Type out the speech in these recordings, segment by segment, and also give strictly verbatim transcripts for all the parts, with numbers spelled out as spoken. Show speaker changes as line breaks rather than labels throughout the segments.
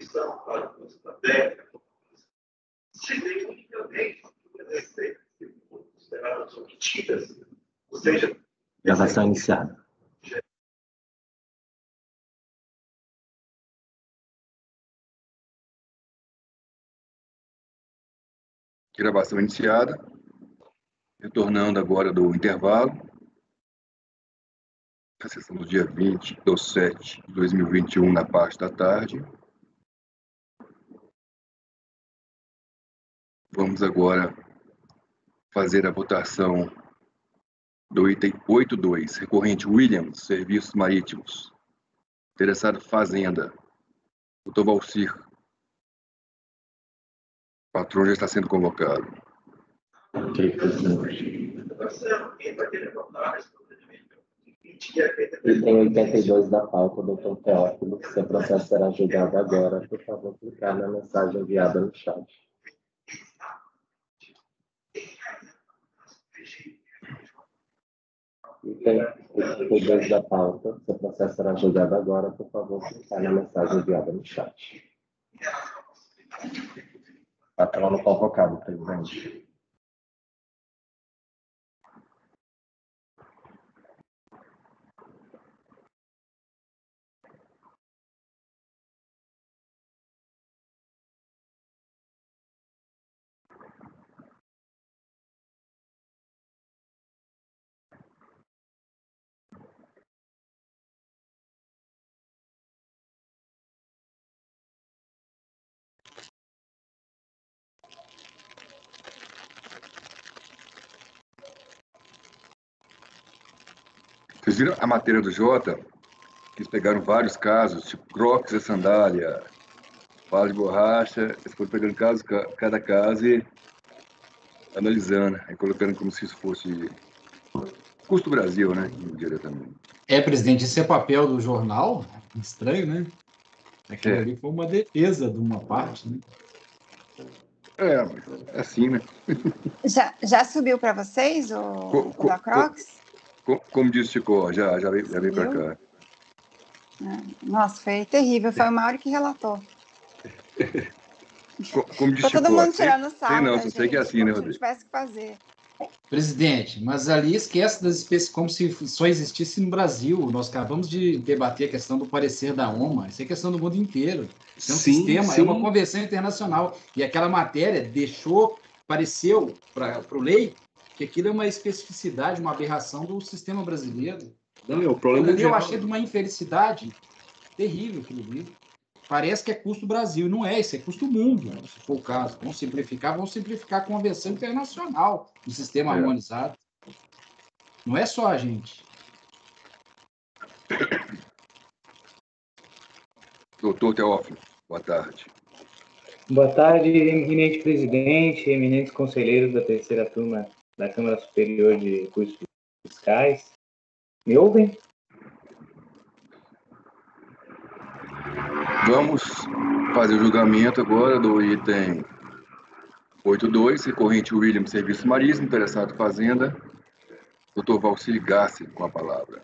contribuição para a população técnica, se definitivamente consideradas obtidas, ou seja,
gravação iniciada.
Gravação iniciada, retornando agora do intervalo, a sessão do dia vinte de sete de dois mil e vinte e um, na parte da tarde. Vamos agora fazer a votação do item oito ponto dois, recorrente Williams, Serviços Marítimos. Interessado Fazenda, doutor Valcir. O patrão já está sendo convocado.
Ok, presidente. Item oitenta e dois da pauta, doutor Teófilo, seu processo será julgado agora. Por favor, clicar na mensagem enviada no chat. Item oitenta e dois da pauta, seu processo será julgado agora. Por favor, clicar na mensagem enviada no chat. Patrono convocado, presidente.
Vocês viram a matéria do Jota? Eles pegaram vários casos, tipo Crocs e sandália, bala de borracha, eles foram pegando caso, cada caso e analisando, e colocando como se isso fosse custo Brasil, né? Diretamente.
É, presidente, esse é papel do jornal? Estranho, né? Aquilo
É.
ali foi uma defesa de uma parte, né?
É, é assim, né?
Já, já subiu para vocês o,
Co-
o
co-
da Crocs?
Co- Como disse Chico, já, já veio, já veio para cá.
Nossa, foi terrível. Foi o Mauro que relatou.
Co- Como disse
Ficou todo
Chico,
mundo
sei-
tirando sarro
sei não,
da
só sei que é
gente,
assim, né,
como se não
Rodrigo?
tivesse que fazer.
Presidente, mas ali esquece das espécies como se só existisse no Brasil. Nós acabamos de debater a questão do parecer da OMA. Isso é questão do mundo inteiro. Isso é um
Sim,
sistema,
sim.
é uma convenção internacional. E aquela matéria deixou, pareceu para o lei, que aquilo é uma especificidade, uma aberração do sistema brasileiro.
Não, é o problema
Aquilo ali eu
mundial.
achei de uma infelicidade terrível aquilo ali. Parece que é custo Brasil, não é, isso é custo mundo, se for o caso. Vamos simplificar, vamos simplificar a convenção internacional do sistema
É.
harmonizado. Não é só a gente.
Doutor Teófilo, boa tarde.
Boa tarde, eminente presidente, eminentes conselheiros da terceira turma da Câmara Superior de Recursos Fiscais. Me ouvem?
Vamos fazer o julgamento agora do item oito ponto dois, recorrente Williams, Serviço Marítimo, interessado Fazenda. Doutor Valcir Gassi, com a palavra.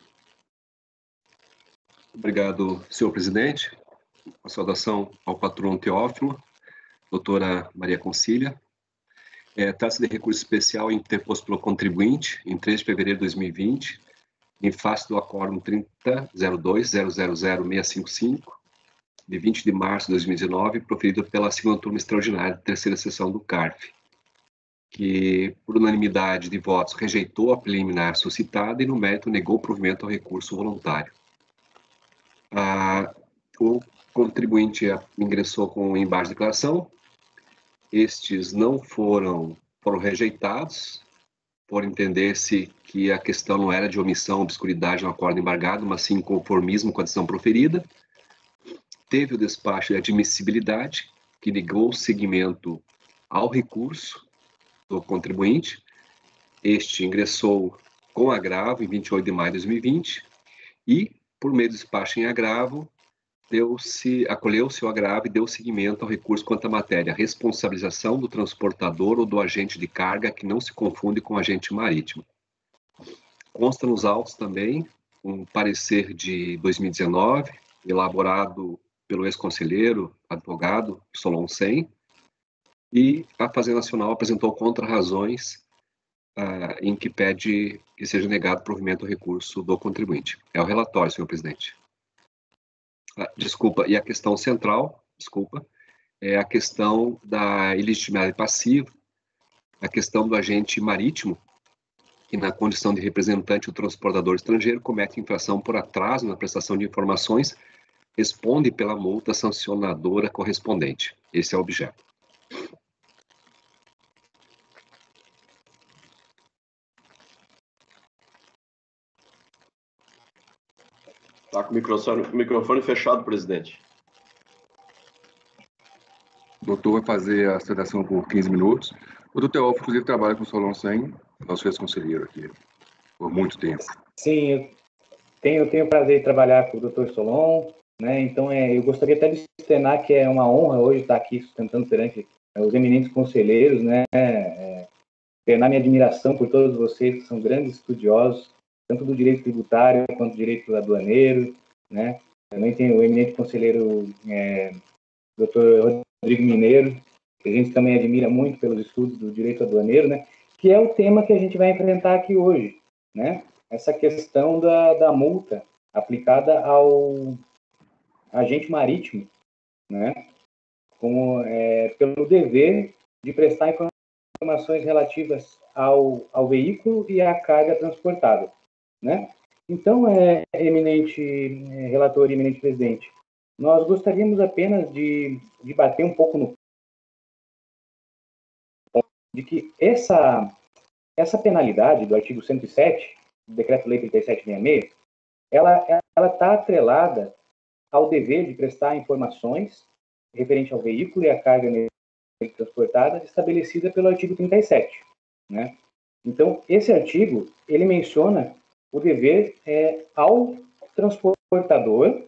Obrigado, senhor presidente. Uma saudação ao patrono Teófilo, doutora Maria Concília. É, Trata-se de recurso especial interposto pelo contribuinte em três de fevereiro de dois mil e vinte, em face do acórdão trinta zero dois zero zero zero seis cinco cinco, de vinte de março de dois mil e dezenove, proferido pela segunda turma extraordinária da terceira sessão do C A R F, que, por unanimidade de votos, rejeitou a preliminar suscitada e, no mérito, negou o provimento ao recurso voluntário. Ah, o contribuinte ingressou com embaixo de declaração. Estes não foram, foram rejeitados, por entender-se que a questão não era de omissão, obscuridade no acordo embargado, mas sim conformismo com a decisão proferida. Teve o despacho de admissibilidade, que negou o seguimento ao recurso do contribuinte. Este ingressou com agravo em vinte e oito de maio de dois mil e vinte e, por meio do despacho em agravo, deu-se, acolheu-se o agravo e deu seguimento ao recurso quanto à matéria responsabilização do transportador ou do agente de carga que não se confunde com agente marítimo. Consta nos autos também um parecer de dois mil e dezenove, elaborado pelo ex-conselheiro, advogado Solon Sen, e a Fazenda Nacional apresentou contra-razões ah, em que pede que seja negado o provimento do recurso do contribuinte. É o relatório, senhor presidente. Ah, desculpa, e a questão central, desculpa, é a questão da ilegitimidade passiva, a questão do agente marítimo, que na condição de representante do transportador estrangeiro comete infração por atraso na prestação de informações, responde pela multa sancionadora correspondente. Esse é o objeto.
Está com o microfone, o microfone fechado, presidente.
O doutor vai fazer a sustentação por quinze minutos. O doutor Teófilo, inclusive, trabalha com o Solon Sen, nosso ex-conselheiro aqui, por muito tempo.
Sim, eu tenho, tenho o prazer de trabalhar com o doutor Solon, né? Então, é, eu gostaria até de externar que é uma honra hoje estar aqui sustentando perante os eminentes conselheiros, né? É, externar minha admiração por todos vocês que são grandes estudiosos, tanto do direito tributário quanto do direito aduaneiro, né? Também tenho o eminente conselheiro é, doutor Rodrigo Mineiro, que a gente também admira muito pelos estudos do direito aduaneiro, né? Que é o tema que a gente vai enfrentar aqui hoje, né? Essa questão da, da multa aplicada ao agente marítimo, né? Como, é, pelo dever de prestar informações relativas ao, ao veículo e à carga transportada, né? Então, é, eminente é, relator e eminente presidente, nós gostaríamos apenas de, de bater um pouco no ponto de que essa, essa penalidade do artigo cento e sete, do Decreto-Lei trinta e sete sessenta e seis, ela ela está atrelada ao dever de prestar informações referente ao veículo e à carga transportada, estabelecida pelo artigo trinta e sete, né? Então, esse artigo, ele menciona o dever é, ao transportador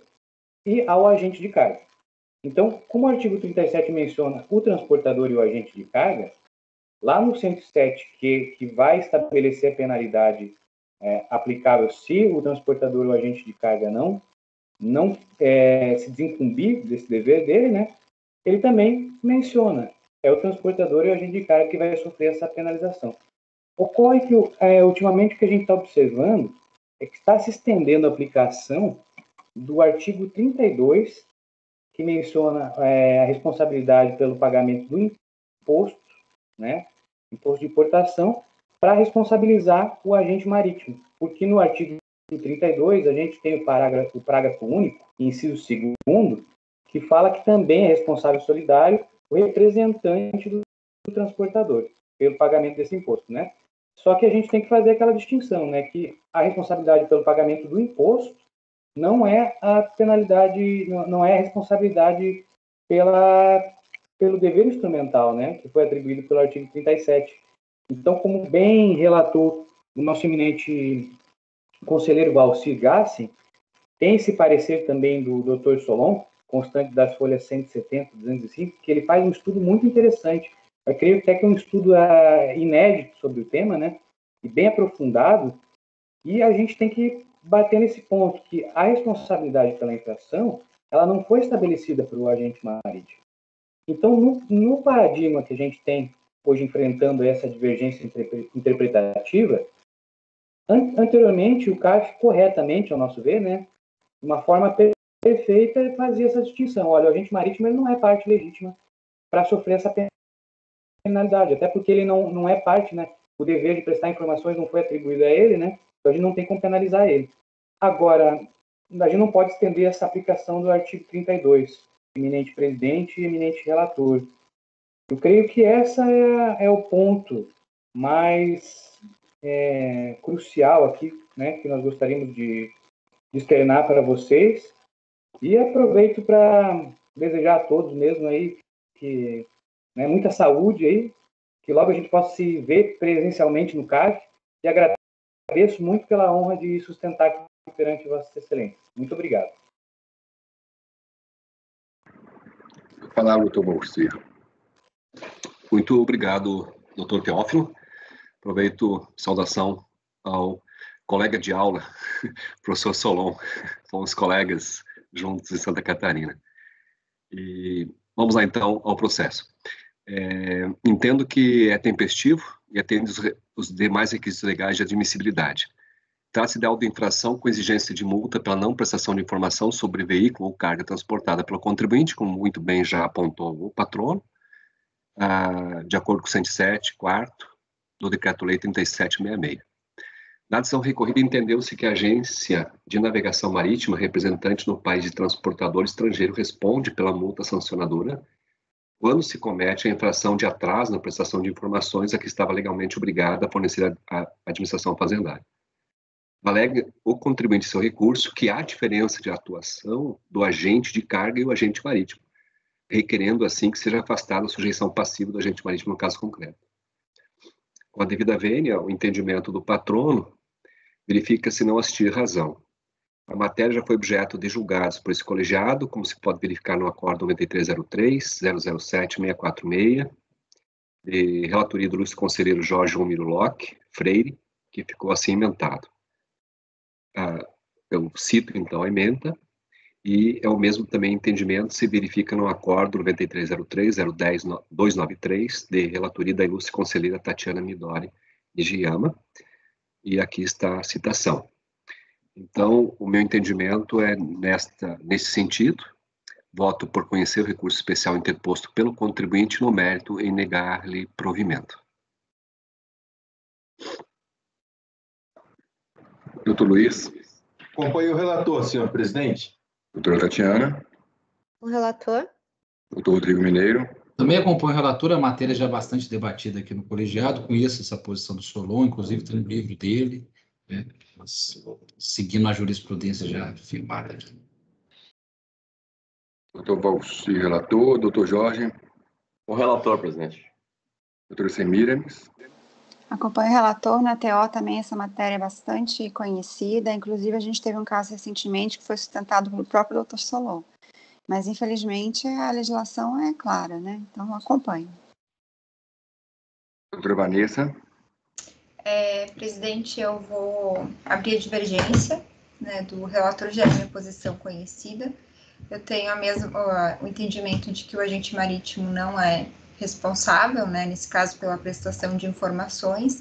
e ao agente de carga. Então, como o artigo trinta e sete menciona o transportador e o agente de carga, lá no cento e sete, que, que vai estabelecer a penalidade é, aplicável se o transportador ou o agente de carga não, não é, se desincumbir desse dever dele, né, ele também menciona, é o transportador e o agente de carga que vai sofrer essa penalização. Ocorre que, é, ultimamente, o que a gente está observando é que está se estendendo a aplicação do artigo trinta e dois, que menciona é, a responsabilidade pelo pagamento do imposto, né, imposto de importação, para responsabilizar o agente marítimo. Porque no artigo trinta e dois, a gente tem o parágrafo, o parágrafo único, inciso segundo, que fala que também é responsável solidário o representante do, do transportador pelo pagamento desse imposto, né? Só que a gente tem que fazer aquela distinção, né, que a responsabilidade pelo pagamento do imposto não é a penalidade, não é a responsabilidade pela, pelo dever instrumental, né, que foi atribuído pelo artigo trinta e sete. Então, como bem relatou o nosso eminente conselheiro Valcir Gassi, tem esse parecer também do doutor Solon, constante das folhas cento e setenta, duzentos e cinco, que ele faz um estudo muito interessante. Eu creio até que é um estudo uh, inédito sobre o tema, né, e bem aprofundado, e a gente tem que bater nesse ponto, que a responsabilidade pela infração, ela não foi estabelecida para o agente marítimo. Então, no, no paradigma que a gente tem hoje enfrentando essa divergência interpretativa, an anteriormente o C A F, corretamente, ao nosso ver, né, de uma forma perfeita, fazia essa distinção. Olha, o agente marítimo ele não é parte legítima para sofrer essa penalidade, até porque ele não, não é parte, né, o dever de prestar informações não foi atribuído a ele, né, então a gente não tem como penalizar ele. Agora, a gente não pode estender essa aplicação do artigo trinta e dois, eminente presidente e eminente relator. Eu creio que essa é, é o ponto mais é, crucial aqui, né, que nós gostaríamos de, de externar para vocês. E aproveito para desejar a todos mesmo aí que, né, muita saúde aí, que logo a gente possa se ver presencialmente no C A F, e agradeço muito pela honra de sustentar aqui perante Vossa Excelência. Muito obrigado.
Palavra, doutor Valcir.
Muito obrigado, doutor Teófilo. Aproveito saudação ao colega de aula, professor Solon. Fomos colegas juntos em Santa Catarina. E vamos lá, então, ao processo. É, entendo que é tempestivo e atende os, os demais requisitos legais de admissibilidade. Trata-se de autoinfração com exigência de multa pela não prestação de informação sobre veículo ou carga transportada pelo contribuinte, como muito bem já apontou o patrono, ah, de acordo com o cento e sete, quarto, do Decreto-Lei trinta e sete sessenta e seis. Na decisão recorrida, entendeu-se que a agência de navegação marítima, representante no país de transportador estrangeiro, responde pela multa sancionadora quando se comete a infração de atraso na prestação de informações a que estava legalmente obrigada a fornecer a administração fazendária. Alega o contribuinte seu recurso que há diferença de atuação do agente de carga e o agente marítimo, requerendo assim que seja afastada a sujeição passiva do agente marítimo no caso concreto. Com a devida vênia, o entendimento do patrono verifica se não assistir razão. A matéria já foi objeto de julgados por esse colegiado, como se pode verificar no Acórdão noventa e três zero três, zero zero sete, seiscentos e quarenta e seis, de relatoria do ilustre conselheiro Jorge Romero Locke Freire, que ficou assim emendado. Ah, eu cito, então, a emenda, e é o mesmo também entendimento se verifica no Acórdão noventa e três zero três, zero dez, duzentos e noventa e três, de relatoria da ilustre conselheira Tatiana Midori Nijiyama, e aqui está a citação. Então, o meu entendimento é nesta, nesse sentido, voto por conhecer o recurso especial interposto pelo contribuinte no mérito em negar-lhe provimento.
Doutor Luiz.
Acompanhe o relator, senhor presidente.
Doutora Tatiana.
O relator.
Doutor Rodrigo Mineiro.
Também acompanho o relator, a matéria já é bastante debatida aqui no colegiado, conheço essa posição do Solon, inclusive tem um livro dele, né, mas, seguindo a jurisprudência já firmada aqui.
Doutor Valci, relator. Doutor Jorge.
O relator, presidente.
Doutora Semiramis.
Acompanho o relator, na T O também essa matéria é bastante conhecida, inclusive a gente teve um caso recentemente que foi sustentado pelo próprio doutor Solon, mas infelizmente a legislação é clara, né? Então acompanho.
Doutora Vanessa.
É, presidente, eu vou abrir a divergência, né, do relator, já é minha posição conhecida. Eu tenho a mesma, o, o entendimento de que o agente marítimo não é responsável, né, nesse caso pela prestação de informações,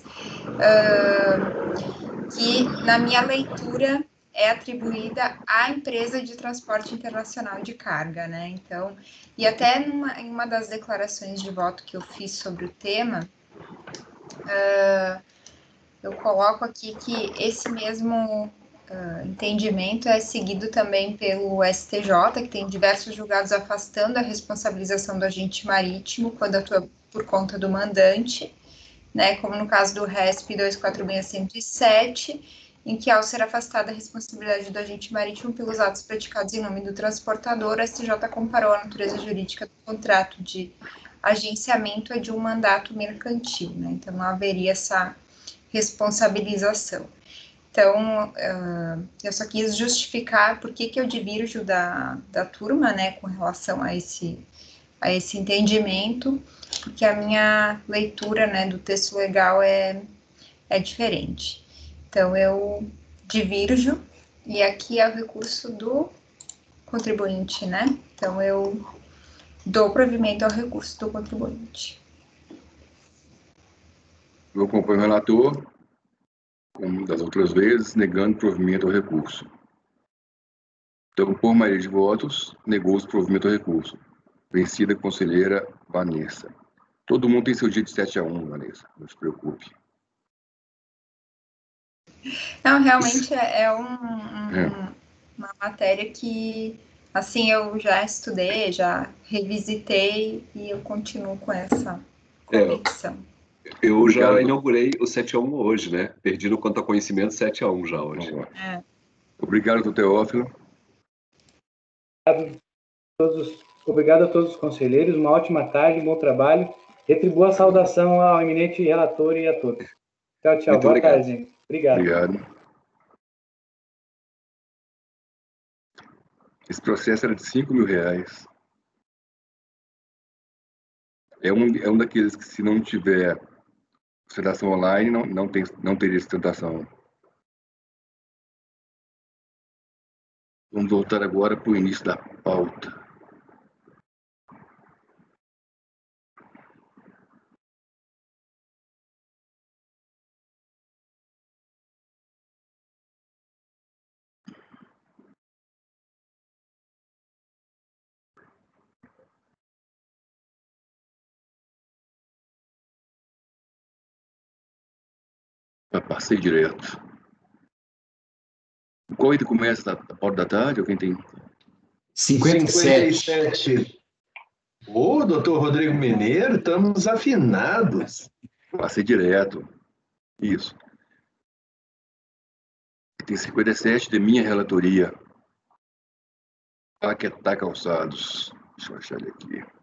uh, que na minha leitura é atribuída à empresa de transporte internacional de carga, né, então, e até numa, em uma das declarações de voto que eu fiz sobre o tema, uh, eu coloco aqui que esse mesmo Uh, entendimento é seguido também pelo S T J, que tem diversos julgados afastando a responsabilização do agente marítimo quando atua por conta do mandante, né, como no caso do R E S P dois quatro seis zero sete, em que ao ser afastada a responsabilidade do agente marítimo pelos atos praticados em nome do transportador, o S T J comparou a natureza jurídica do contrato de agenciamento a de um mandato mercantil, né, então não haveria essa responsabilização. Então, uh, eu só quis justificar por que que eu divirjo da, da turma, né, com relação a esse, a esse entendimento, porque a minha leitura, né, do texto legal é, é diferente. Então, eu divirjo, e aqui é o recurso do contribuinte, né? Então, eu dou provimento ao recurso do contribuinte.
Eu acompanho o relator, como das outras vezes, negando provimento ao recurso. Então, por maioria de votos, negou-se provimento ao recurso. Vencida a conselheira Vanessa. Todo mundo tem seu dia de sete a um, Vanessa, não se preocupe.
Não, realmente é, é, um, um, é uma matéria que, assim, eu já estudei, já revisitei e eu continuo com essa convicção.
É. Eu já inaugurei o sete a um hoje, né? Perdi no quanto a conhecimento sete a um já hoje.
É.
Obrigado, doutor Teófilo.
Obrigado a, todos, obrigado a todos os conselheiros, uma ótima tarde, bom trabalho. Retribua a saudação ao eminente relator e a todos. Tchau, tchau.
Muito
Boa
obrigado.
tarde, gente. Obrigado.
Obrigado. Esse processo era de cinco mil reais. É um, é um daqueles que, se não tiver sustentação online, não, não, tem, não teria sustentação. Vamos voltar agora para o início da pauta. Já passei direto. Qual item começa na porta da tarde? Alguém tem?
cinquenta e sete.
cinquenta e sete. Ô, doutor Rodrigo Mineiro, estamos afinados.
Passei direto. Isso. Tem cinquenta e sete de minha relatoria. Paquetá Calçados. Deixa eu achar ele aqui.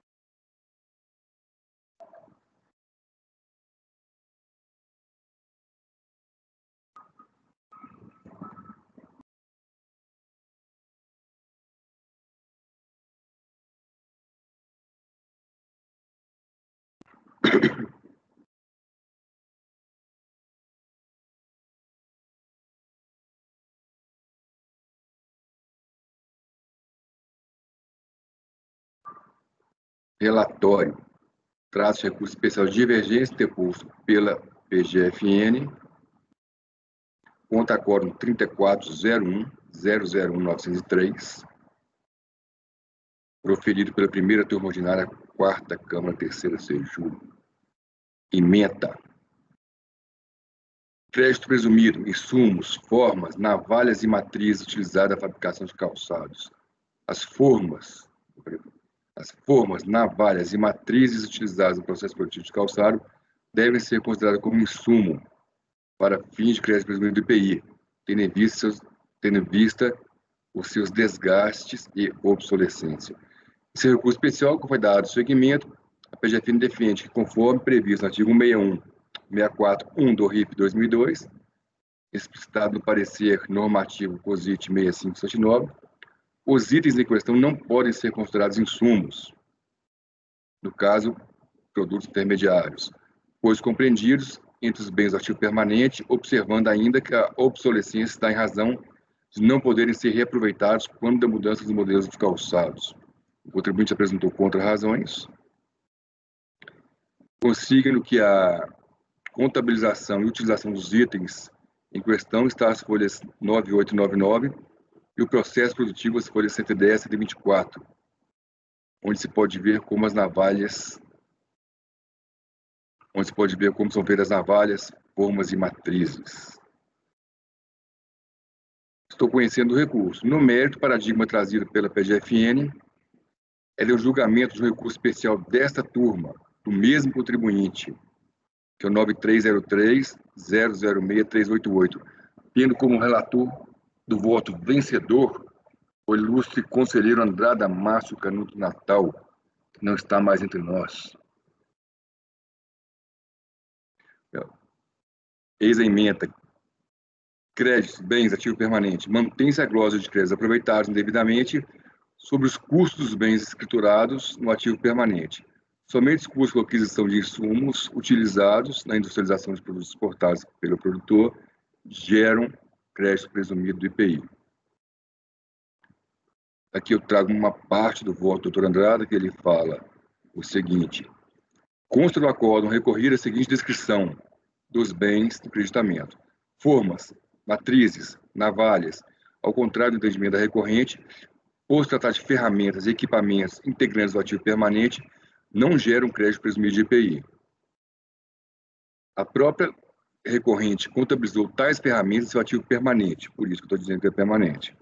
Relatório. Traz recurso especial de divergência interposto pela P G F N, conta acórdão trinta e quatro zero um zero zero um novecentos e três, proferido pela primeira turma ordinária, quarta Câmara, terceira Sejuro. Ementa. Crédito presumido, insumos, formas, navalhas e matrizes utilizadas na fabricação de calçados. As formas, as formas, navalhas e matrizes utilizadas no processo produtivo de calçado devem ser consideradas como insumo para fins de crédito presumido do I P I, tendo em vista, seus, tendo em vista os seus desgastes e obsolescência. Esse recurso especial, que foi dado seguimento, a P G F N defende que, conforme previsto no artigo sessenta e um, sessenta e quatro ponto um do R I F dois mil e dois, explicitado no parecer normativo COSIT seis cinco sete nove, os itens em questão não podem ser considerados insumos, no caso, produtos intermediários, pois compreendidos entre os bens do ativo permanente, observando ainda que a obsolescência está em razão de não poderem ser reaproveitados quando da mudança dos modelos de calçados. O contribuinte apresentou contra-razões, consignando que a contabilização e utilização dos itens em questão está as folhas nove oito e nove nove e o processo produtivo as folhas cento e dez e cento e vinte e quatro, onde se pode ver como as navalhas, onde se pode ver como são feitas as navalhas, formas e matrizes. Estou conhecendo o recurso. No mérito, o paradigma trazido pela P G F N é o julgamento de um recurso especial desta turma, do mesmo contribuinte, que é o nove três zero três zero zero seis três oito oito, tendo como relator do voto vencedor o ilustre conselheiro Andrada Márcio Canuto Natal, que não está mais entre nós. Eis a ementa. Créditos, bens, ativo permanente. Mantém-se a glosa de créditos aproveitados indevidamente sobre os custos dos bens escriturados no ativo permanente. Somente os custos com aquisição de insumos utilizados na industrialização de produtos exportados pelo produtor geram crédito presumido do I P I. Aqui eu trago uma parte do voto do doutor Andrada, que ele fala o seguinte: consta do acórdão recorrer a seguinte descrição dos bens do creditamento: formas, matrizes, navalhas, ao contrário do entendimento da recorrente, por tratar de ferramentas e equipamentos integrantes do ativo permanente, não geram crédito presumido de I P I. A própria recorrente contabilizou tais ferramentas em seu ativo permanente, por isso que eu estou dizendo que é permanente.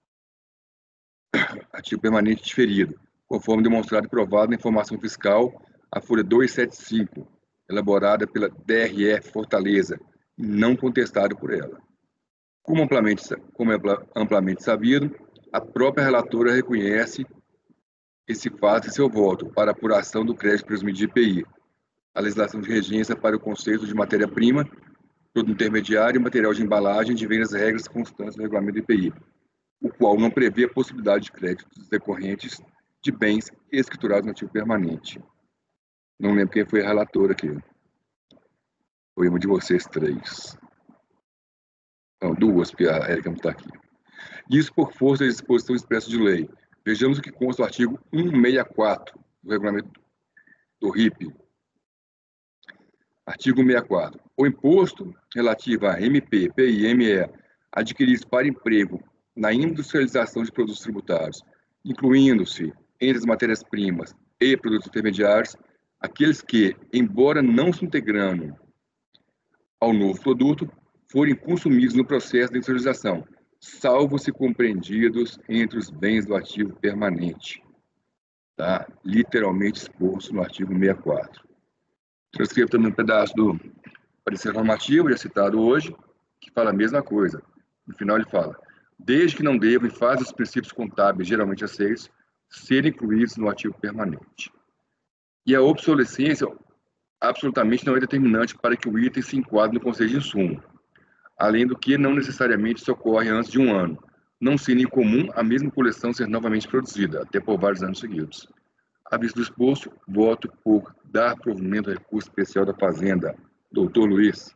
Ativo permanente diferido, conforme demonstrado e provado na informação fiscal, a folha duzentos e setenta e cinco, elaborada pela D R F Fortaleza, não contestado por ela. Como amplamente, como é amplamente sabido, a própria relatora reconhece esse fato em seu voto para apuração do crédito presumido de I P I, a legislação de regência para o conceito de matéria-prima, produto intermediário e material de embalagem de as regras constantes do regulamento do I P I, o qual não prevê a possibilidade de créditos decorrentes de bens escriturados no ativo permanente. Não lembro quem foi a relatora aqui. Foi uma de vocês três. Não, duas, porque a Érica não está aqui. Isso por força da disposição expressa de lei. Vejamos o que consta do artigo cento e sessenta e quatro do regulamento do R I P. Artigo cento e sessenta e quatro. O imposto relativo a M P, P I, M E, adquiridos para emprego na industrialização de produtos tributários, incluindo-se, entre as matérias-primas e produtos intermediários, aqueles que, embora não se integrando ao novo produto forem consumidos no processo de industrialização, salvo se compreendidos entre os bens do ativo permanente. Tá? Literalmente exposto no artigo sessenta e quatro. Transcrevo também um pedaço do parecer normativo, já citado hoje, que fala a mesma coisa. No final ele fala, desde que não devam, em face dos princípios contábeis geralmente aceitos, serem incluídos no ativo permanente. E a obsolescência absolutamente não é determinante para que o item se enquadre no conceito de insumo, além do que não necessariamente isso ocorre antes de um ano, não sendo incomum a mesma coleção ser novamente produzida, até por vários anos seguidos. À vista do exposto, voto por dar provimento ao recurso especial da Fazenda. Doutor Luiz.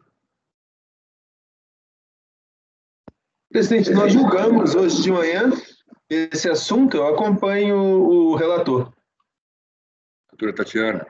Presidente, nós julgamos hoje de manhã esse assunto, eu acompanho o relator.
Doutora Tatiana.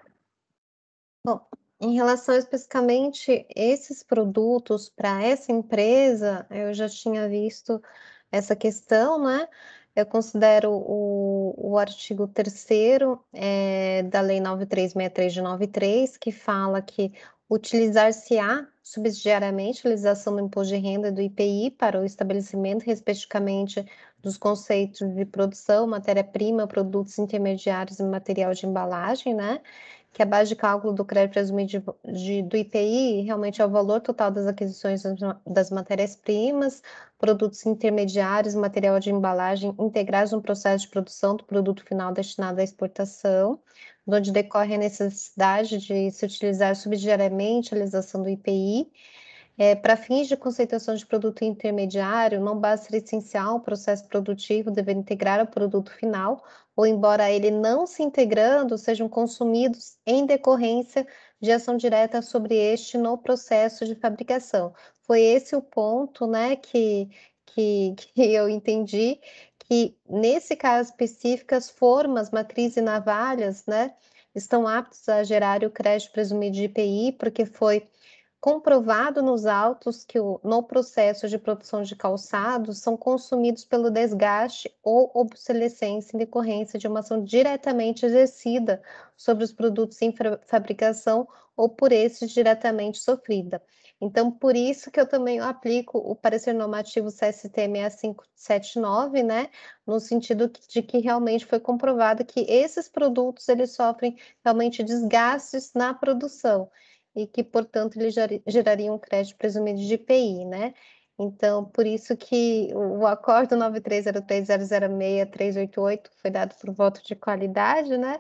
Bom, em relação especificamente esses produtos para essa empresa, eu já tinha visto essa questão, né? Eu considero o, o artigo terceiro é, da Lei nove três seis três de noventa e três, que fala que utilizar-se-á subsidiariamente a utilização do imposto de renda do I P I para o estabelecimento, respectivamente, dos conceitos de produção, matéria-prima, produtos intermediários e material de embalagem, né? Que a base de cálculo do crédito presumido de, de, do I P I realmente é o valor total das aquisições das matérias-primas, produtos intermediários, material de embalagem integrados no processo de produção do produto final destinado à exportação, onde decorre a necessidade de se utilizar subsidiariamente a utilização do I P I. É, para fins de conceituação de produto intermediário, não basta ser essencial o processo produtivo dever integrar o produto final, ou embora ele não se integrando, sejam consumidos em decorrência de ação direta sobre este no processo de fabricação. Foi esse o ponto, né, que, que, que eu entendi, que nesse caso específico, as formas, matriz e navalhas, né, estão aptos a gerar o crédito presumido de I P I, porque foi comprovado nos autos que o, no processo de produção de calçados são consumidos pelo desgaste ou obsolescência em decorrência de uma ação diretamente exercida sobre os produtos em fabricação ou por esses diretamente sofrida. Então, por isso que eu também aplico o parecer normativo C S T seis cinco sete nove, né, no sentido de que realmente foi comprovado que esses produtos eles sofrem realmente desgastes na produção e que, portanto, eles gerariam um crédito presumido de I P I, né? Então, por isso que o acordo nove três zero três zero zero seis três oito oito foi dado por voto de qualidade, né?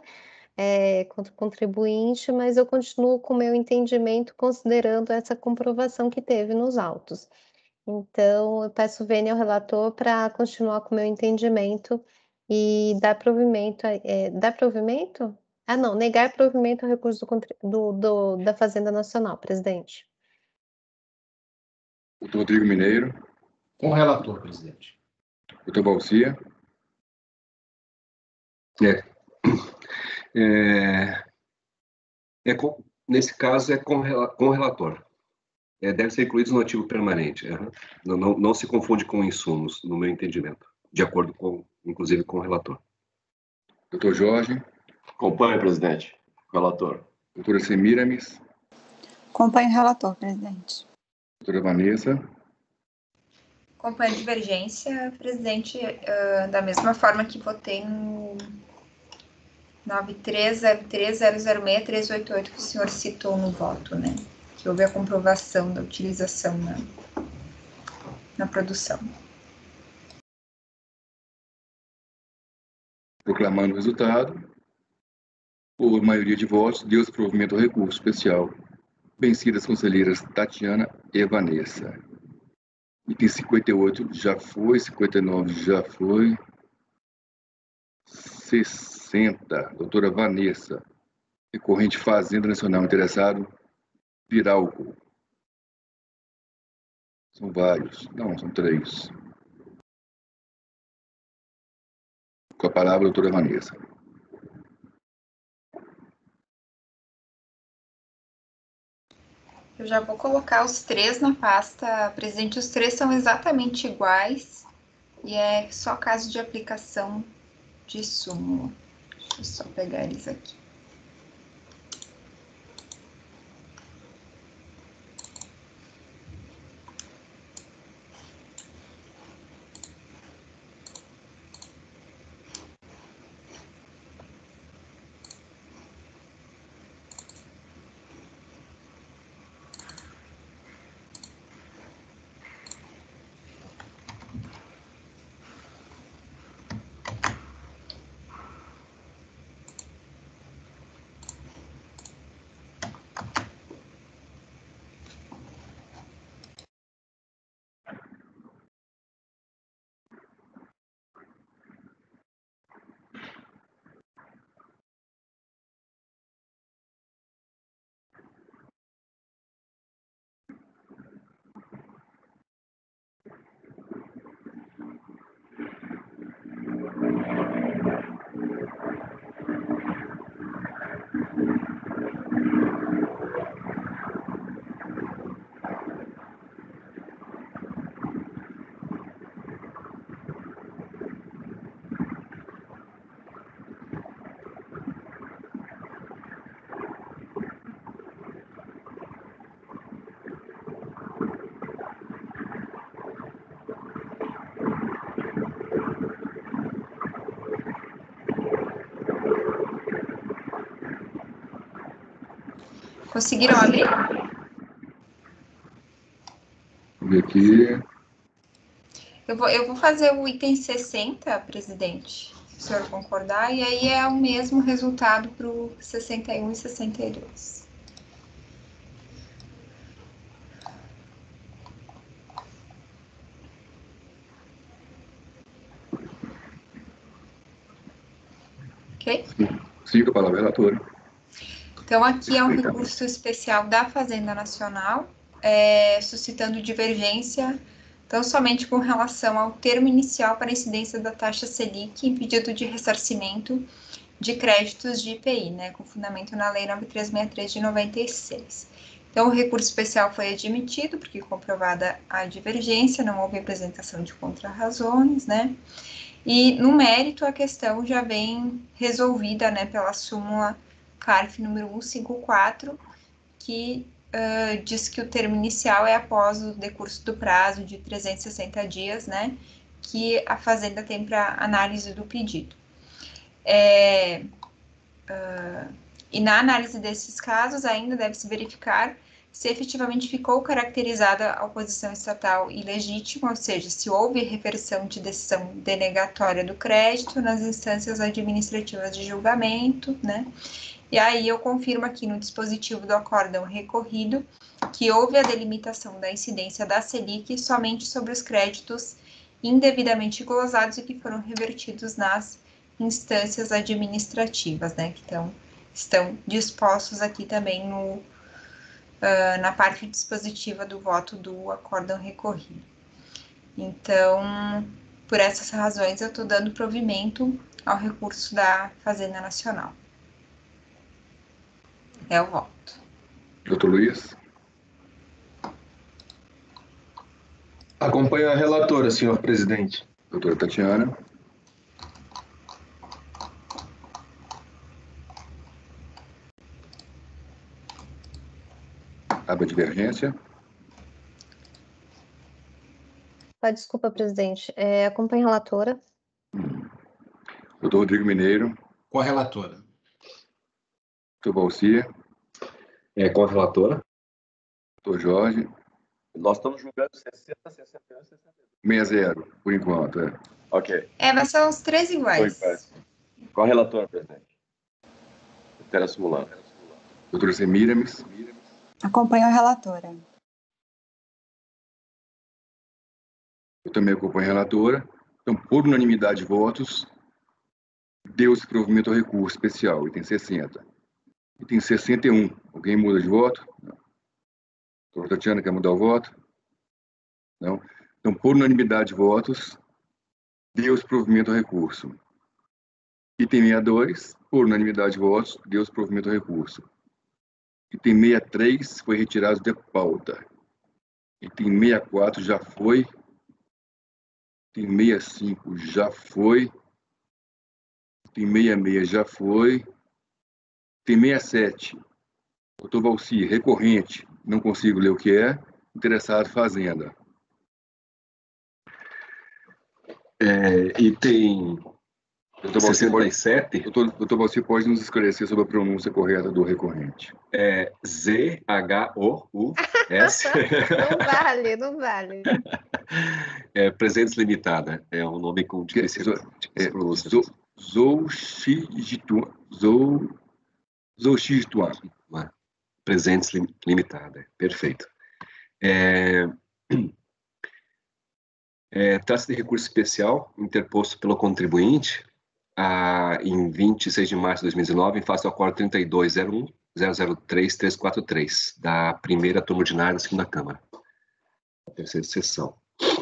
É, contra o contribuinte, mas eu continuo com o meu entendimento considerando essa comprovação que teve nos autos. Então, eu peço vênia ao relator para continuar com o meu entendimento e dar provimento, é, dar provimento? Ah, não, negar provimento ao recurso do, do, do, da Fazenda Nacional, presidente.
Doutor Rodrigo Mineiro.
Com o relator, presidente.
Doutor Balcia.
É. É, é com, nesse caso, é com, com o relator. É, deve ser incluídos no ativo permanente. Uhum. Não, não, não se confunde com insumos, no meu entendimento. De acordo com, inclusive, com o relator.
Doutor Jorge.
Acompanhe, presidente. Relator.
Doutora Semiramis.
Acompanhe o relator, presidente.
Doutora Vanessa.
Acompanho a divergência, presidente, uh, da mesma forma que votei no nove três zero três zero zero seis três oito oito que o senhor citou no voto, né? Que houve a comprovação da utilização na, na produção.
Proclamando o resultado, por maioria de votos, deu-se provimento ao recurso especial. Vencidas as conselheiras Tatiana e Vanessa. Item cinquenta e oito já foi, cinquenta e nove já foi. sessenta, doutora Vanessa. Recorrente Fazenda Nacional interessado, Viralco. São vários. Não, são três. Com a palavra, doutora Vanessa.
Eu já vou colocar os três na pasta, presidente. Os três são exatamente iguais e é só caso de aplicação de súmula. Deixa eu só pegar eles aqui. Conseguiram abrir?
Vamos ver aqui.
Eu vou, eu vou fazer o item sessenta, presidente, se o senhor concordar, e aí é o mesmo resultado para o sessenta e um e sessenta e dois. Ok?
Siga a palavra, relatora.
Então, aqui é um recurso especial da Fazenda Nacional, é, suscitando divergência, tão somente com relação ao termo inicial para incidência da taxa Selic em pedido de ressarcimento de créditos de I P I, né, com fundamento na Lei nove mil trezentos e sessenta e três de noventa e seis. Então, o recurso especial foi admitido, porque comprovada a divergência, não houve apresentação de contrarrazões, né, e no mérito a questão já vem resolvida, né, pela súmula C A R F número cento e cinquenta e quatro, que uh, diz que o termo inicial é após o decurso do prazo de trezentos e sessenta dias, né, que a Fazenda tem para análise do pedido. É, uh, e na análise desses casos ainda deve-se verificar se efetivamente ficou caracterizada a oposição estatal ilegítima, ou seja, se houve reversão de decisão denegatória do crédito nas instâncias administrativas de julgamento, né? E aí eu confirmo aqui no dispositivo do acórdão recorrido que houve a delimitação da incidência da Selic somente sobre os créditos indevidamente glosados e que foram revertidos nas instâncias administrativas, né? Que então, estão dispostos aqui também no, uh, na parte dispositiva do voto do acórdão recorrido. Então, por essas razões, eu estou dando provimento ao recurso da Fazenda Nacional. É o voto.
Doutor Luiz.
Acompanho a relatora, senhor presidente.
Doutora Tatiana. Abre a divergência.
Ah, desculpa, presidente. É, acompanho a relatora.
Hum. Doutor Rodrigo Mineiro.
Com a relatora.
Doutor Balcia.
É, com a relatora.
Doutor Jorge.
Nós estamos julgando sessenta, sessenta e um, sessenta e dois.
sessenta a zero, por enquanto, é.
Ok.
É, mas são os três iguais.
Qual a relatora, presidente? Altera simulando.
Doutora Semiramis.
Acompanho a relatora.
Eu também acompanho a relatora. Então, por unanimidade de votos, deu-se provimento ao recurso especial, item sessenta. Item sessenta e um. Alguém muda de voto? Não. Doutora Tatiana quer mudar o voto? Não. Então, por unanimidade de votos, deu-se provimento ao recurso. Item sessenta e dois, por unanimidade de votos, deu-se provimento ao recurso. Item sessenta e três foi retirado de pauta. Item sessenta e quatro já foi. Item sessenta e cinco já foi. Item sessenta e seis já foi. Item sessenta e sete. Doutor Valci, recorrente, não consigo ler o que é. Interessado, Fazenda.
É, item
Doutor
sessenta e sete.
Doutor, doutor Valci pode nos esclarecer sobre a pronúncia correta do recorrente.
É Z H O U S.
Não vale, não vale.
É Presentes Limitada. É um nome com difícil
é,
pronúncia.
Zouxigituan. Zou, Zouxigituan.
Presentes Limitada. Perfeito. É, é, trata-se de recurso especial interposto pelo contribuinte a, em vinte e seis de março de dois mil e dezenove, em face do acordo trinta e dois zero um zero zero três três quatro três, da primeira turma ordinária da segunda Câmara, a terceira sessão.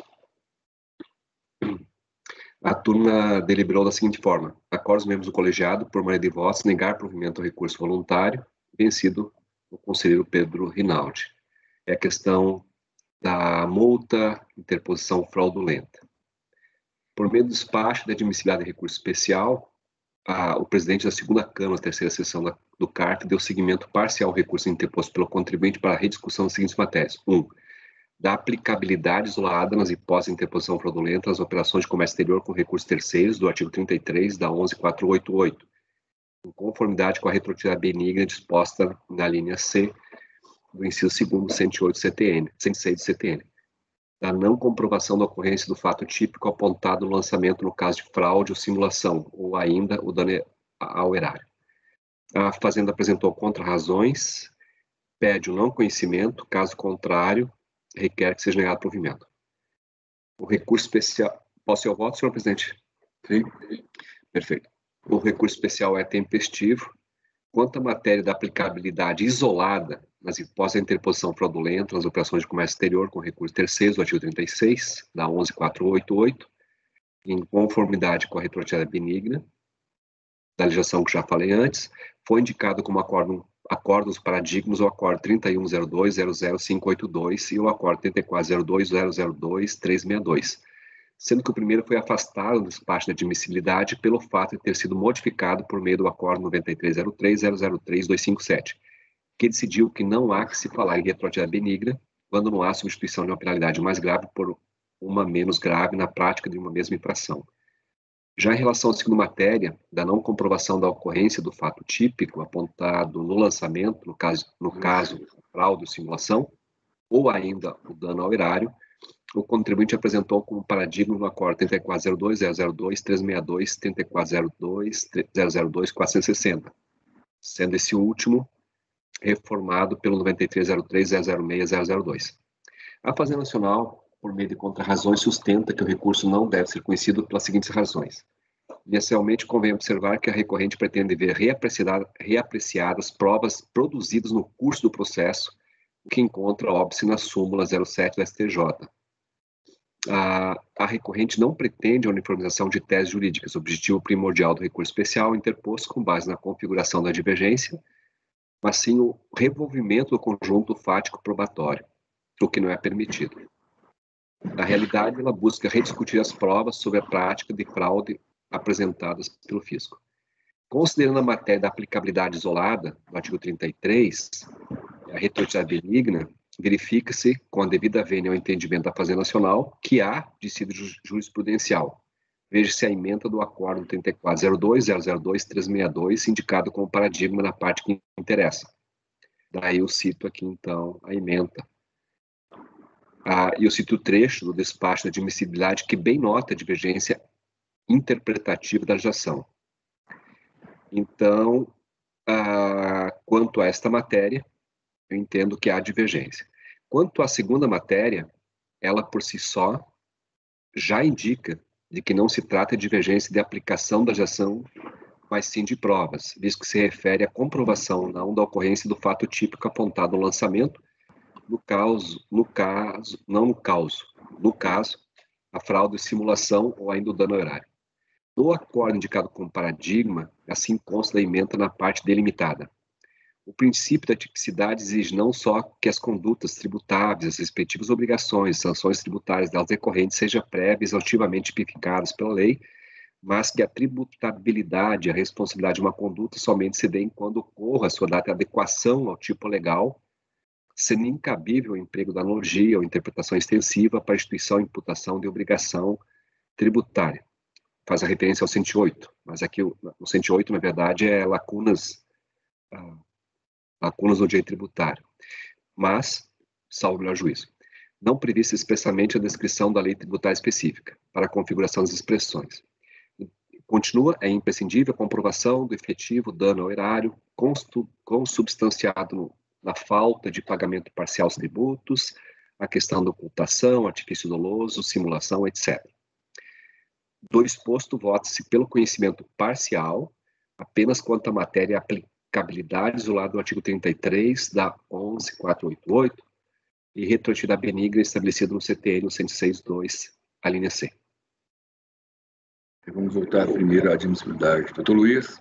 A turma deliberou da seguinte forma: acorda os membros do colegiado, por maioria de votos, negar provimento ao recurso voluntário, vencido o conselheiro Pedro Rinaldi. É a questão da multa interposição fraudulenta. Por meio do despacho de admissibilidade de recurso especial, a, o presidente da segunda Câmara, terceira sessão da, do C A R T, deu seguimento parcial ao recurso interposto pelo contribuinte para a rediscussão das seguintes matérias. um. Da aplicabilidade isolada nas hipóteses de interposição fraudulenta nas operações de comércio exterior com recursos terceiros do artigo trinta e três da onze mil quatrocentos e oitenta e oito, em conformidade com a retroatividade benigna disposta na linha C do inciso segundo cento e oito C T N, cento e seis do C T N, da não comprovação da ocorrência do fato típico apontado no lançamento no caso de fraude ou simulação, ou ainda o dano ao erário. A Fazenda apresentou contra-razões, pede o não conhecimento, caso contrário, requer que seja negado provimento. O recurso especial... Posso ir ao voto, senhor presidente? Sim. Perfeito. O recurso especial é tempestivo. Quanto à matéria da aplicabilidade isolada nas hipóteses de interposição fraudulenta nas operações de comércio exterior com recurso terceiros do artigo trinta e seis, da onze mil quatrocentos e oitenta e oito, em conformidade com a retroatividade benigna, da legislação que já falei antes, foi indicado como acordo, acordos paradigmas o acordo trinta e um zero dois zero zero cinco oito dois e o acordo trinta e quatro zero dois zero zero dois três seis dois, sendo que o primeiro foi afastado do despacho de admissibilidade pelo fato de ter sido modificado por meio do acordo noventa e três zero três zero zero três dois cinco sete, que decidiu que não há que se falar em retroatividade benigna quando não há substituição de uma penalidade mais grave por uma menos grave na prática de uma mesma infração. Já em relação à segunda matéria, da não comprovação da ocorrência do fato típico apontado no lançamento, no caso, no caso fraude ou simulação, ou ainda o dano ao erário, o contribuinte apresentou como paradigma no acordo trinta e quatro zero dois zero zero dois três seis dois, trinta e quatro zero dois zero zero dois quatrocentos e sessenta, sendo esse último reformado pelo noventa e três zero três zero zero seis zero zero dois. A Fazenda Nacional, por meio de contra-razões, sustenta que o recurso não deve ser conhecido pelas seguintes razões. Inicialmente, convém observar que a recorrente pretende ver reapreciada, reapreciadas provas produzidas no curso do processo, o que encontra óbice na súmula zero sete da S T J. A, a recorrente não pretende a uniformização de teses jurídicas, objetivo primordial do recurso especial interposto com base na configuração da divergência, mas sim o revolvimento do conjunto fático probatório, o que não é permitido. Na realidade, ela busca rediscutir as provas sobre a prática de fraude apresentadas pelo fisco. Considerando a matéria da aplicabilidade isolada, do artigo trinta e três, a retroatividade benigna, verifica-se, com a devida vênia ao entendimento da Fazenda Nacional, que há dissídio jurisprudencial. Veja-se a ementa do acordo trinta e quatro zero dois zero zero dois três seis dois, indicado como paradigma na parte que interessa. Daí eu cito aqui, então, a ementa. Ah, e eu cito o trecho do despacho da admissibilidade que bem nota a divergência interpretativa da legislação. Então, ah, quanto a esta matéria, eu entendo que há divergência. Quanto à segunda matéria, ela por si só já indica de que não se trata de divergência de aplicação da legislação, mas sim de provas, visto que se refere à comprovação não da ocorrência do fato típico apontado no lançamento, no caso, no caso, não no caso, no caso, a fraude, simulação ou ainda o dano ao erário. No acordo indicado como paradigma, assim consta da ementa na parte delimitada. O princípio da tipicidade exige não só que as condutas tributáveis, as respectivas obrigações, sanções tributárias delas decorrentes sejam prévias e exaustivamente tipificadas pela lei, mas que a tributabilidade e a responsabilidade de uma conduta somente se deem quando ocorra a sua data de adequação ao tipo legal, sendo incabível o emprego da analogia ou interpretação extensiva para a instituição e imputação de obrigação tributária. Faz a referência ao cento e oito, mas aqui o, o cento e oito, na verdade, é lacunas, ah, lacunas no direito tributário. Mas, salvo o melhor juízo, não prevista expressamente a descrição da lei tributária específica para a configuração das expressões. Continua, é imprescindível a comprovação do efetivo dano ao erário, consubstanciado no na falta de pagamento parcial aos tributos, a questão da ocultação, artifício doloso, simulação, etcétera. Do exposto, vota-se pelo conhecimento parcial, apenas quanto à matéria aplicabilidade isolada do artigo trinta e três da onze mil quatrocentos e oitenta e oito e retroatividade benigna estabelecida no C T N no cento e seis ponto dois, a linha C.
Vamos voltar primeiro à admissibilidade. Doutor Luiz?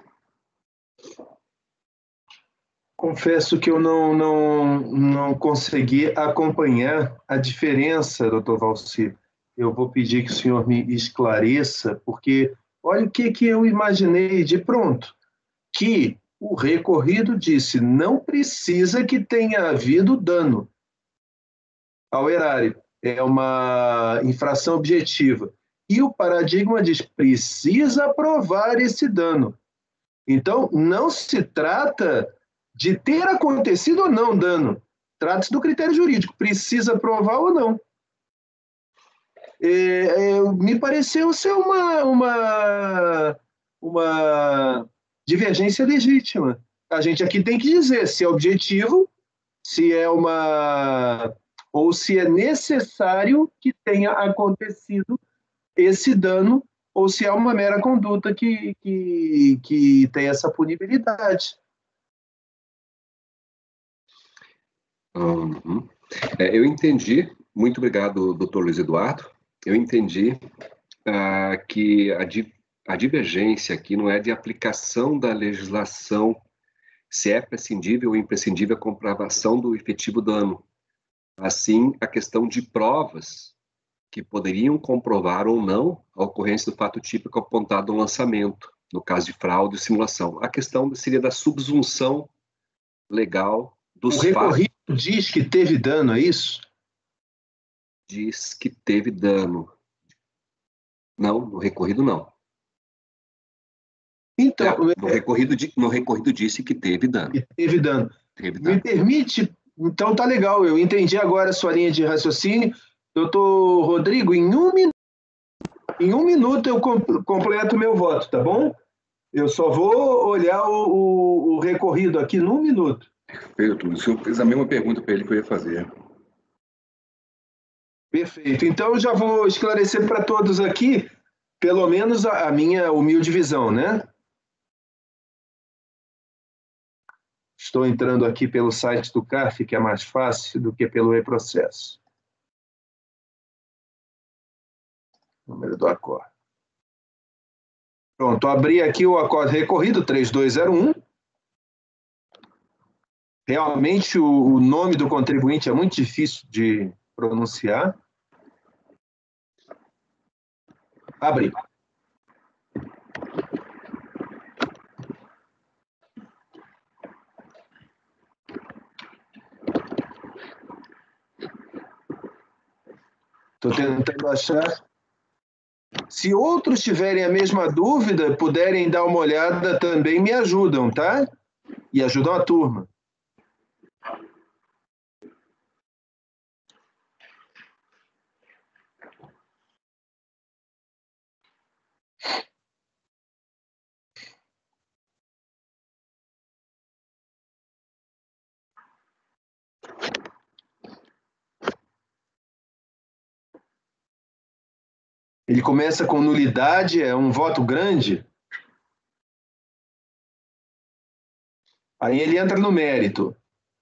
Confesso que eu não, não, não consegui acompanhar a diferença, doutor Valci. Eu vou pedir que o senhor me esclareça, porque olha o que, que eu imaginei de pronto, que o recorrido disse não precisa que tenha havido dano ao erário, é uma infração objetiva. E o paradigma diz precisa provar esse dano. Então, não se trata de ter acontecido ou não dano. Trata-se do critério jurídico. Precisa provar ou não. É, é, me pareceu ser uma, uma, uma divergência legítima. A gente aqui tem que dizer se é objetivo, se é uma... ou se é necessário que tenha acontecido esse dano, ou se é uma mera conduta que, que, que tem essa punibilidade.
Uhum. É, eu entendi, muito obrigado, doutor Luiz Eduardo, eu entendi uh, que a, di a divergência aqui não é de aplicação da legislação, se é prescindível ou imprescindível a comprovação do efetivo dano, assim a questão de provas que poderiam comprovar ou não a ocorrência do fato típico apontado no lançamento, no caso de fraude e simulação. A questão seria da subsunção legal dos fatos.
O recorrido diz que teve dano, é isso?
Diz que teve dano. Não, no recorrido não.
Então,
é, no, recorrido, no recorrido disse que teve dano.
Que teve dano.
Teve dano.
Me permite? Então tá legal, eu entendi agora a sua linha de raciocínio. Doutor Rodrigo, em um minuto, em um minuto eu completo meu voto, tá bom? Eu só vou olhar o, o, o recorrido aqui num minuto.
Perfeito. O senhor fez a mesma pergunta para ele que eu ia fazer.
Perfeito. Então eu já vou esclarecer para todos aqui, pelo menos a, a minha humilde visão, né? Estou entrando aqui pelo site do C A F, que é mais fácil do que pelo e-processo. Número do acordo. Pronto, abri aqui o acordo recorrido, três dois zero um. Realmente o, o nome do contribuinte é muito difícil de pronunciar. Abri. Estou tentando achar. Se outros tiverem a mesma dúvida, puderem dar uma olhada também, me ajudam, tá? E ajudam a turma. Ele começa com nulidade, é um voto grande. Aí ele entra no mérito.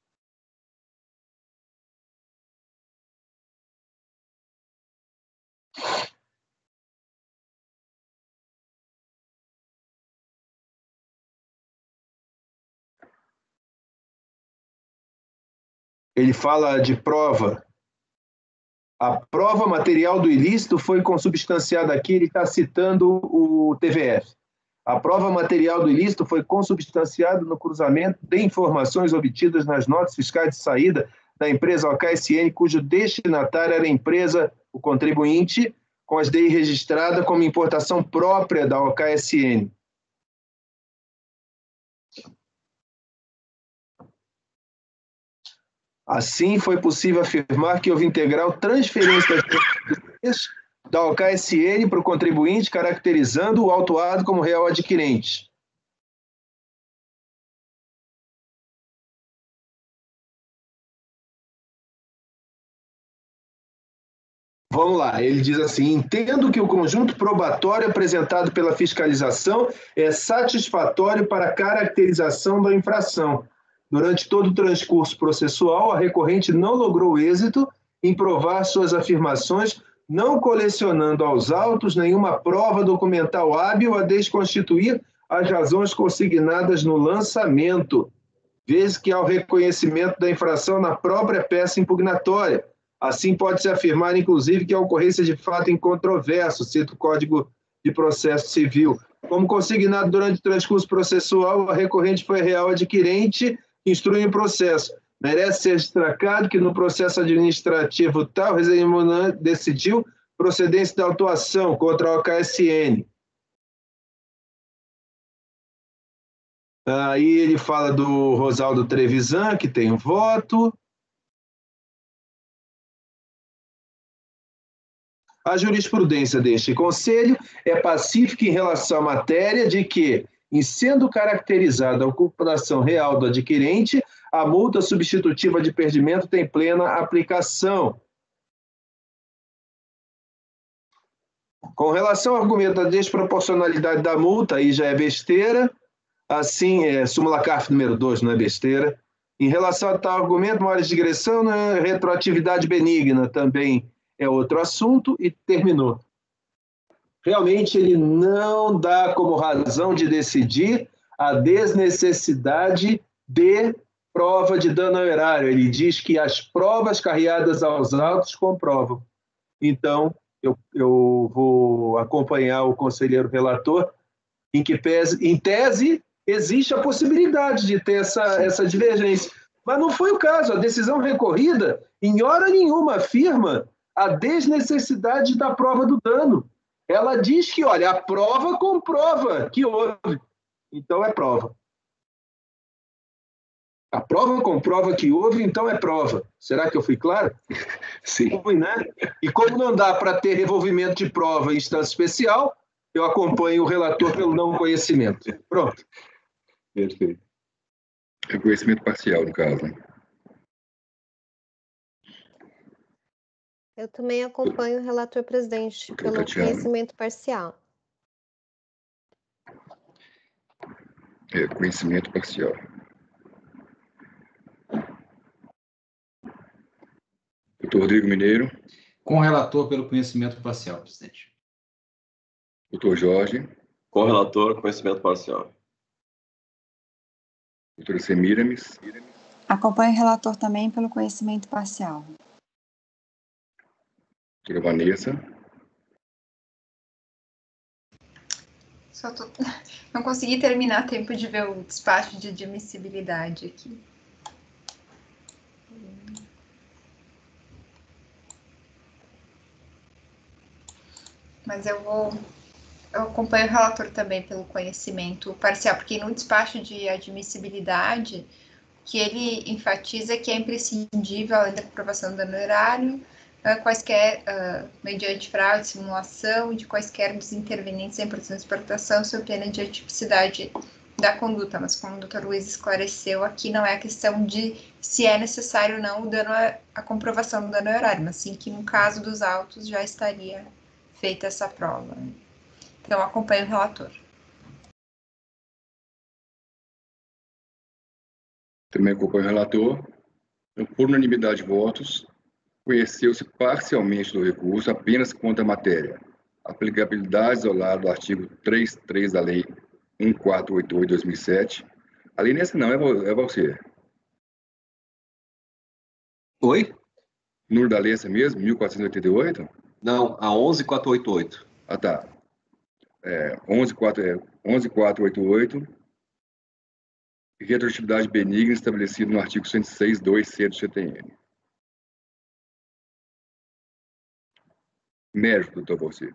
Ele fala de prova. A prova material do ilícito foi consubstanciada aqui, ele está citando o T V F. A prova material do ilícito foi consubstanciada no cruzamento de informações obtidas nas notas fiscais de saída da empresa O K S N, cujo destinatário era a empresa, o contribuinte, com as D I registrada como importação própria da O K S N. Assim, foi possível afirmar que houve integral transferência das da O K S N para o contribuinte, caracterizando o autuado como real adquirente. Vamos lá, ele diz assim: entendo que o conjunto probatório apresentado pela fiscalização é satisfatório para a caracterização da infração. Durante todo o transcurso processual, a recorrente não logrou êxito em provar suas afirmações, não colecionando aos autos nenhuma prova documental hábil a desconstituir as razões consignadas no lançamento, vez que há o reconhecimento da infração na própria peça impugnatória. Assim, pode-se afirmar, inclusive, que a ocorrência de fato incontroverso, cita o Código de Processo Civil. Como consignado durante o transcurso processual, a recorrente foi real adquirente, instrui o processo. Merece ser destacado que no processo administrativo tal, o representante decidiu procedência da autuação contra a O K S N. Aí ele fala do Rosaldo Trevisan, que tem um voto. A jurisprudência deste Conselho é pacífica em relação à matéria de que, em sendo caracterizada a ocupação real do adquirente, a multa substitutiva de perdimento tem plena aplicação. Com relação ao argumento da desproporcionalidade da multa, aí já é besteira, assim, é súmula C A F número dois, não é besteira. Em relação a tal argumento, maior digressão, né, retroatividade benigna também é outro assunto, e terminou. Realmente, ele não dá como razão de decidir a desnecessidade de prova de dano ao erário. Ele diz que as provas carreadas aos autos comprovam. Então, eu, eu vou acompanhar o conselheiro relator, em que, pese, em tese, existe a possibilidade de ter essa, essa divergência. Mas não foi o caso. A decisão recorrida, em hora nenhuma, afirma a desnecessidade da prova do dano. Ela diz que, olha, a prova comprova que houve. Então, é prova. A prova comprova que houve, então é prova. Será que eu fui claro?
Sim.
Fui, né? E como não dá para ter revolvimento de prova em instância especial, eu acompanho o relator pelo não conhecimento. Pronto.
Perfeito.
Reconhecimento parcial, no caso, né?
Eu também acompanho o relator presidente pelo
Tatiana.
conhecimento parcial.
É, conhecimento parcial. Doutor Rodrigo Mineiro.
Com o relator pelo conhecimento parcial, presidente.
Doutor Jorge.
Com o relator, conhecimento parcial.
Doutora Semiramis.
Acompanho o relator também pelo conhecimento parcial.
Doutora Vanessa.
Só tô... Não consegui terminar a tempo de ver o despacho de admissibilidade aqui. Mas eu vou... Eu acompanho o relator também pelo conhecimento parcial, porque no despacho de admissibilidade, que ele enfatiza que é imprescindível, além da comprovação do dano erário, quaisquer, uh, mediante fraude, simulação, de quaisquer dos intervenientes em importação e exportação, sob pena de atipicidade da conduta. Mas como o doutor Luiz esclareceu, aqui não é a questão de se é necessário ou não o dano a, a comprovação do dano erário, mas sim que no caso dos autos já estaria feita essa prova. Então, acompanho o relator.
Também acompanho o relator. Por unanimidade de votos, conheceu-se parcialmente do recurso apenas quanto à matéria. Aplicabilidade isolada do artigo três ponto três da Lei mil quatrocentos e oitenta e oito de dois mil e sete. A lei nessa não, é, é você.
Oi?
Número da lei é essa mesmo? mil quatrocentos e oitenta e oito?
Não, a onze mil quatrocentos e oitenta e oito.
Ah, tá. É, onze mil quatrocentos e oitenta e oito. Retroatividade benigna estabelecida no artigo cento e seis, dois C do C T N. Mérito, doutor Valcir.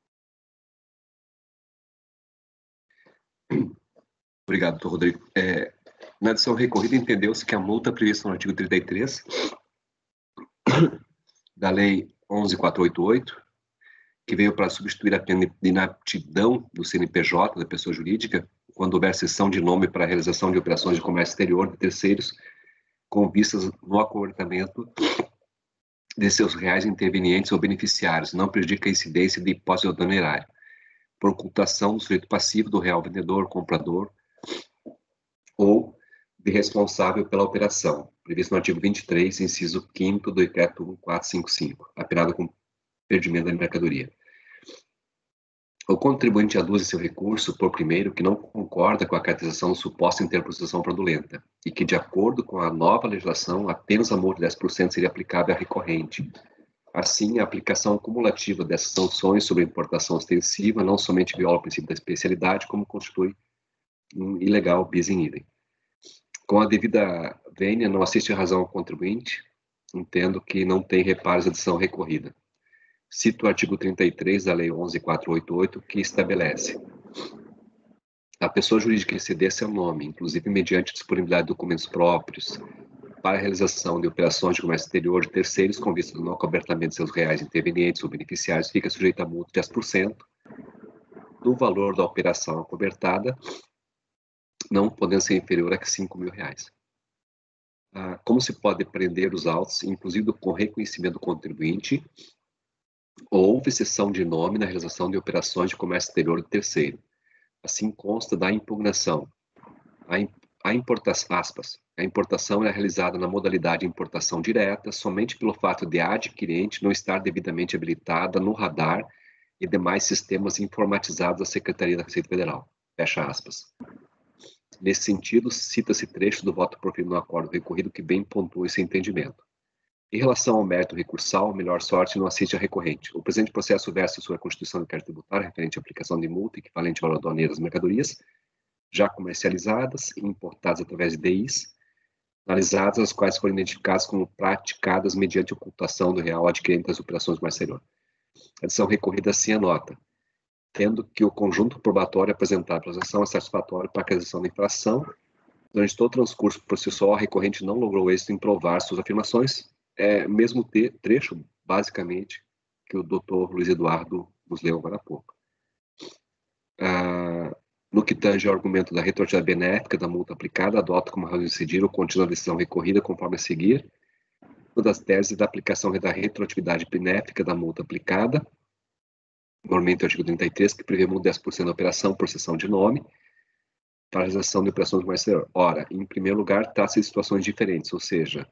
Obrigado, doutor Rodrigo. É, na decisão recorrida, entendeu-se que a multa prevista no artigo trinta e três da Lei onze mil quatrocentos e oitenta e oito, que veio para substituir a pena de inaptidão do C N P J, da pessoa jurídica, quando houver cessão de nome para a realização de operações de comércio exterior de terceiros, com vistas no acortamento de seus reais intervenientes ou beneficiários, não prejudica a incidência de hipótese do dano erário, por ocultação do sujeito passivo do real vendedor, comprador, ou de responsável pela operação, previsto no artigo vinte e três, inciso quinto do decreto mil quatrocentos e cinquenta e cinco, apenado com perdimento da mercadoria. O contribuinte aduz em seu recurso, por primeiro, que não concorda com a caracterização de suposta interpretação fraudulenta e que, de acordo com a nova legislação, apenas a multa de dez por cento seria aplicável à recorrente. Assim, a aplicação cumulativa dessas sanções sobre a importação ostensiva não somente viola o princípio da especialidade, como constitui um ilegal bis in idem. Com a devida vênia, não assiste razão ao contribuinte, entendo que não tem reparos à decisão recorrida. Cito o artigo trinta e três da Lei onze mil quatrocentos e oitenta e oito, que estabelece: a pessoa jurídica que ceder seu nome, inclusive mediante disponibilidade de documentos próprios, para a realização de operações de comércio exterior de terceiros com vista do não cobertamento de seus reais intervenientes ou beneficiários, fica sujeito a multa de dez por cento do valor da operação acobertada, não podendo ser inferior a cinco mil reais. Ah, como se pode prender os autos, inclusive com reconhecimento do contribuinte, houve cessão de nome na realização de operações de comércio exterior de terceiro. Assim consta da impugnação. A, a importação, aspas, a importação é realizada na modalidade de importação direta, somente pelo fato de a adquirente não estar devidamente habilitada no radar e demais sistemas informatizados da Secretaria da Receita Federal. Fecha aspas. Nesse sentido, cita-se trecho do voto proferido no acordo recorrido que bem pontua esse entendimento. Em relação ao mérito recursal, melhor sorte não assiste a recorrente. O presente processo versa sobre a constituição do inquérito tributário referente à aplicação de multa equivalente ao valor aduaneiro das mercadorias, já comercializadas e importadas através de D Is, analisadas, as quais foram identificadas como praticadas mediante ocultação do real adquirente das operações mais exterior. A decisão recorrida assim anota, tendo que o conjunto probatório apresentado pela ação é satisfatório para a aquisição da infração. Durante todo o transcurso processual, a recorrente não logrou êxito em provar suas afirmações, é mesmo te, trecho, basicamente, que o doutor Luiz Eduardo nos leu agora há pouco. Ah, no que tange ao argumento da retroatividade benéfica da multa aplicada, adota como razão de decidir ou continua a decisão recorrida conforme a seguir. Uma das teses da aplicação da retroatividade benéfica da multa aplicada, normalmente o artigo trinta e três, que prevê multa de dez por cento da operação por cessão de nome, para a realização de operações mais exterior. Ora, em primeiro lugar, trata-se de situações diferentes, ou seja,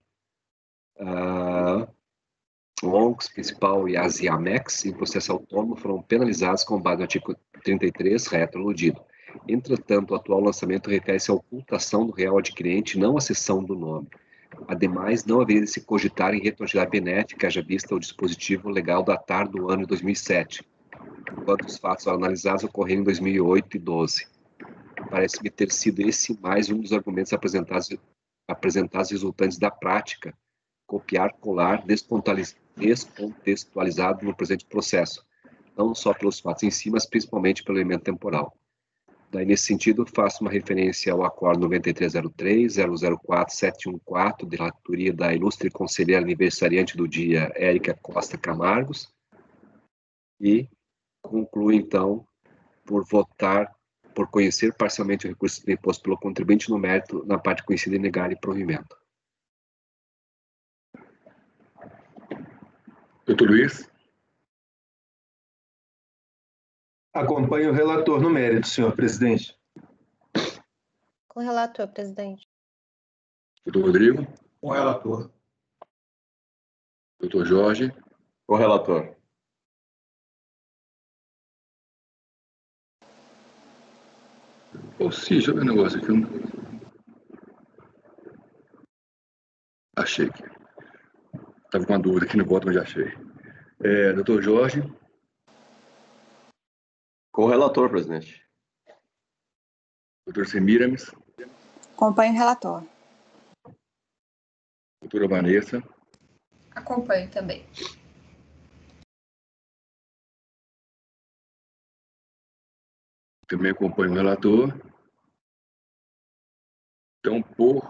a Longs, Principal e Asiamex, em processo autônomo, foram penalizados com base no artigo trinta e três, retroaludido. Entretanto, o atual lançamento refere-se à ocultação do real adquirente, não à cessão do nome. Ademais, não haveria de se cogitar em retroatividade benéfica, haja vista o dispositivo legal datar do ano de dois mil e sete, enquanto os fatos analisados ocorreram em dois mil e oito e doze. Parece-me ter sido esse mais um dos argumentos apresentados, apresentados resultantes da prática, copiar, colar, descontextualizado no presente processo, não só pelos fatos em si, mas principalmente pelo elemento temporal. Daí, nesse sentido, faço uma referência ao Acordo noventa e três zero três zero zero quatro sete um quatro, de relatoria da ilustre conselheira aniversariante do dia, Érica Costa Camargos, e concluo, então, por votar, por conhecer parcialmente o recurso imposto pelo contribuinte no mérito, na parte conhecida e negar e provimento.
Doutor Luiz?
Acompanho o relator no mérito, senhor presidente.
Com o relator, presidente.
Doutor Rodrigo?
Com o relator.
Doutor Jorge?
Com o relator.
Ou sim, deixa eu ver um negócio aqui. Achei aqui. Estava com uma dúvida aqui no voto, mas já achei. É, doutor Jorge?
Com o relator, presidente.
Doutor Semiramis?
Acompanho o relator.
Doutora Vanessa?
Acompanho também.
Também acompanho o relator. Então, por,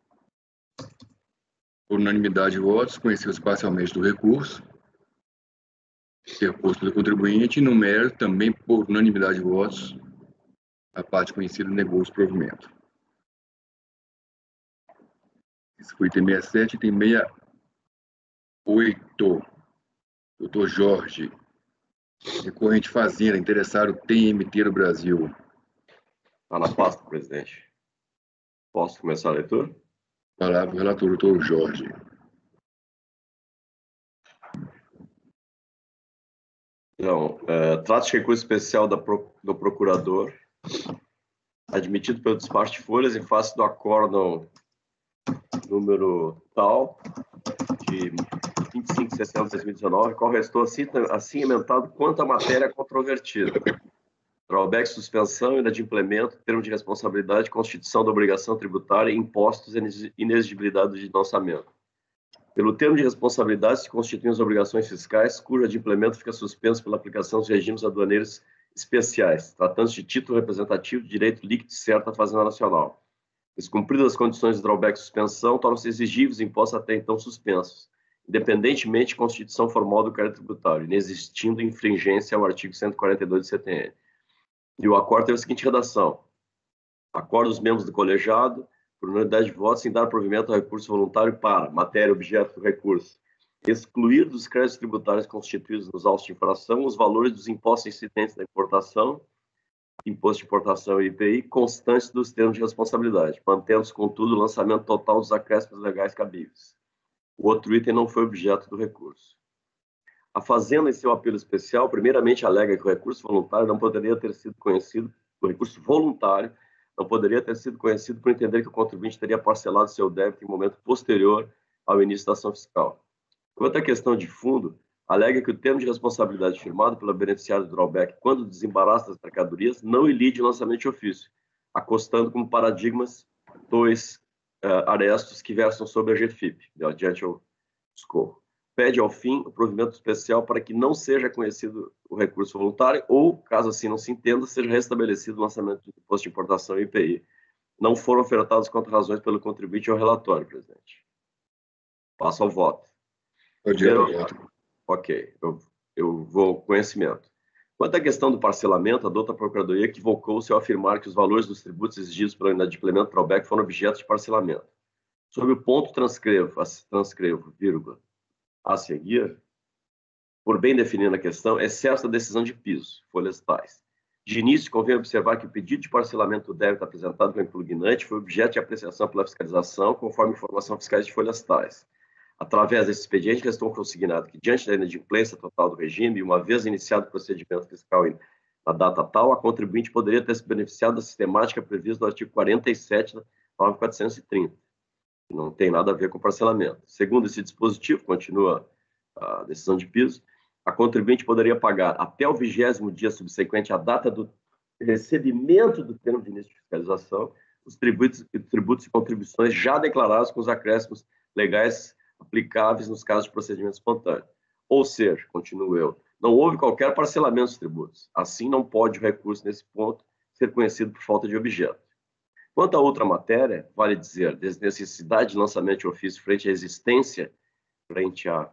por unanimidade de votos, conhecidos parcialmente do recurso, recurso do contribuinte, e no mérito, também por unanimidade de votos, a parte conhecida negou o provimento. Esse foi item sessenta e sete, item sessenta e oito. Doutor Jorge. Recorrente Fazenda, interessado T M T do Brasil.
Está na pasta, presidente. Posso começar a leitura?
Palavra do relator, doutor Jorge.
Então, é, trata-se de recurso especial da Pro, do procurador, admitido pelo despacho de folhas em face do acórdão número tal, de vinte e cinco de setembro de dois mil e dezenove, qual restou assim, assim emendado quanto à matéria controvertida. Drawback, suspensão, inadimplemento, termo de responsabilidade, constituição da obrigação tributária, impostos e inexigibilidade de lançamento. Pelo termo de responsabilidade se constituem as obrigações fiscais, cujo adimplemento fica suspenso pela aplicação dos regimes aduaneiros especiais, tratando-se de título representativo de direito líquido certo da Fazenda Nacional. Descumpridas as condições de drawback e suspensão, tornam-se exigíveis impostos até então suspensos, independentemente de constituição formal do crédito tributário, inexistindo infringência ao artigo cento e quarenta e dois do C T N. E o acordo teve a seguinte redação: acordo dos membros do colegiado, por unanimidade de votos, em dar provimento ao recurso voluntário para, matéria objeto do recurso, excluir dos créditos tributários constituídos nos autos de infração os valores dos impostos incidentes da importação, imposto de importação e I P I, constantes dos termos de responsabilidade, mantendo-se, contudo, o lançamento total dos acréscimos legais cabíveis. O outro item não foi objeto do recurso. A Fazenda, em seu apelo especial, primeiramente alega que o recurso voluntário não poderia ter sido conhecido, o recurso voluntário não poderia ter sido conhecido por entender que o contribuinte teria parcelado seu débito em momento posterior ao início da ação fiscal. Quanto à questão de fundo, alega que o termo de responsabilidade firmado pela beneficiária do drawback quando desembaraça das mercadorias não ilide o lançamento de ofício, acostando como paradigmas dois uh, arestos que versam sobre a G F I P. Adiante eu discorro. Pede, ao fim, o provimento especial para que não seja conhecido o recurso voluntário ou, caso assim não se entenda, seja restabelecido o lançamento do imposto de importação e I P I. Não foram ofertadas contra-razões pelo contribuinte ao relatório, presidente. Passo ao voto. Primeiro, ok, eu, eu vou com conhecimento. Quanto à questão do parcelamento, a douta Procuradoria equivocou-se ao afirmar que os valores dos tributos exigidos pelo inadimplemento drawback foram objeto de parcelamento. Sobre o ponto, transcrevo, transcrevo, vírgula, a seguir, por bem definir a questão, excesso da decisão de piso, folhas tais. De início, convém observar que o pedido de parcelamento do débito apresentado pelo impugnante foi objeto de apreciação pela fiscalização, conforme informação fiscais de folhas tais. Através desse expediente, restou consignado que, diante da inadimplência total do regime, e uma vez iniciado o procedimento fiscal na data tal, a contribuinte poderia ter se beneficiado da sistemática prevista no artigo quarenta e sete da nove mil quatrocentos e trinta, que não tem nada a ver com parcelamento. Segundo esse dispositivo, continua a decisão de piso, a contribuinte poderia pagar até o vigésimo dia subsequente à data do recebimento do termo de início de fiscalização os tributos, tributos e contribuições já declarados com os acréscimos legais aplicáveis nos casos de procedimento espontâneo. Ou seja, continuo eu, não houve qualquer parcelamento dos tributos. Assim, não pode o recurso nesse ponto ser conhecido por falta de objeto. Quanto à outra matéria, vale dizer, desnecessidade de lançamento de ofício frente à existência, frente à,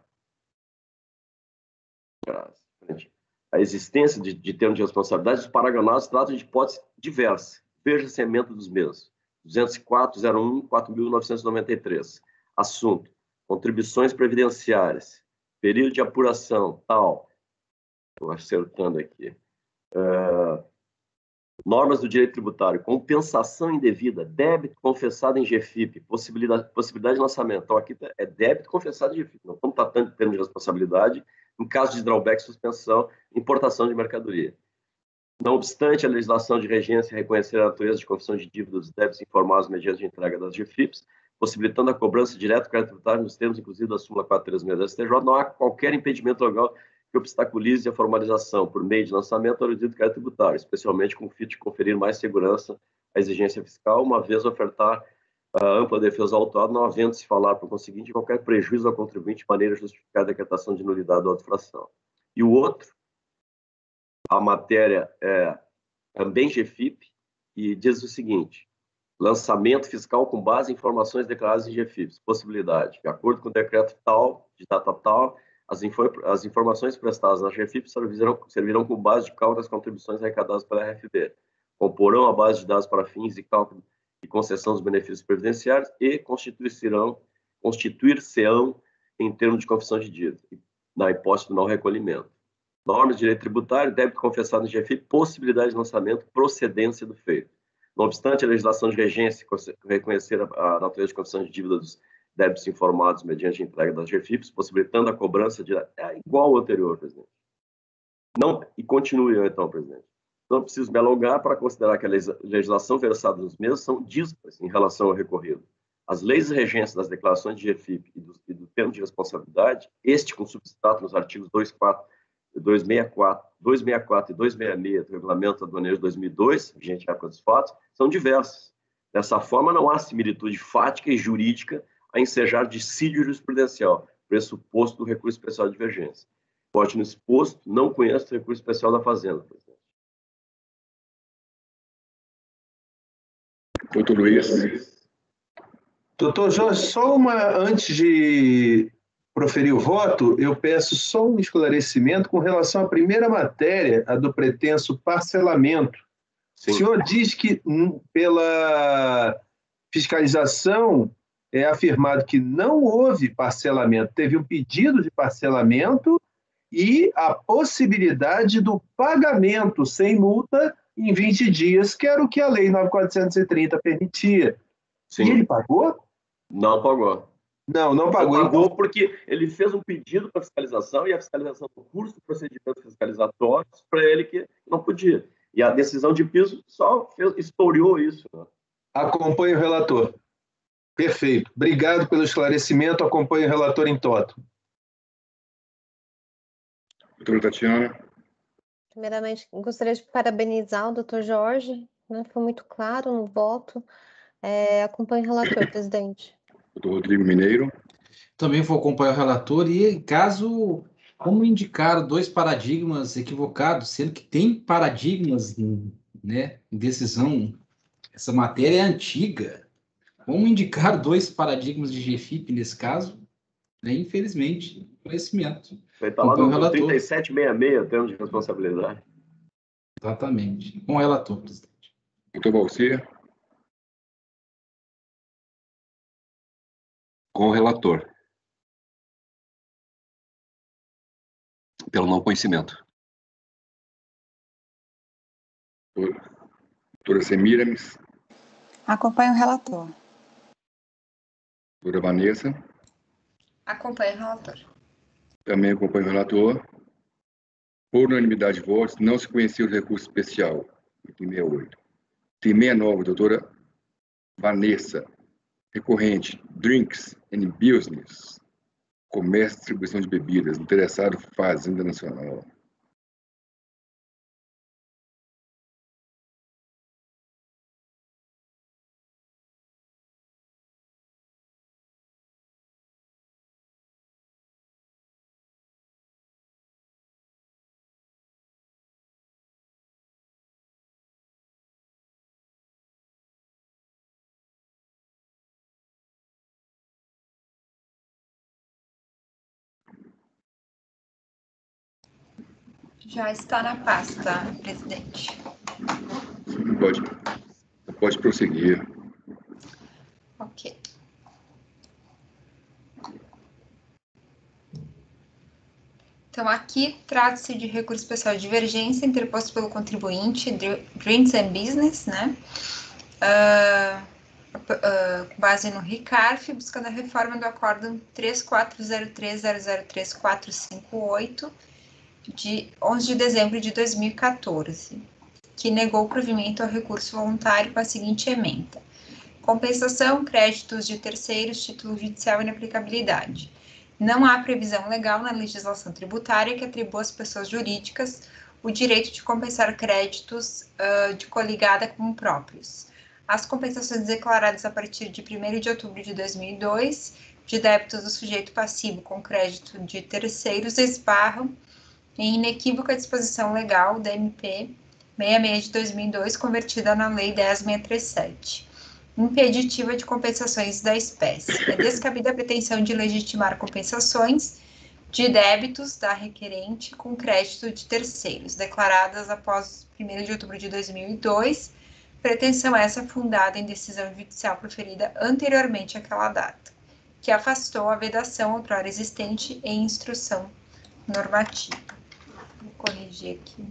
frente à existência de, de termo de responsabilidade, os paragramados tratam de hipótese diversa. Veja-se a emenda dos mesmos. duzentos e quatro, zero um, quatro mil novecentos e noventa e três. Assunto: contribuições previdenciárias, período de apuração, tal. Estou acertando aqui. Uh, normas do direito tributário, compensação indevida, débito confessado em G F I P, possibilidade, possibilidade de lançamento. Então, aqui é débito confessado em G F I P. Não estamos tratando de termo de responsabilidade, em caso de drawback, suspensão, importação de mercadoria. Não obstante a legislação de regência reconhecer a natureza de confissão de dívidas dos débitos informados mediante a entrega das G F I Ps, possibilitando a cobrança direta do crédito tributário nos termos, inclusive, da súmula quatrocentos e trinta e seis da S T J, não há qualquer impedimento legal que obstaculize a formalização por meio de lançamento do dito crédito tributário, especialmente com o fito de conferir mais segurança à exigência fiscal, uma vez ofertar a ampla defesa ao autuado, não havendo se falar, por conseguinte, qualquer prejuízo ao contribuinte de maneira a justificar a decretação de nulidade ou infração. E o outro, a matéria é também G F I P, e diz o seguinte: lançamento fiscal com base em informações declaradas em G F I Ps. Possibilidade. De acordo com o decreto tal, de data tal, as, infor as informações prestadas na G F I P servirão, servirão como base de cálculo das contribuições arrecadadas pela R F B. Comporão a base de dados para fins de cálculo e concessão dos benefícios previdenciários e constituir-se-ão constituir em termos de confissão de dívida, na hipótese do não recolhimento. Normas de direito tributário, débito confessado em G F I P, possibilidade de lançamento, procedência do feito. Não obstante a legislação de regência reconhecer a, a natureza de confissão de dívida dos débitos informados mediante a entrega das G F I Ps, possibilitando a cobrança de, é, igual ao anterior, presidente. Não, e continue eu, então, presidente. Não preciso me alongar para considerar que a legislação versada nos mesmos são díspares em relação ao recorrido. As leis de regência das declarações de G F I P e do, e do termo de responsabilidade, este com substrato nos artigos duzentos e sessenta e quatro, duzentos e sessenta e quatro e duzentos e sessenta e seis do Regulamento Aduaneiro de dois mil e dois, vigente à época dos fatos, são diversas. Dessa forma, não há similitude fática e jurídica a ensejar dissídio jurisprudencial, pressuposto do recurso especial de divergência. Pode no exposto, não conheço o recurso especial da Fazenda, presidente.
Doutor Luiz.
Doutor Jorge, só uma, antes de proferir o voto, eu peço só um esclarecimento com relação à primeira matéria, a do pretenso parcelamento. Sim. O senhor diz que, pela fiscalização, é afirmado que não houve parcelamento, teve um pedido de parcelamento e a possibilidade do pagamento sem multa em vinte dias, que era o que a Lei nove mil quatrocentos e trinta permitia. Sim. E ele pagou?
Não pagou.
Não, não pagou.
Não pagou porque ele fez um pedido para fiscalização e a fiscalização do curso de procedimentos fiscalizatórios para ele que não podia. E a decisão de piso só fez, historiou isso. Né?
Acompanhe o relator. Perfeito. Obrigado pelo esclarecimento. Acompanhe o relator em toto.
Doutora Tatiana.
Primeiramente, gostaria de parabenizar o doutor Jorge, né? Foi muito claro no voto. É, acompanhe o relator, presidente.
Doutor Rodrigo Mineiro.
Também vou acompanhar o relator e, caso, como indicaram dois paradigmas equivocados, sendo que tem paradigmas, né, em decisão, essa matéria é antiga. Como indicar dois paradigmas de G F I P nesse caso? Né, infelizmente, conhecimento.
Está lá no trinta e sete sessenta e seis, termo de responsabilidade.
Exatamente. Com o relator, presidente.
Doutor Valcir.
Com o relator. Pelo não conhecimento.
Doutora Semiramis.
Acompanho o relator.
Doutora Vanessa.
Acompanho o relator.
Também acompanho o relator. Por unanimidade de votos, não se conhecia o recurso especial. Item sessenta e oito. Item sessenta e nove, doutora Vanessa. Recorrente, Drinks and Business. Comércio e distribuição de bebidas. Interessado, Fazenda Nacional.
Já está na pasta, presidente.
Pode, pode prosseguir.
Ok. Então, aqui trata-se de recurso especial de divergência interposto pelo contribuinte, Drinks and Business, né? Uh, uh, com base no RICARF, buscando a reforma do Acórdão três quatro zero três zero zero três quatro cinco oito, de onze de dezembro de dois mil e quatorze, que negou o provimento ao recurso voluntário com a seguinte ementa: compensação, créditos de terceiros, título judicial e inaplicabilidade. Não há previsão legal na legislação tributária que atribua às pessoas jurídicas o direito de compensar créditos uh, de coligada como próprios. As compensações declaradas a partir de primeiro de outubro de dois mil e dois de débitos do sujeito passivo com crédito de terceiros esbarram em inequívoca disposição legal da M P sessenta e seis de dois mil e dois, convertida na Lei dez mil seiscentos e trinta e sete, impeditiva de compensações da espécie. É descabida a pretensão de legitimar compensações de débitos da requerente com crédito de terceiros, declaradas após primeiro de outubro de dois mil e dois, pretensão essa fundada em decisão judicial proferida anteriormente àquela data, que afastou a vedação outrora existente em instrução normativa. Vou corrigir aqui.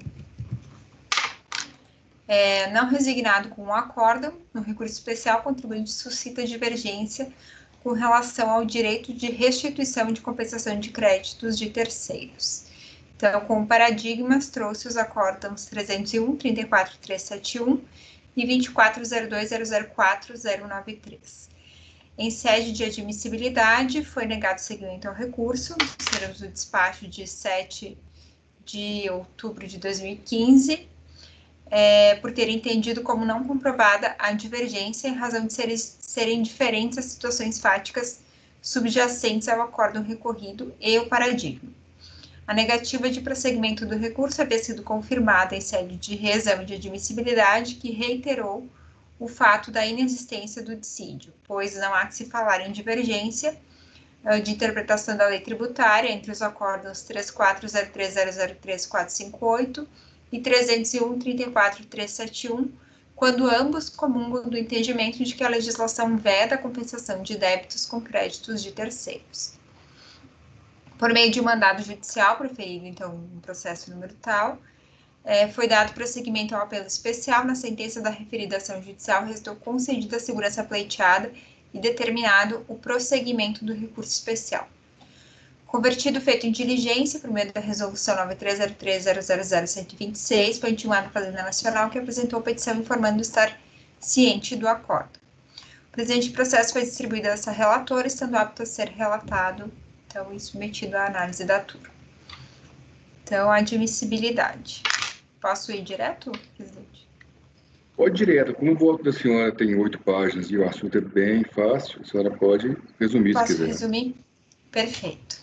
É, não resignado com o acórdão, no recurso especial, o contribuinte suscita divergência com relação ao direito de restituição de compensação de créditos de terceiros. Então, como paradigmas, trouxe os acórdãos trezentos e um, trinta e quatro mil trezentos e setenta e um e vinte e quatro zero dois zero zero quatro zero nove três. Em sede de admissibilidade, foi negado seguimento ao recurso, teremos o despacho de sete de outubro de dois mil e quinze, é, por ter entendido como não comprovada a divergência em razão de serem, serem diferentes as situações fáticas subjacentes ao acórdão recorrido e o paradigma. A negativa de prosseguimento do recurso havia sido confirmada em sede de reexame de admissibilidade, que reiterou o fato da inexistência do dissídio, pois não há que se falar em divergência uh, de interpretação da lei tributária entre os acórdãos três quatro zero três zero zero três quatro cinco oito e trezentos e um, trinta e quatro, trezentos e setenta e um, quando ambos comungam do entendimento de que a legislação veda a compensação de débitos com créditos de terceiros. Por meio de um mandado judicial proferido, então, no processo número tal, é, foi dado prosseguimento ao apelo especial. Na sentença da referida ação judicial, restou concedida a segurança pleiteada e determinado o prosseguimento do recurso especial. Convertido feito em diligência, por meio da resolução nove três zero três zero zero zero cento e vinte e seis, foi intimado a Fazenda Nacional, que apresentou a petição informando estar ciente do acordo. O presente processo foi distribuído a essa relatora, estando apto a ser relatado, então, e submetido à análise da turma. Então, admissibilidade. Posso ir direto, presidente?
Pode ir direto. Como o voto da senhora tem oito páginas e o assunto é bem fácil, a senhora pode resumir
Posso
se quiser.
resumir? Perfeito.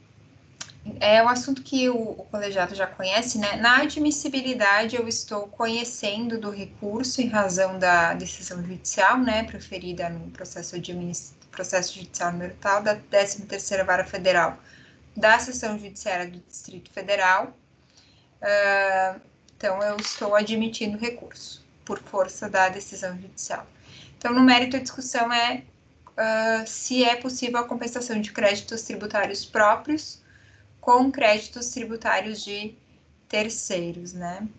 É um assunto que o, o colegiado já conhece, né? Na admissibilidade, eu estou conhecendo do recurso em razão da decisão judicial, né, proferida no processo, processo judicial número tal, da décima terceira Vara Federal da Seção Judiciária do Distrito Federal. Uh, então, eu estou admitindo o recurso, por força da decisão judicial. Então, no mérito, a discussão é uh, se é possível a compensação de créditos tributários próprios com créditos tributários de terceiros, né?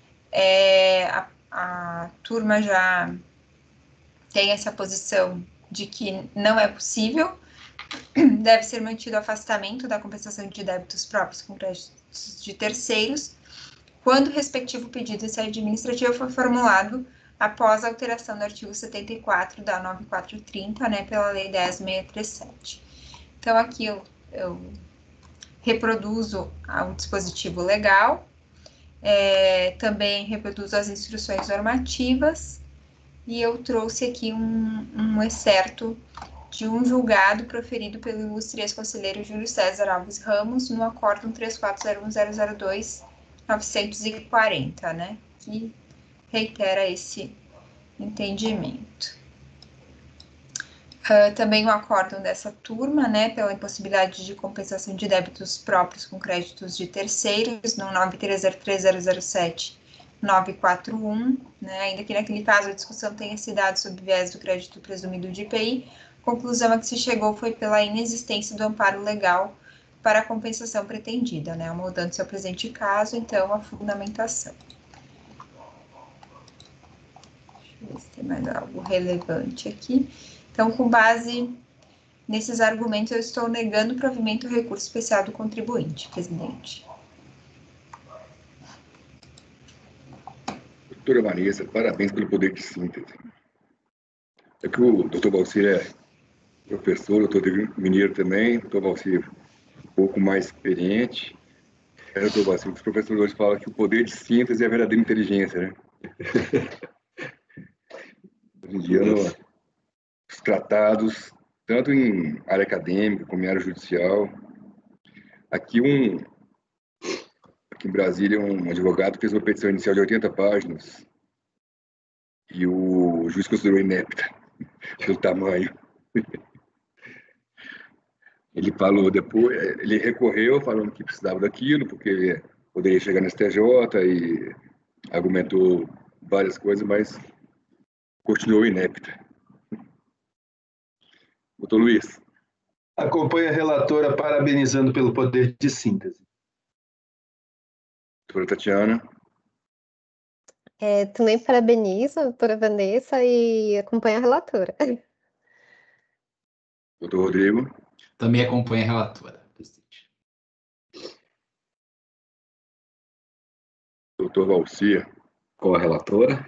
É, a, a turma já tem essa posição de que não é possível, deve ser mantido o afastamento da compensação de débitos próprios com créditos de terceiros, quando o respectivo pedido administrativo for formulado após a alteração do artigo setenta e quatro da nove mil quatrocentos e trinta, né, pela Lei dez mil seiscentos e trinta e sete. Então, aqui eu, eu reproduzo o dispositivo legal, é, também reproduzo as instruções normativas, e eu trouxe aqui um, um excerto de um julgado proferido pelo ilustre ex-conselheiro Júlio César Alves Ramos no acórdão três quatro zero um zero zero dois novecentos e quarenta, né, que reitera esse entendimento. Uh, também o acórdão dessa turma, né, pela impossibilidade de compensação de débitos próprios com créditos de terceiros, no nove três zero três zero zero sete nove quatro um, né, ainda que naquele caso a discussão tenha se dado sob viés do crédito presumido de I P I, a conclusão a que se chegou foi pela inexistência do amparo legal para a compensação pretendida, né, amoldando-se ao presente caso, então, a fundamentação. Deixa eu ver se tem mais algo relevante aqui. Então, com base nesses argumentos, eu estou negando o provimento ao recurso especial do contribuinte, presidente.
Doutora Vanessa, parabéns pelo poder de síntese. É que o doutor Valcir é professor, o doutor Mineiro também, o doutor Valcir um pouco mais experiente. É, doutor Valcir, os professores hoje falam que o poder de síntese é a verdadeira inteligência, né? Hoje em dia, no, os tratados, tanto em área acadêmica como em área judicial. Aqui, um, aqui em Brasília, um advogado fez uma petição inicial de oitenta páginas e o juiz considerou inepta pelo tamanho. Ele falou depois, ele recorreu falando que precisava daquilo, porque poderia chegar no S T J e argumentou várias coisas, mas continuou inepta. Doutor Luiz.
Acompanho a relatora parabenizando pelo poder de síntese.
Doutora Tatiana.
É, também parabenizo a doutora Vanessa e acompanho a relatora.
Doutor Rodrigo.
Também acompanho a relatora, presidente.
Doutor Valcir.
Com a relatora.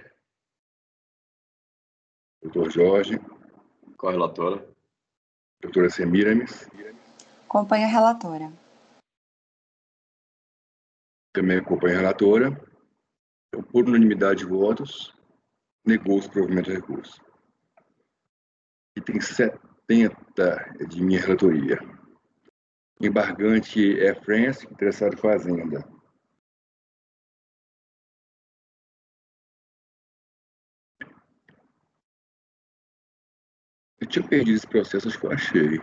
Doutor Jorge.
Com a relatora.
Doutora Semiramis.
Acompanho a relatora.
Também acompanho a relatora. Então, por unanimidade de votos, negou-se o provimento do recurso. Item setenta de minha relatoria. Embargante é France, interessado em fazenda. Eu tinha perdido esse processo, acho que eu achei.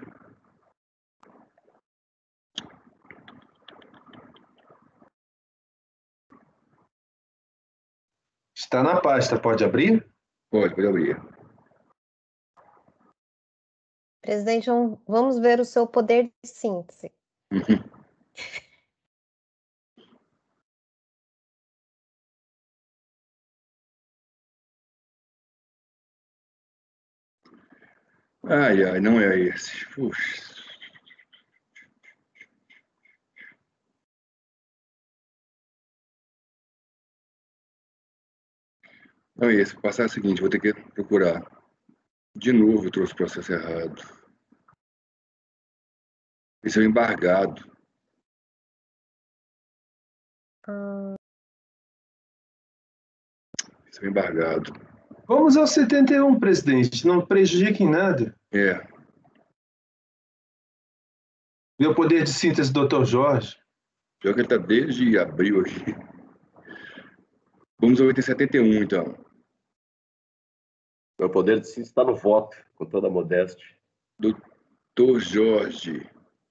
Está na pasta, pode abrir?
Pode, pode abrir.
Presidente, vamos- vamos ver o seu poder de síntese.
Ai, ai, não é esse. Puxa. Não é esse. Vou passar o seguinte, vou ter que procurar. De novo, eu trouxe o processo errado. Esse é o embargado.
Ah,
Esse é o embargado.
Vamos ao setenta e um, presidente. Não prejudica em nada.
É.
Meu poder de síntese, doutor Jorge.
Pior que ele está desde abril aqui. Vamos ao item setenta e um, então.
Meu poder de síntese está no voto, com toda a modéstia.
Doutor Jorge.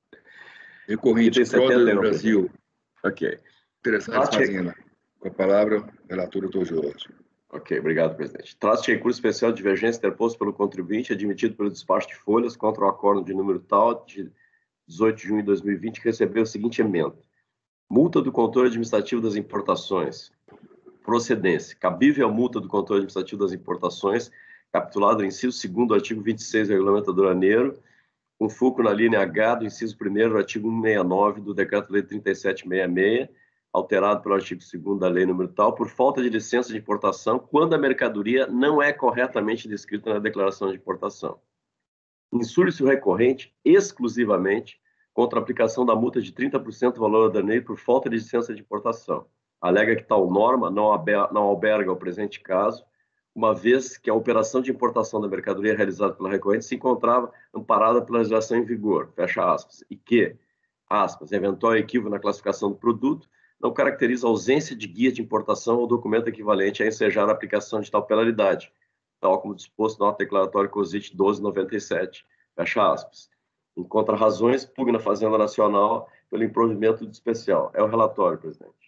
Recorrente
Item setenta e
Frota
um,
do Brasil.
Ok.
Interessado
Trate-
em fazenda. Com a palavra, relator doutor Jorge.
Ok, obrigado, presidente. Trata-se de recurso especial de divergência interposto pelo contribuinte, admitido pelo despacho de folhas contra o acordo de número tal, de dezoito de junho de dois mil e vinte, que recebeu a seguinte emenda. Multa do controle administrativo das importações. Procedência. Cabível a multa do controle administrativo das importações, capitulado no inciso segundo do artigo vinte e seis do Regulamento Aduaneiro, com fulcro na linha H do inciso primeiro do artigo cento e sessenta e nove do Decreto-Lei trinta e sete sessenta e seis, alterado pelo artigo segundo da lei número tal, por falta de licença de importação, quando a mercadoria não é corretamente descrita na declaração de importação. Insurge-se o recorrente exclusivamente contra a aplicação da multa de trinta por cento do valor aduaneiro por falta de licença de importação. Alega que tal norma não alberga, não alberga o presente caso, uma vez que a operação de importação da mercadoria realizada pela recorrente se encontrava amparada pela legislação em vigor, fecha aspas, e que, aspas, eventual equívoco na classificação do produto não caracteriza a ausência de guia de importação ou documento equivalente a ensejar a aplicação de tal penalidade, tal como disposto na nota declaratória C O S I T doze noventa e sete, fecha aspas. Encontra razões, pugna na Fazenda Nacional pelo improvimento do especial. É o relatório, presidente.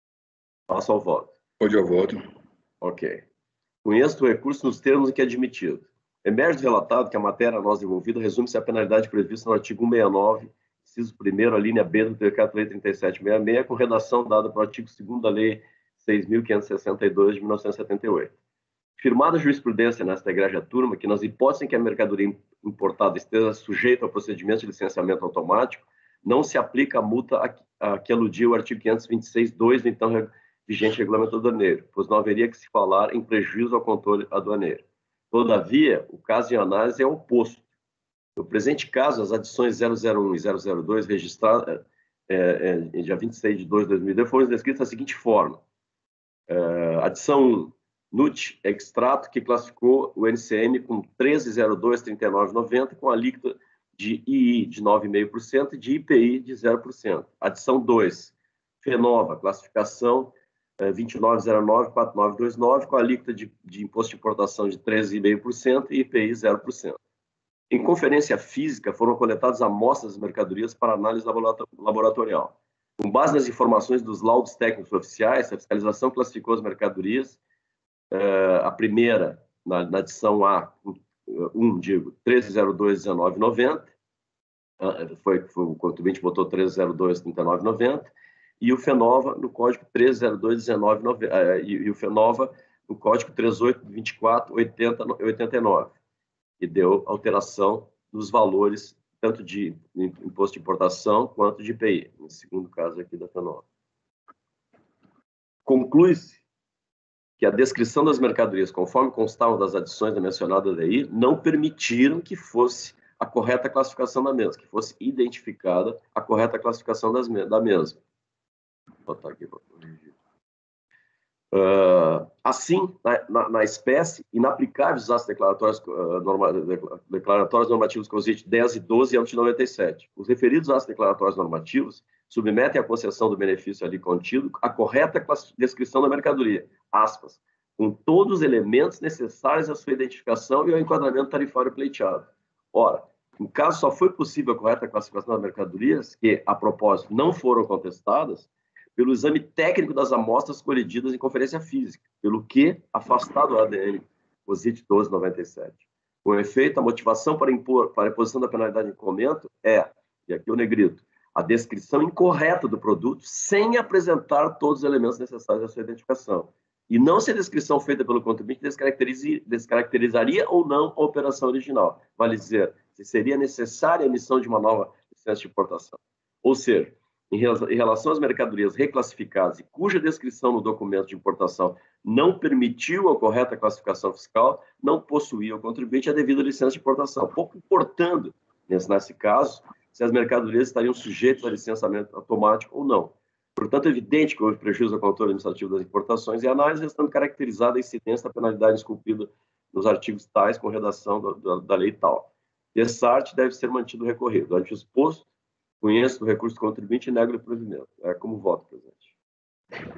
Passo ao voto.
Pode ao voto.
Ok. Conheço o recurso nos termos em que é admitido. Emerge do relatado que a matéria a nós devolvida resume-se à penalidade prevista no artigo cento e sessenta e nove, inciso primeiro, a linha B do Decreto-Lei trinta e sete sessenta e seis, com redação dada para o artigo segundo da Lei seis mil quinhentos e sessenta e dois, de mil novecentos e setenta e oito. Firmada a jurisprudência nesta egrégia turma, que nas hipóteses em que a mercadoria importada esteja sujeita ao procedimento de licenciamento automático, não se aplica a multa a, a que aludia o artigo quinhentos e vinte e seis, dois do então vigente regulamento aduaneiro, pois não haveria que se falar em prejuízo ao controle aduaneiro. Todavia, o caso em análise é o oposto. No presente caso, as adições zero zero um e zero zero dois registradas é, é, em dia vinte e seis de dois de dois mil e dois foram descritas da seguinte forma. É, adição um, N U T extrato, que classificou o N C M com treze zero dois trinta e nove noventa, com alíquota de I I de nove vírgula cinco por cento e de I P I de zero por cento. Adição dois, Fenova, classificação é, vinte e nove zero nove quatro nove dois nove, com alíquota de, de imposto de importação de treze vírgula cinco por cento e I P I zero por cento. Em conferência física, foram coletadas amostras das mercadorias para análise laboratorial. Com base nas informações dos laudos técnicos oficiais, a fiscalização classificou as mercadorias, uh, a primeira, na, na adição A, um, digo, treze zero dois dezenove noventa, uh, foi, foi, o contribuinte botou treze zero dois trinta e nove noventa, e o Fenova no código treze zero dois dezenove noventa, uh, e, e o Fenova no código treze oito vinte e quatro oitenta e nove. E deu alteração dos valores, tanto de imposto de importação quanto de I P I, no segundo caso aqui da Fenova. Conclui-se que a descrição das mercadorias, conforme constavam das adições da mencionada daí, não permitiram que fosse a correta classificação da mesma, que fosse identificada a correta classificação das, da mesma. Vou botar aqui para corrigir. Uh, assim, na, na, na espécie, inaplicáveis os atos declaratórios, uh, norma, declaratórios normativos C O S I T dez e doze e de noventa e sete. Os referidos atos declaratórios normativos submetem à concessão do benefício ali contido a correta descrição da mercadoria, aspas, com todos os elementos necessários à sua identificação e ao enquadramento tarifário pleiteado. Ora, no caso só foi possível a correta classificação das mercadorias, que, a propósito, não foram contestadas, pelo exame técnico das amostras colhidas em conferência física, pelo que afastado o A D N, o S I T doze noventa e sete. Com efeito, a motivação para, impor, para a imposição da penalidade em comento é, e aqui o negrito, a descrição incorreta do produto sem apresentar todos os elementos necessários à sua identificação. E não se a descrição feita pelo contribuinte descaracterizaria ou não a operação original. Vale dizer, se seria necessária a emissão de uma nova licença de importação. Ou seja, em relação às mercadorias reclassificadas e cuja descrição no documento de importação não permitiu a correta classificação fiscal, não possuía o contribuinte a devida licença de importação, pouco importando, nesse caso, se as mercadorias estariam sujeitas a licenciamento automático ou não. Portanto, é evidente que houve prejuízo ao controle administrativo das importações e análise restando caracterizada a incidência da penalidade esculpida nos artigos tais com redação do, do, da lei tal. Essa arte deve ser mantido recorrido. Ante o exposto, conheço do recurso do contribuinte e nego o provimento. É como voto, presidente.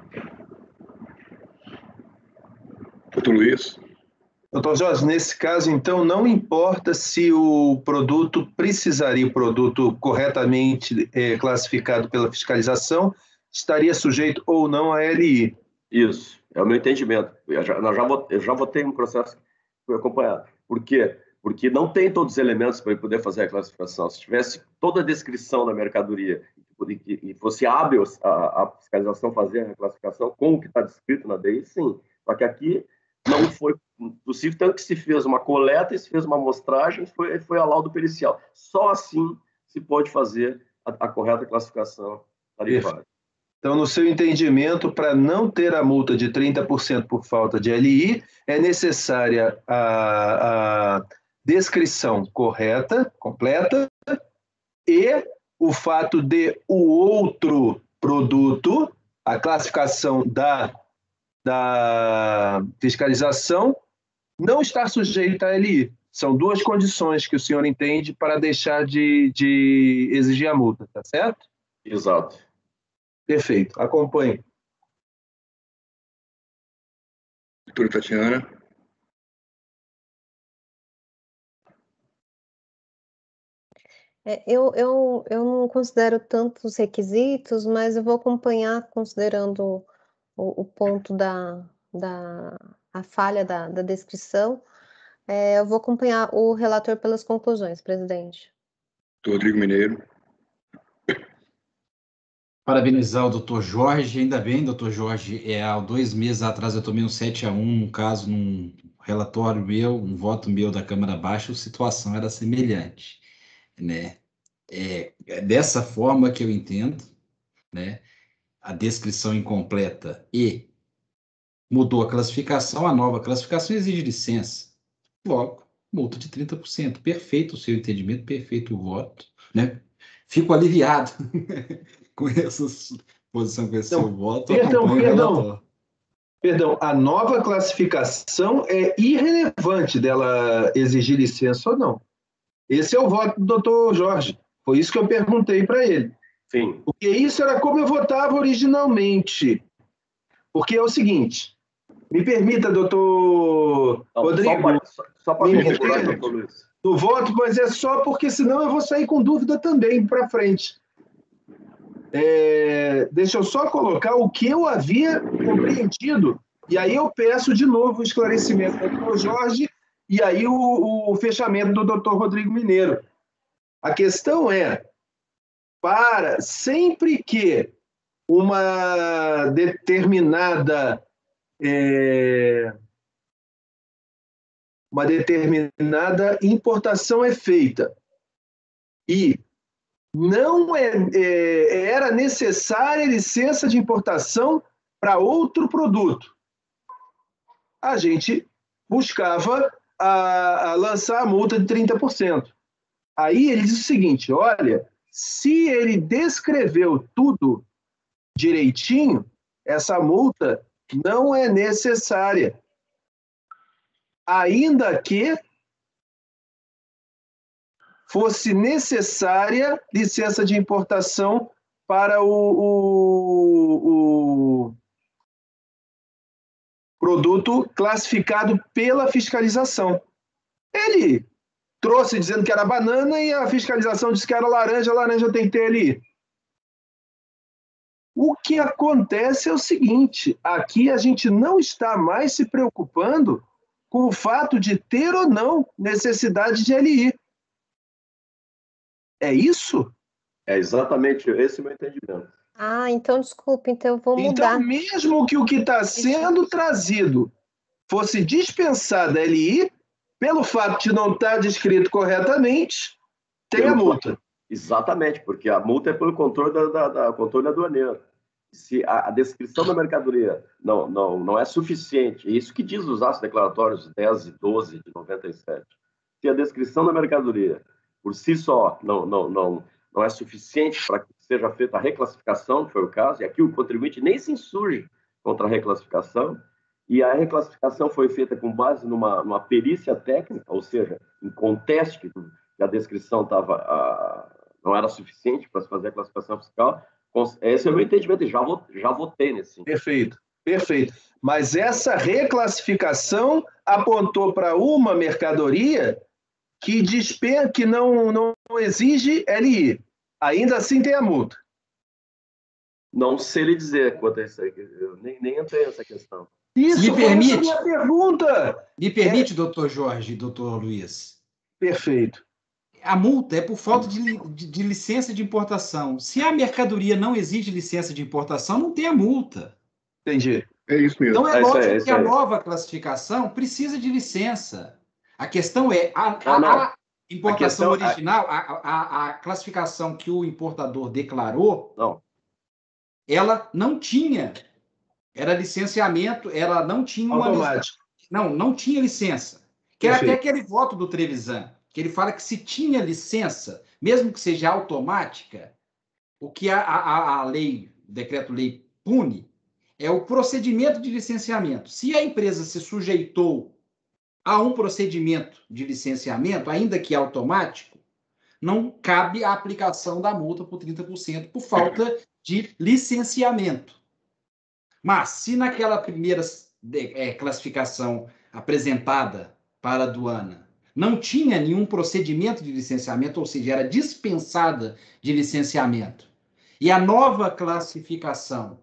Doutor Luiz.
Doutor Jorge, nesse caso, então, não importa se o produto precisaria, o produto corretamente é, classificado pela fiscalização, estaria sujeito ou não a L I.
Isso, é o meu entendimento. Eu já, eu já, votei, eu já votei um processo que foi acompanhado. Por quê? Porque não tem todos os elementos para ele poder fazer a classificação. Se tivesse toda a descrição da mercadoria e fosse hábil a, a fiscalização fazer a classificação com o que está descrito na D I, sim. Só que aqui não foi possível, tanto que se fez uma coleta e se fez uma amostragem, foi, foi a laudo pericial. Só assim se pode fazer a, a correta classificação tarifária.
Então, no seu entendimento, para não ter a multa de trinta por cento por falta de L I, é necessária a, a descrição correta, completa, e o fato de o outro produto, a classificação da, da fiscalização, não estar sujeita a L I. São duas condições que o senhor entende para deixar de, de exigir a multa, tá certo?
Exato.
Perfeito. Acompanhe.
Doutora Tatiana.
É, eu, eu, eu não considero tantos requisitos, mas eu vou acompanhar considerando o, o ponto da, da a falha da, da descrição. É, eu vou acompanhar o relator pelas conclusões, presidente.
Rodrigo Mineiro.
Parabenizar o doutor Jorge, ainda bem, doutor Jorge, é, há dois meses atrás eu tomei um sete a um, num caso, num relatório meu, um voto meu da Câmara Baixa, a situação era semelhante, né? É, é dessa forma que eu entendo, né? A descrição incompleta e mudou a classificação, a nova classificação exige licença. Logo, multa de trinta por cento. Perfeito o seu entendimento, perfeito o voto, né? Fico aliviado com essa posição, com esse
Então,
seu voto.
Perdão,
acompanho o
perdão.
relator.
Perdão, a nova classificação é irrelevante dela exigir licença ou não. Esse é o voto do doutor Jorge. Foi isso que eu perguntei para ele.
Sim.
Porque isso era como eu votava originalmente. Porque é o seguinte, me permita, doutor
Não,
Rodrigo,
só só para
me
corroborar,
meter
doutor Luiz.
no voto, mas é só porque senão eu vou sair com dúvida também para frente. É, deixa eu só colocar o que eu havia compreendido, e aí eu peço de novo o esclarecimento do doutor Jorge e aí o, o fechamento do doutor Rodrigo Mineiro. A questão é, para sempre que uma determinada é, uma determinada importação é feita e não é, é, era necessária licença de importação para outro produto, a gente buscava a, a lançar a multa de trinta por cento. Aí ele diz o seguinte, olha, se ele descreveu tudo direitinho, essa multa não é necessária. Ainda que fosse necessária licença de importação para o, o, o produto classificado pela fiscalização. Ele trouxe dizendo que era banana e a fiscalização disse que era laranja, a laranja tem que ter L I. O que acontece é o seguinte, aqui a gente não está mais se preocupando com o fato de ter ou não necessidade de L I. É isso?
É exatamente esse o meu entendimento.
Ah, então desculpe, então eu vou mudar.
Então, mesmo que o que está sendo trazido fosse dispensado L I, pelo fato de não estar descrito corretamente, tem
Pelo
a multa.
Exatamente, porque a multa é pelo controle da, da, da controle aduaneiro. Se a, a descrição da mercadoria não, não, não é suficiente, é isso que diz os atos declaratórios dez e doze de noventa e sete. Se a descrição da mercadoria, por si só, não, não, não, não é suficiente para que seja feita a reclassificação, que foi o caso, e aqui o contribuinte nem se insurge contra a reclassificação, e a reclassificação foi feita com base numa, numa perícia técnica, ou seja, em conteste que a descrição tava, a, não era suficiente para se fazer a classificação fiscal. Esse é o meu entendimento, e já, já votei nesse.
Perfeito, perfeito. Mas essa reclassificação apontou para uma mercadoria que, dispen... que não, não exige L I. Ainda assim tem a multa.
Não sei lhe dizer quanto a isso aí, eu nem, nem entrei nessa questão.
Isso
me permite,
foi a minha pergunta.
Me permite, é... doutor Jorge, doutor Luiz?
Perfeito.
A multa é por falta de, de, de licença de importação. Se a mercadoria não exige licença de importação, não tem a multa.
Entendi.
É isso mesmo.
Então é,
é
lógico
aí,
que a nova classificação precisa de licença. A questão é a, a,
não,
a importação
a questão,
original, a, a, a classificação que o importador declarou,
não.
ela não tinha. Era licenciamento, ela não tinha uma
automático.
Não, não tinha licença. Que era até aquele voto do Trevisan, que ele fala que se tinha licença, mesmo que seja automática, o que a, a, a lei, o decreto-lei pune, é o procedimento de licenciamento. Se a empresa se sujeitou a um procedimento de licenciamento, ainda que automático, não cabe a aplicação da multa por trinta por cento por falta de licenciamento. Mas, se naquela primeira é, classificação apresentada para a aduana não tinha nenhum procedimento de licenciamento, ou seja, era dispensada de licenciamento, e a nova classificação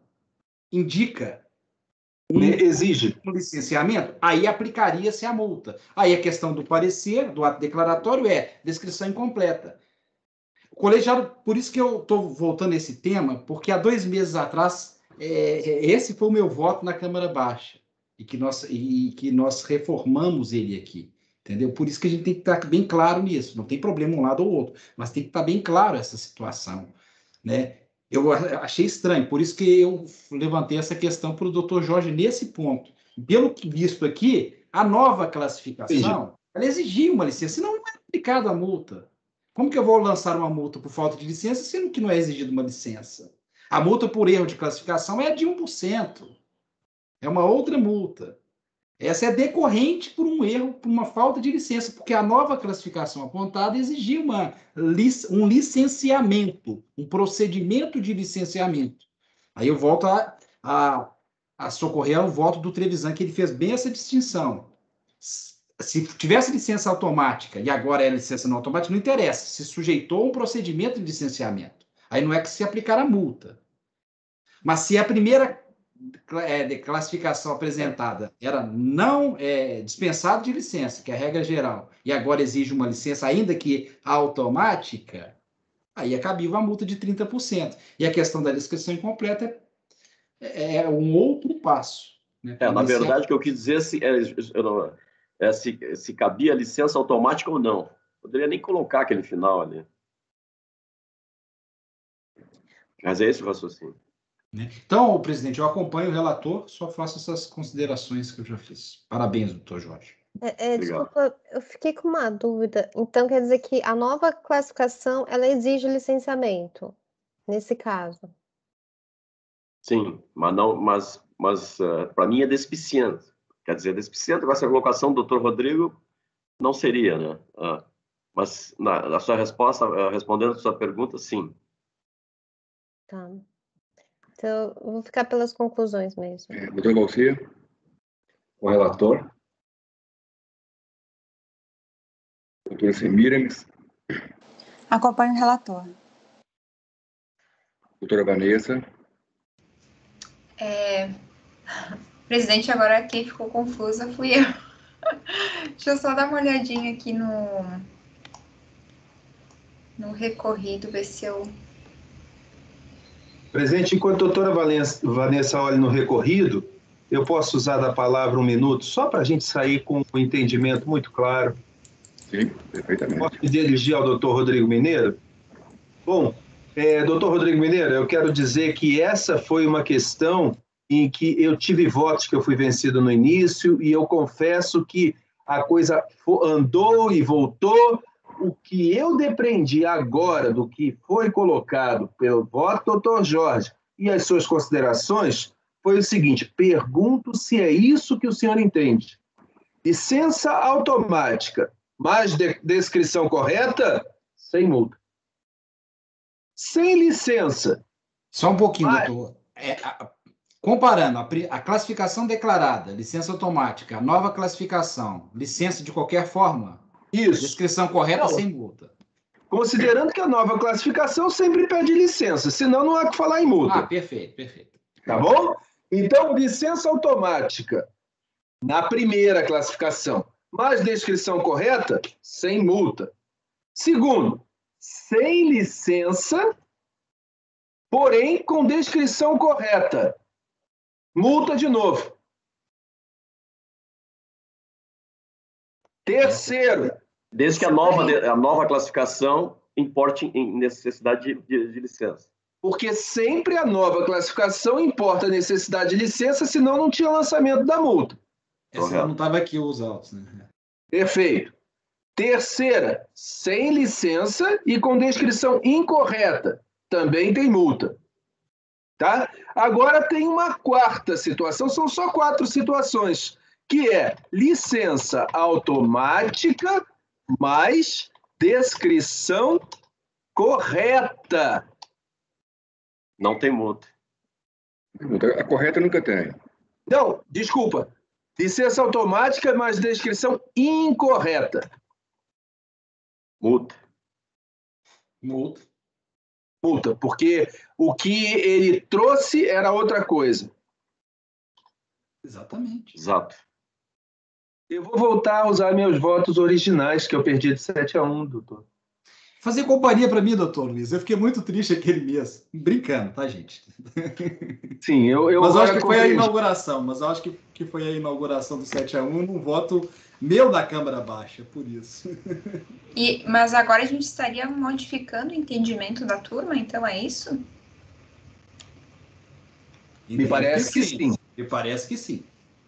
indica um,
exige
um licenciamento, aí aplicaria-se a multa. Aí a questão do parecer, do ato declaratório, é descrição incompleta. O colegiado, por isso que eu estou voltando a esse tema, porque há dois meses atrás, é, esse foi o meu voto na Câmara Baixa, e que nós, e que nós reformamos ele aqui. Entendeu? Por isso que a gente tem que estar bem claro nisso. Não tem problema um lado ou outro, mas tem que estar bem claro essa situação, né? Eu achei estranho, por isso que eu levantei essa questão para o doutor Jorge nesse ponto. Pelo que visto aqui, a nova classificação, ela exigia uma licença, senão não é aplicada a multa. Como que eu vou lançar uma multa por falta de licença, sendo que não é exigida uma licença? A multa por erro de classificação é de um por cento. É uma outra multa. Essa é decorrente por um erro, por uma falta de licença, porque a nova classificação apontada exigia uma, um licenciamento, um procedimento de licenciamento. Aí eu volto a, a, a socorrer ao voto do Trevisan, que ele fez bem essa distinção. Se tivesse licença automática e agora é licença não automática, não interessa. Se sujeitou a um procedimento de licenciamento. Aí não é que se aplicar a multa. Mas se a primeira É, de classificação apresentada era não é, dispensado de licença, que é a regra geral, e agora exige uma licença, ainda que automática, aí é cabível a multa de trinta por cento. E a questão da descrição incompleta é, é um outro passo. Né?
É, na verdade, o que eu quis dizer se, é, é, se, se cabia licença automática ou não. Poderia nem colocar aquele final ali. Mas é esse o raciocínio.
Então, presidente, eu acompanho o relator, só faço essas considerações que eu já fiz. Parabéns, doutor Jorge.
É, é, desculpa, eu fiquei com uma dúvida. Então, quer dizer que a nova classificação, ela exige licenciamento, nesse caso?
Sim, mas, não, mas, mas uh, para mim é despiciente. Quer dizer, despiciente com essa colocação do doutor Rodrigo não seria, né? Uh, mas na, na sua resposta, uh, respondendo a sua pergunta, sim.
Tá. Então, eu vou ficar pelas conclusões mesmo.
É, doutor Valcir? O relator. Doutora Semiramis.
Acompanho o relator.
Doutora Vanessa.
É... Presidente, agora quem ficou confusa fui eu. Deixa eu só dar uma olhadinha aqui no, no recorrido, ver se eu...
Presidente, enquanto a doutora Vanessa, Vanessa olha no recorrido, eu posso usar da palavra um minuto, só para a gente sair com um entendimento muito claro.
Sim, perfeitamente.
Posso me dirigir ao doutor Rodrigo Mineiro? Bom, é, doutor Rodrigo Mineiro, eu quero dizer que essa foi uma questão em que eu tive votos que eu fui vencido no início e eu confesso que a coisa andou e voltou. O que eu depreendi agora do que foi colocado pelo voto do doutor Jorge e as suas considerações foi o seguinte: pergunto se é isso que o senhor entende. Licença automática, mais de descrição correta, sem multa. Sem licença.
Só um pouquinho,
Mas...
doutor. É, a, comparando a, a classificação declarada, licença automática, a nova classificação, licença de qualquer forma,
isso.
Descrição correta, não, sem multa.
Considerando que a nova classificação sempre pede licença, senão não há que falar em multa.
Ah, perfeito, perfeito.
Tá bom? Então, licença automática na primeira classificação, mais descrição correta, sem multa. Segundo, sem licença, porém com descrição correta. Multa de novo. Terceiro.
Desde que a nova, a nova classificação importe em necessidade de, de, de licença.
Porque sempre a nova classificação importa a necessidade de licença, senão não tinha lançamento da multa.
Essa não estava aqui os autos, né?
Perfeito. Terceira, sem licença e com descrição incorreta. Também tem multa. Tá? Agora tem uma quarta situação, são só quatro situações, que é licença automática mais descrição correta.
Não tem multa.
A correta nunca tem.
Não, desculpa. Licença automática mais descrição incorreta.
Multa.
Multa.
Multa, porque o que ele trouxe era outra coisa.
Exatamente.
Exato.
Eu vou voltar a usar meus votos originais, que eu perdi de sete a um, doutor.
Fazer companhia para mim, doutor Luiz. Eu fiquei muito triste aquele mês. Brincando, tá, gente?
Sim, eu... eu
mas eu acho que
compreendi.
foi a inauguração. Mas eu acho que, que foi a inauguração do sete a um num voto meu da Câmara Baixa, por isso.
E, mas agora a gente estaria modificando o entendimento da turma, então é isso?
Me parece que sim.
Me parece que sim.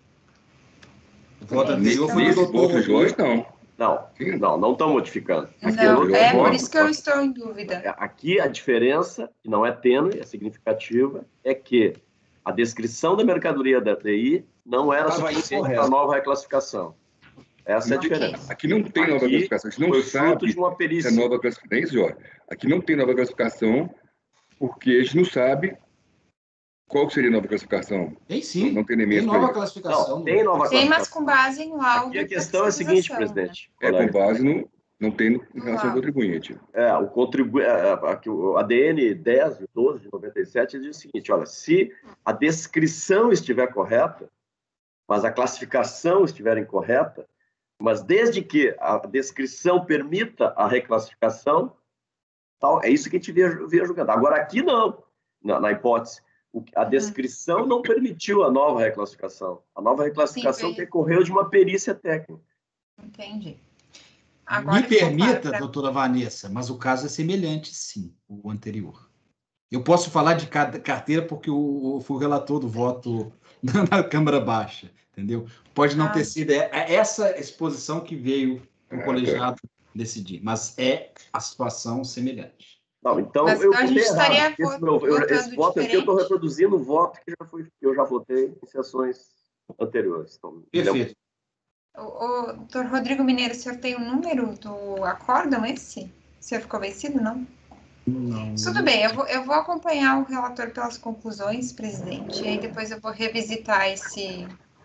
O voto anterior foi do doutor Jorge, não.
Não, não, não estão modificando.
Aqui não, é, é por isso que eu estou em dúvida.
Aqui a diferença, que não é tênue, é significativa, é que a descrição da mercadoria da T I não era suficiente para a nova reclassificação. Essa é a diferença.
Aqui não tem nova
Aqui
classificação. A gente não
foi
sabe
fruto de uma perícia.
se é nova classificação. É isso, Jorge. Aqui não tem nova classificação porque a gente não sabe qual seria a nova classificação.
Tem sim.
Não, não tem,
tem nova classificação.
Não, tem nova
tem,
classificação.
mas com base em laudo.
Aqui a questão é a seguinte, presidente.
Né? É com base no... Não tem em relação ao contribuinte.
É, o contribuinte, a D N dez, doze de noventa e sete diz o seguinte, olha, se a descrição estiver correta, mas a classificação estiver incorreta, mas desde que a descrição permita a reclassificação, tal, é isso que a gente via, via julgando. Agora, aqui não, na, na hipótese. A descrição não permitiu a nova reclassificação. A nova reclassificação Sim, decorreu de uma perícia técnica.
Entendi.
Agora, Me permita, pra... doutora Vanessa, mas o caso é semelhante, sim, o anterior. Eu posso falar de carteira porque eu fui o relator do voto na Câmara Baixa, entendeu? Pode não ah. ter sido essa exposição que veio o colegiado decidir, mas é a situação semelhante.
Não, então
mas
eu
então a gente estaria
esse, meu, eu, esse voto aqui eu estou reproduzindo o voto que já foi, eu já votei em sessões anteriores. Então,
perfeito.
O, o doutor Rodrigo Mineiro, o senhor tem o um número do acórdão esse? O senhor ficou vencido, não?
Não.
Tudo bem, eu vou, eu vou acompanhar o relator pelas conclusões, presidente, e aí depois eu vou revisitar esse,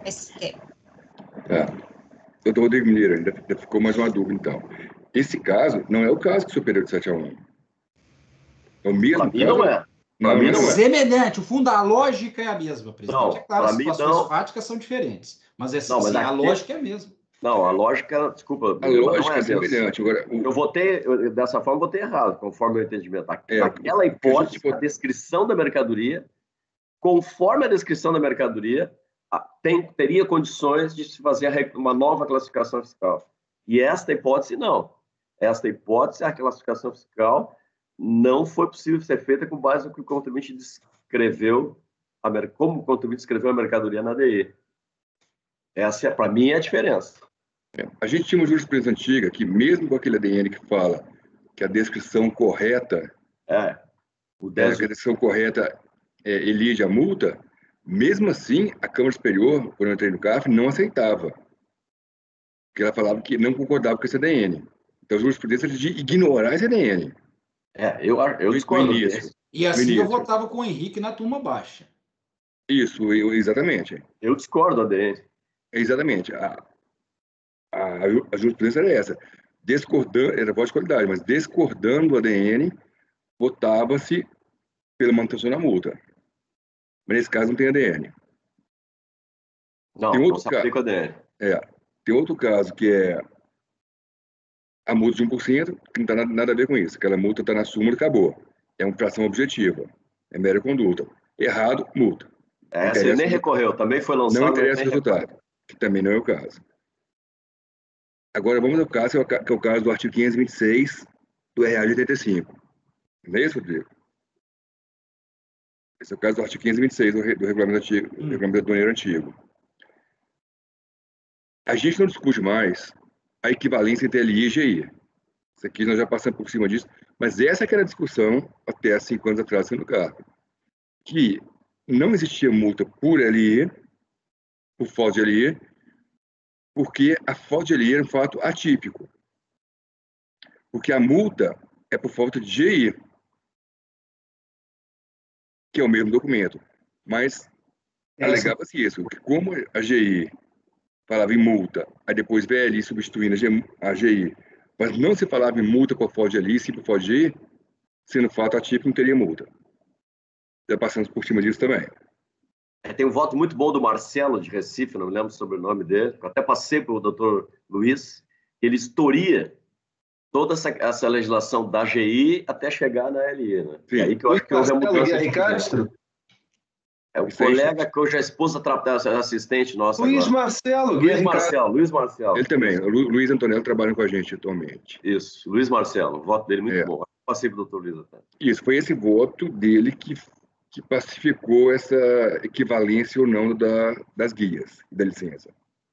esse tema.
Tá. Doutor Rodrigo Mineiro, ainda ainda ficou mais uma dúvida, então. Esse caso não é o caso que superou de sete a um. É o mesmo
Pra mim
caso?
não é. Pra mim não é.
Semelhante, o fundo, a lógica é a mesma, presidente.
Não,
é claro,
pra
as
mim
situações
não.
fáticas são diferentes. Mas, é,
Não, mas
sim, a
aqui-
lógica é a mesma.
Não, a lógica, desculpa,
A
Mineiro, mas
lógica
não é
é
a mesma.
semelhante. Agora, o-
Eu votei, eu- dessa forma, eu votei errado, conforme o meu entendimento.
É,
Naquela
porque a
hipótese,
gente
a descrição da mercadoria, conforme a descrição da mercadoria, a- tem, teria condições de se fazer a re- uma nova classificação fiscal. E esta hipótese, não. Esta hipótese, a classificação fiscal, não foi possível ser feita com base no que o contribuinte descreveu, a mer- como o contribuinte descreveu a mercadoria na D I. Essa, para mim, é a diferença.
a gente tinha uma jurisprudência antiga que, mesmo com aquele A D N que fala que a descrição correta,
É, o
é,
dez...
que a descrição correta é, elige a multa, mesmo assim, a Câmara Superior, quando eu entrei no C A F, não aceitava. Porque ela falava que não concordava com esse A D N. Então, a jurisprudência era de ignorar esse A D N.
É, eu, eu
No
discordo
início.
desse.
E assim
No
eu
início.
votava com o Henrique na turma baixa.
Isso, eu- exatamente.
Eu discordo do A D N.
Exatamente. A, a, a jurisprudência era essa. Discordando, era voto de qualidade, mas discordando do A D N, votava-se pela manutenção da multa. Mas nesse caso não tem A D N.
Não,
Tem
não
outro
se
ca-
aplica o A D N.
É. Tem outro caso que é a multa de um por cento, que não tem nada, nada a ver com isso. Aquela multa está na súmula e acabou. É uma infração objetiva. É mera conduta. Errado, multa.
Essa ele
Interessa
nem
o-
recorreu, também foi lançado.
Não
mas
interessa o
nem
resultado, que também não é o caso. Agora vamos ao caso, que é o ca- que é o caso do artigo quinhentos e vinte e seis do R A de oitenta e cinco. Não é isso, Rodrigo? Esse é o caso do artigo quinhentos e vinte e seis do, re- do regulamento antigo, do regulamento aduaneiro antigo. A gente não discute mais a equivalência entre L I e G I. Isso aqui nós já passamos por cima disso, mas essa que era a discussão até há cinco anos atrás sendo cargo. Que não existia multa por L I, por falta de L I, porque a falta de L I era um fato atípico. Porque a multa é por falta de G I, que é o mesmo documento. Mas alegava-se isso, que como a G I falava em multa, aí depois veio a L I substituindo a G- a G I, mas não se falava em multa por falta de L I, sim por falta de G I, sendo fato atípico, não teria multa. Já passamos por cima disso também.
É, tem um voto muito bom do Marcelo, de Recife, não me lembro sobre o sobrenome dele, eu até passei para o doutor Luiz, ele historia toda essa, essa legislação da G I até chegar na L I. Né?
Sim.
E aí que eu acho que houve a
Marcelo
mudança.
Guerra Castro?
É o
Isso aí,
colega que hoje a esposa trabalha, assistente nossa
Luiz
agora.
Marcelo
Luiz
Guerra Castro.
Marcelo, Luiz Marcelo.
Ele também, o Lu- Luiz Antonello trabalha com a gente atualmente.
Isso, Luiz Marcelo, o voto dele muito
É.
bom. Passei para o doutor Luiz até.
Isso, foi esse voto dele que, que pacificou essa equivalência ou não da, das guias, da licença.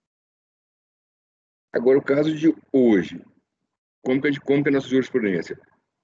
Agora, o caso de hoje, como que, a gente, como que é a nossa jurisprudência?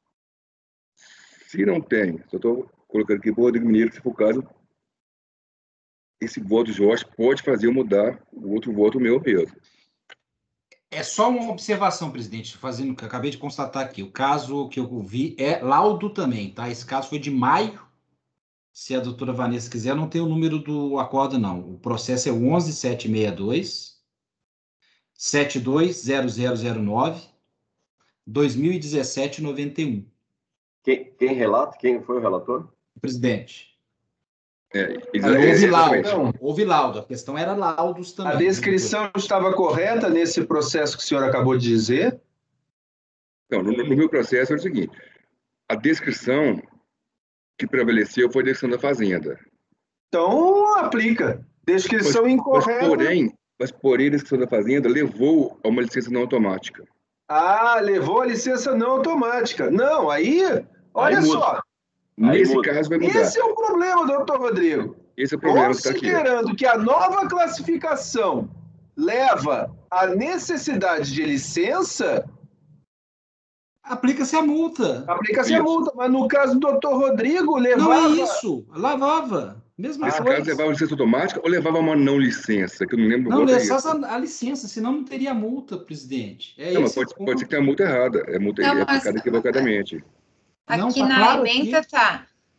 Se não tem, só estou colocando aqui para o Rodrigo Mineiro, se for o caso, esse voto de Jorge pode fazer eu mudar o outro voto meu mesmo.
É só uma observação, presidente, fazendo que eu acabei de constatar aqui. O caso que eu vi é laudo também, tá? Esse caso foi de maio. Se a doutora Vanessa quiser, não tem o número do acordo, não. O processo é o onze sete seis dois, sete dois zero zero zero nove, dois mil e dezessete noventa e um.
Quem, quem relata? Quem foi o relator?
Presidente.
É,
Aí houve laudo.
exatamente.
Houve laudo. A questão era laudos também.
A descrição estava correta nesse processo que o senhor acabou de dizer?
Não, no, no meu processo é o seguinte, a descrição que prevaleceu foi a descrição da fazenda.
Então, aplica. Descrição
Mas,
incorreta.
mas, porém, mas, porém, a descrição da fazenda levou a uma licença não automática.
Ah, levou a licença não automática. Não, aí, olha
Aí muda.
só.
Aí
Nesse
muda.
caso vai mudar.
Esse é o problema, doutor Rodrigo.
Esse é o problema que está aqui.
Considerando que a nova classificação leva à necessidade de licença,
Aplica-se a multa.
aplica-se a
Isso.
multa. Mas no caso do doutor Rodrigo, levava...
Não é isso. Lavava. Mesma
Nesse
coisa.
caso, levava licença automática ou levava uma não licença, que eu não lembro
Não,
qual é
só
isso.
a, a licença, senão não teria multa, presidente. É
Não, mas
esse
pode,
o ponto.
pode ser que tenha multa errada. É multa
Não,
é
mas-
aplicada equivocadamente.
Não,
Aqui
tá
na
claro
emenda
aqui.
tá.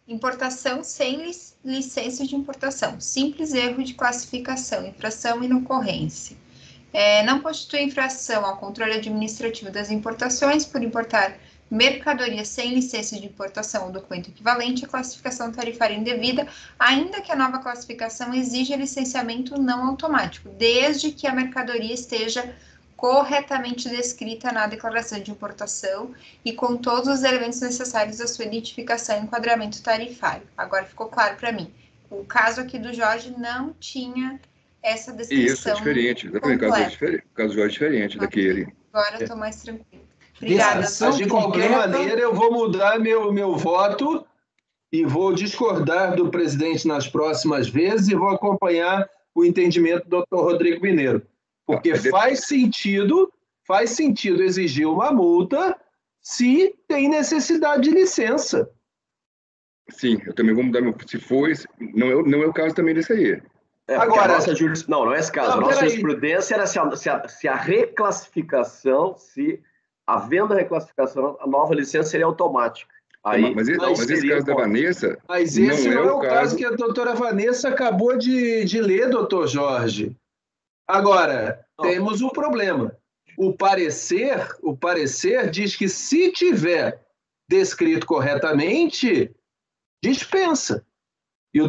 Importação sem lic- licença de importação. Simples erro de classificação, infração e inocorrência. É, não constitui infração ao controle administrativo das importações por importar mercadoria sem licença de importação ou documento equivalente à classificação tarifária indevida, ainda que a nova classificação exija licenciamento não automático, desde que a mercadoria esteja corretamente descrita na declaração de importação e com todos os elementos necessários à sua identificação e enquadramento tarifário. Agora ficou claro para mim. O caso aqui do Jorge não tinha essa descrição.
Isso, é diferente. Exatamente, o caso é diferente. O caso do Jorge é diferente
Ok.
daquele.
Agora eu estou mais tranquila. Obrigada.
Descrição
Mas, de qualquer
completa.
maneira, eu vou mudar meu, meu voto e vou discordar do presidente nas próximas vezes e vou acompanhar o entendimento do doutor Rodrigo Mineiro. Porque
Ah,
faz sentido, faz sentido exigir uma multa se tem necessidade de licença.
Sim, eu também vou mudar meu. Se for, esse- não é, não é o caso também desse aí.
É,
Agora-
Agora, a nossa juris... Não, não é esse caso.
Não,
a nossa
peraí.
jurisprudência era se a, se, a, se a reclassificação, se havendo a reclassificação, a nova licença seria automática. Aí,
mas, esse,
não
mas esse
seria
caso da
hipótese.
Vanessa.
Mas
Não
esse
é
não é,
o
o caso
caso-
que a doutora Vanessa acabou de, de ler, doutor Jorge. Agora,
Não.
temos um problema. O parecer, o parecer diz que se tiver descrito corretamente, dispensa. E o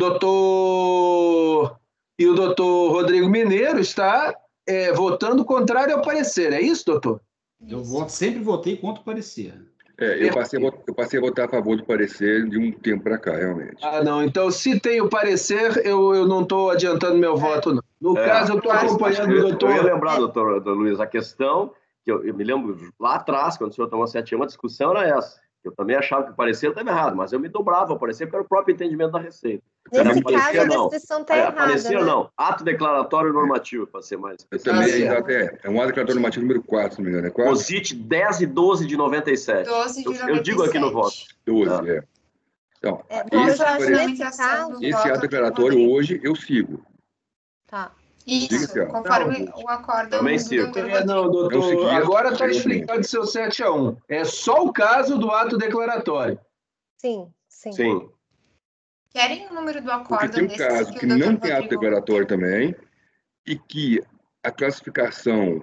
doutor e o doutor Rodrigo Mineiro está é, votando contrário ao parecer. É isso, doutor?
Eu voto, sempre votei contra o parecer.
É, eu, passei a, vot- eu passei a votar a favor do parecer de um tempo para cá, realmente.
Ah, não. Então, se tem o parecer, eu, eu não estou adiantando meu voto, não. No
É,
caso, eu estou
claro,
acompanhando o
Eu,
doutor.
eu ia lembrar, doutor, doutor Luiz, a questão, que eu, eu me lembro lá atrás, quando o senhor tomou sete anos, a discussão era essa. Eu também achava que o parecer estava errado, mas eu me dobrava ao parecer, porque era o próprio entendimento da Receita.
Nesse
Não,
caso,
parecia
a
não.
descrição está
É,
errada,
parecia
né?
não. Ato declaratório normativo, para ser mais
Eu
específico.
também,
certo.
exato, é, é um ato declaratório normativo número quatro, se não me engano, é quatro?
COSIT dez e doze de noventa e sete.
doze de
Eu,
noventa e sete.
eu digo aqui no voto.
doze, é. Então,
É,
Com a
doutor
esse,
Jorge,
parecer-
nesse caso...
esse ato declaratório hoje eu sigo.
Tá.
Isso,
Diga-se, ó.
conforme
Não,
o acórdão
também
do
sigo.
doutor
É, não,
Não
doutor,
segui,
agora está
eu
explicando seu sete a um. É só o caso do ato declaratório.
Sim, sim.
Sim.
Querem o número do
Porque
acórdão
tem um
desse
caso
que
que
o doutor
não tem ato
Rodrigo...
declaratório também e que a classificação,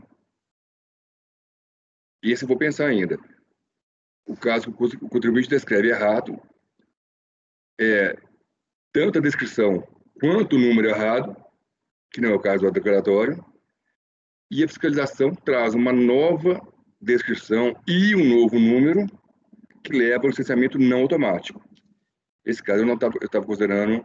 e esse eu vou pensar ainda, o caso que o contribuinte descreve errado, é tanto a descrição quanto o número errado, que não é o caso do ato declaratório, e a fiscalização traz uma nova descrição e um novo número que leva ao licenciamento não automático. Esse caso eu não estava eu estava considerando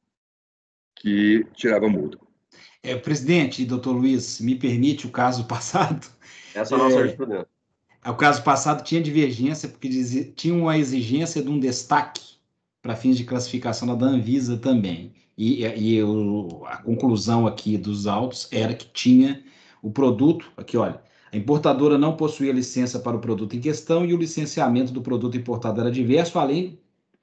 que tirava multa.
É, presidente, doutor Luiz, me permite o caso passado?
Essa é a nossa
É.
jurisprudência.
O caso passado tinha divergência, porque dizia, tinha uma exigência de um destaque para fins de classificação da Anvisa também. E, e o, a conclusão aqui dos autos era que tinha o produto, aqui olha, a importadora não possuía licença para o produto em questão e o licenciamento do produto importado era diverso, além...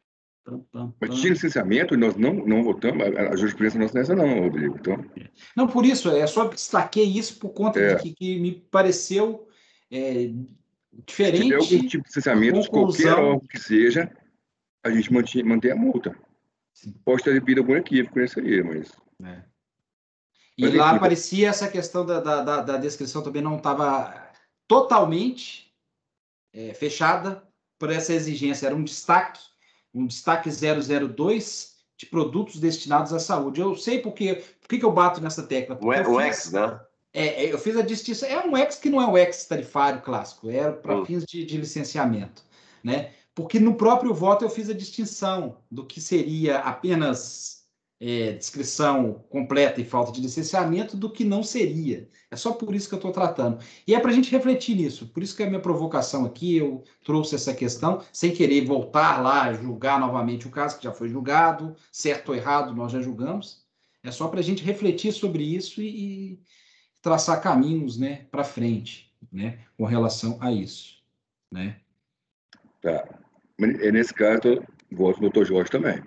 Mas tinha licenciamento e nós não, não votamos, a, a jurisprudência nossa nessa não, Rodrigo. Então,
Não, por isso, é só destaquei isso por conta
É.
de que, que me pareceu é,
se
diferente.
tiver algum tipo de licenciamento, de qualquer
conclusão.
órgão que seja, a gente mantém, mantém a multa.
Sim.
Pode ter havido algum equívoco nisso aí, mas...
É. E
Mas,
lá
enfim,
aparecia essa questão da, da, da, da descrição também não estava totalmente é, fechada por essa exigência. Era um destaque, um destaque zero zero dois de produtos destinados à saúde. Eu sei porque, por que que eu bato nessa tecla.
Um,
Porque eu
um
fiz-
ex, né?
É, é, eu fiz a distinção. É um ex que não é o ex tarifário clássico, é para
Hum.
fins de, de licenciamento, né? Porque no próprio voto eu fiz a distinção do que seria apenas é, descrição completa e falta de licenciamento do que não seria. É só por isso que eu estou tratando. E é para a gente refletir nisso. Por isso que a minha provocação aqui, eu trouxe essa questão, sem querer voltar lá, julgar novamente o caso, que já foi julgado, certo ou errado, nós já julgamos. É só para a gente refletir sobre isso e, e traçar caminhos, né, para frente, né, com relação a isso, né?
Tá. Mas, é, nesse caso, eu voto no doutor Jorge também.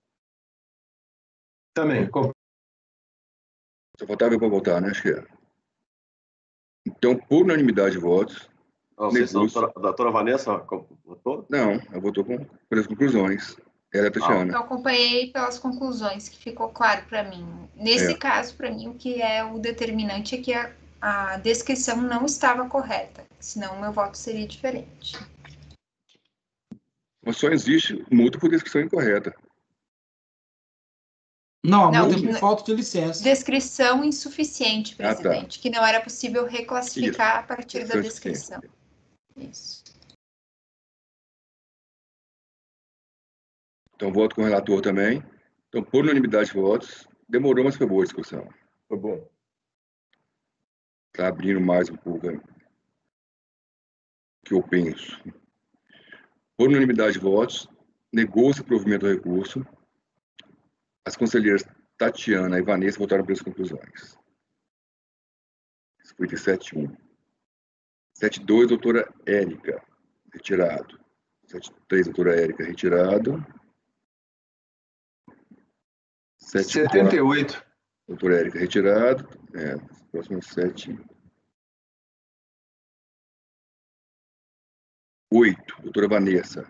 Também.
Só faltava eu para votar, né, acho que é. Então, por unanimidade de votos,
Não sei se a
Negócio.
doutora, a doutora Vanessa votou.
não, eu votou com, pelas conclusões. Ela é Tatiana.
Eu acompanhei pelas conclusões, que ficou claro para mim. Nesse
É.
caso, para mim, o que é o determinante é que a, a descrição não estava correta, senão o meu voto seria diferente.
Mas só existe multa por descrição incorreta.
Não, a
Não,
multa é por
n-
falta de licença.
Descrição insuficiente,
Ah, tá.
presidente, que não era possível reclassificar a partir da
Descrição
descrição. Isso.
Então, voto com o relator também. Então, por unanimidade de votos, demorou, mas foi boa a discussão. Foi bom. Está abrindo mais um pouco o que eu penso. Por unanimidade de votos, negou-se o provimento do recurso. As conselheiras Tatiana e Vanessa votaram pelas conclusões. cinquenta e sete a um. setenta e dois, doutora Érica, retirado. setenta e três, doutora Érica, retirado.
setenta e oito.
Doutora Érica, retirado. É, próximo sete. oito, doutora Vanessa.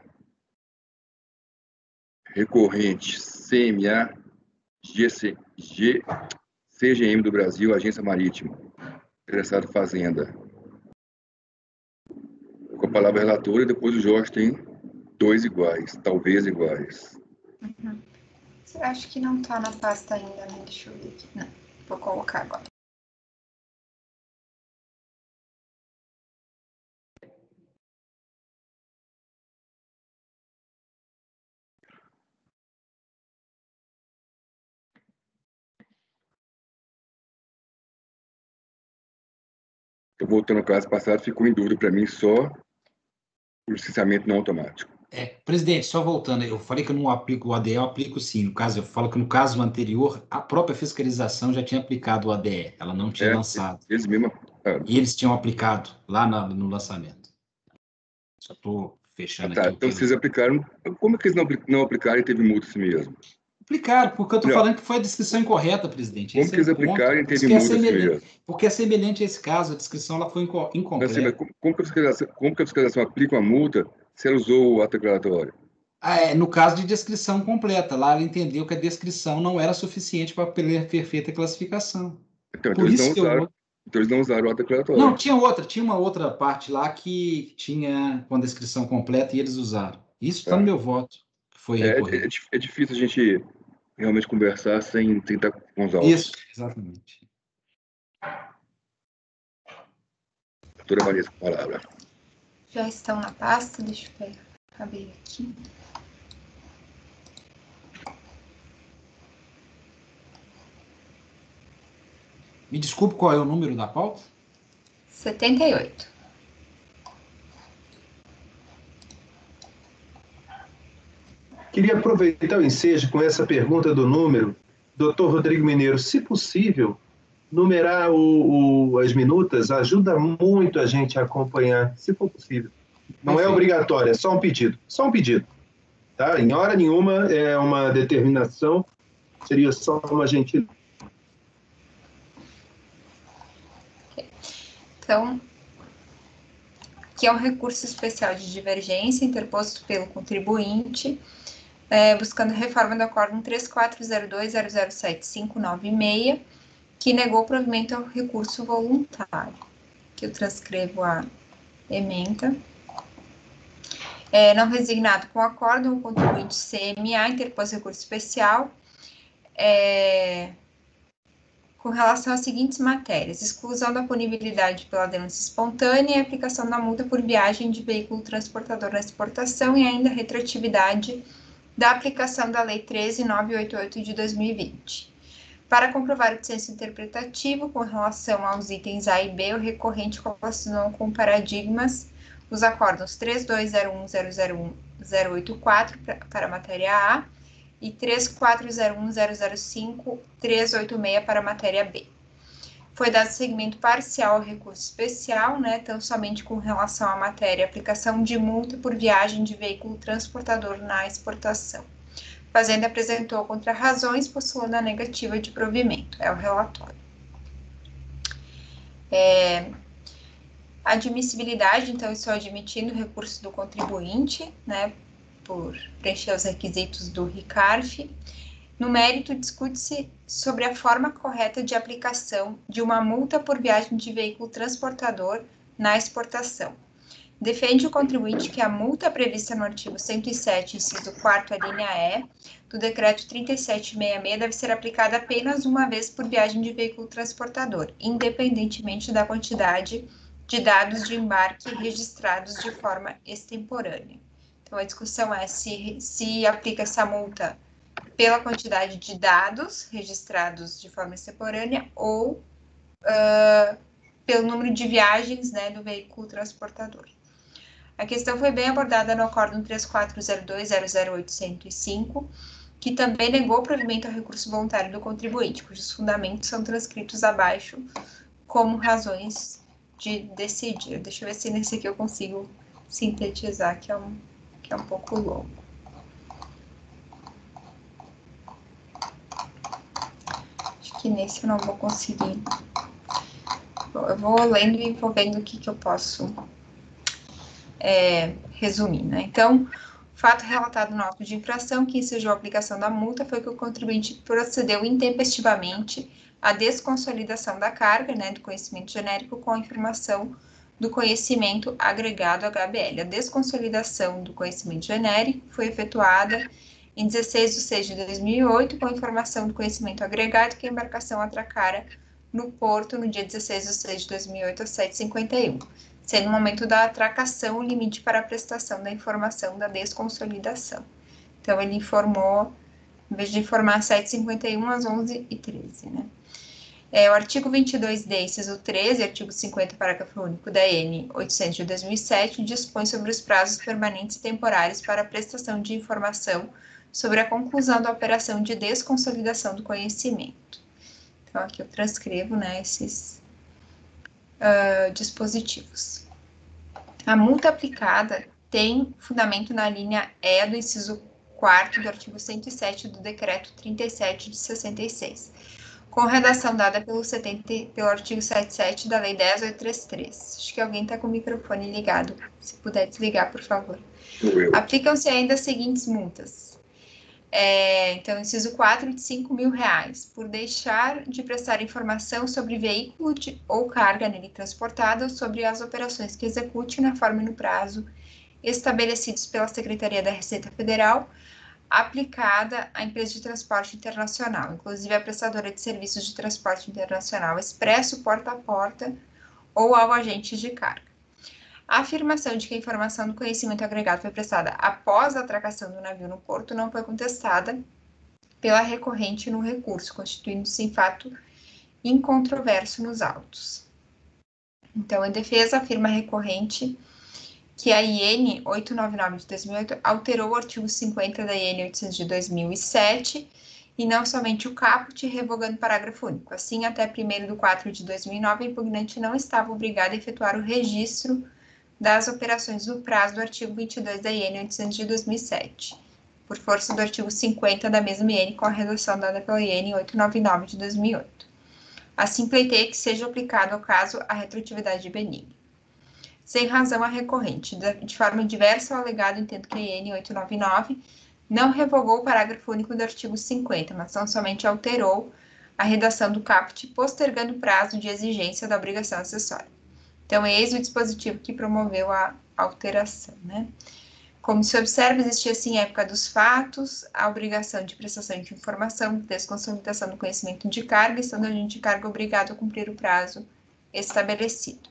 Recorrente C M A G C, G, C G M do Brasil, Agência Marítima. Interessado Fazenda. Com a palavra relatora, e depois o Jorge tem dois iguais, talvez iguais.
Uhum. Acho que não está na pasta ainda, né? Deixa eu ver aqui. Não, vou colocar agora.
Eu voltando ao caso passado, ficou em dúvida para mim só o licenciamento não automático.
É, presidente, só voltando, eu falei que eu não aplico o A D E, eu aplico sim. No caso, eu falo que no caso anterior, a própria fiscalização já tinha aplicado o A D E, ela não tinha
É,
lançado.
Eles mesmos. É.
E eles tinham aplicado lá na- no lançamento. Só estou
Ah,
fechando
tá.
aqui o
Então
que
vocês
eu...
aplicaram. Como é que eles não, apli- não aplicaram e teve multa assim mesmo?
Aplicaram, porque eu estou
Não.
falando que foi a descrição incorreta, presidente.
Como
Esse
que
é o
eles
ponto.
aplicaram e
Isso
teve
que é
multa assim
semelhante,
mesmo?
porque é semelhante a esse caso, a descrição ela foi inco-
Não, assim, mas
incompleta.
como, como que a fiscalização, como que a fiscalização aplica uma multa se ela usou o ato declaratório?
Ah, é, no caso de descrição completa, lá ela entendeu que a descrição não era suficiente para ter feito a classificação.
Então, então
Por
eles não
isso que eu
usaram,
vou...
então eles não usaram o ato declaratório.
Não, tinha outra, tinha uma outra parte lá que tinha com a descrição completa e eles usaram. Isso está
Tá.
no meu voto, que foi
É, é,
recorrido.
é dif- é difícil a gente realmente conversar sem tentar com os autos.
Isso, exatamente.
Doutora Vanessa, com a palavra.
Já estão na pasta, deixa eu pegar, abrir aqui.
Me desculpe, qual é o número da pauta?
setenta e oito.
Queria aproveitar o ensejo com essa pergunta do número. doutor Rodrigo Mineiro, se possível, numerar o, o, as minutas ajuda muito a gente a acompanhar, se for possível. Não é obrigatório, é só um pedido. Só um pedido. Tá? Em hora nenhuma é uma determinação, seria só uma gentileza.
Então, aqui é um recurso especial de divergência interposto pelo contribuinte, é, buscando reforma do Acórdão três quatro zero dois zero zero sete cinco nove seis, que negou o provimento ao recurso voluntário. Que eu transcrevo a ementa. É, não resignado com o acórdão, o contribuinte C M A interpôs recurso especial, é, com relação às seguintes matérias: exclusão da punibilidade pela denúncia espontânea e aplicação da multa por viagem de veículo transportador na exportação e ainda retroatividade da aplicação da Lei treze mil novecentos e oitenta e oito de dois mil e vinte. Para comprovar o dissenso interpretativo com relação aos itens A e B, o recorrente relacionou com paradigmas os acórdãos três dois zero um zero zero um zero oito quatro para a matéria A e três quatro zero um zero zero cinco três oito seis para a matéria B. Foi dado seguimento parcial ao recurso especial, né, tão somente com relação à matéria aplicação de multa por viagem de veículo transportador na exportação. A Fazenda apresentou contrarrazões, postulando a negativa de provimento. É o relatório. É, admissibilidade, então, estou admitindo o recurso do contribuinte, né, por preencher os requisitos do RICARF. No mérito, discute-se sobre a forma correta de aplicação de uma multa por viagem de veículo transportador na exportação. Defende o contribuinte que a multa prevista no artigo cento e sete, inciso quatro, a linha E, do decreto trinta e sete sessenta e seis deve ser aplicada apenas uma vez por viagem de veículo transportador, independentemente da quantidade de dados de embarque registrados de forma extemporânea. Então, a discussão é se, se aplica essa multa pela quantidade de dados registrados de forma extemporânea ou uh, pelo número de viagens, né, do veículo transportador. A questão foi bem abordada no acórdão três quatro zero dois zero zero oito zero cinco, que também negou provimento ao recurso voluntário do contribuinte, cujos fundamentos são transcritos abaixo como razões de decidir. Deixa eu ver se nesse aqui eu consigo sintetizar, que é um, que é um pouco longo. Acho que nesse eu não vou conseguir. Bom, eu vou lendo e vou vendo o que, que eu posso é, resumir, né? Então, o fato relatado no auto de infração que ensejou a aplicação da multa foi que o contribuinte procedeu intempestivamente à desconsolidação da carga, né, do conhecimento genérico com a informação do conhecimento agregado H B L. A desconsolidação do conhecimento genérico foi efetuada em dezesseis de seis de dois mil e oito com a informação do conhecimento agregado que a embarcação atracara no porto no dia dezesseis de seis de dois mil e oito às sete e cinquenta e um, sendo o momento da atracação o limite para a prestação da informação da desconsolidação. Então, ele informou, em vez de informar às sete e cinquenta e um, às onze e treze, né? É, o artigo vinte e dois D, inciso treze, artigo cinquenta, parágrafo único da N oitocentos de dois mil e sete, dispõe sobre os prazos permanentes e temporários para a prestação de informação sobre a conclusão da operação de desconsolidação do conhecimento. Então, aqui eu transcrevo, né, esses uh, dispositivos. A multa aplicada tem fundamento na linha E do inciso quarto do artigo cento e sete do decreto trinta e sete de sessenta e seis, com redação dada pelo, setenta, pelo artigo setenta e sete da Lei dez mil oitocentos e trinta e três. Acho que alguém está com o microfone ligado. Se puder desligar, por favor. Aplicam-se ainda as seguintes multas. É, então, inciso quatro, de cinco mil reais, por deixar de prestar informação sobre veículo de, ou carga nele transportada ou sobre as operações que execute na forma e no prazo estabelecidos pela Secretaria da Receita Federal, aplicada à empresa de transporte internacional, inclusive a prestadora de serviços de transporte internacional expresso porta a porta ou ao agente de carga. A afirmação de que a informação do conhecimento agregado foi prestada após a atracação do navio no porto não foi contestada pela recorrente no recurso, constituindo-se em fato incontroverso nos autos. Então, em defesa, afirma a recorrente que a I N oitocentos e noventa e nove de dois mil e oito alterou o artigo cinquenta da I N oitocentos de dois mil e sete e não somente o caput, revogando o parágrafo único. Assim, até primeiro de quatro de dois mil e nove, a impugnante não estava obrigada a efetuar o registro das operações no prazo do artigo vinte e dois da I N oitocentos de dois mil e sete, por força do artigo cinquenta da mesma I N, com a redação dada pela I N oitocentos e noventa e nove de dois mil e oito. Assim, pleiteia que seja aplicado ao caso a retroatividade benigna. Sem razão a recorrente, de forma diversa ao alegado, entendo que a I N oitocentos e noventa e nove não revogou o parágrafo único do artigo cinquenta, mas tão somente alterou a redação do caput, postergando o prazo de exigência da obrigação acessória. Então, eis o dispositivo que promoveu a alteração, né? Como se observa, existia, assim, em época dos fatos, a obrigação de prestação de informação, desconsolidação do conhecimento de carga, estando o agente de carga obrigado a cumprir o prazo estabelecido.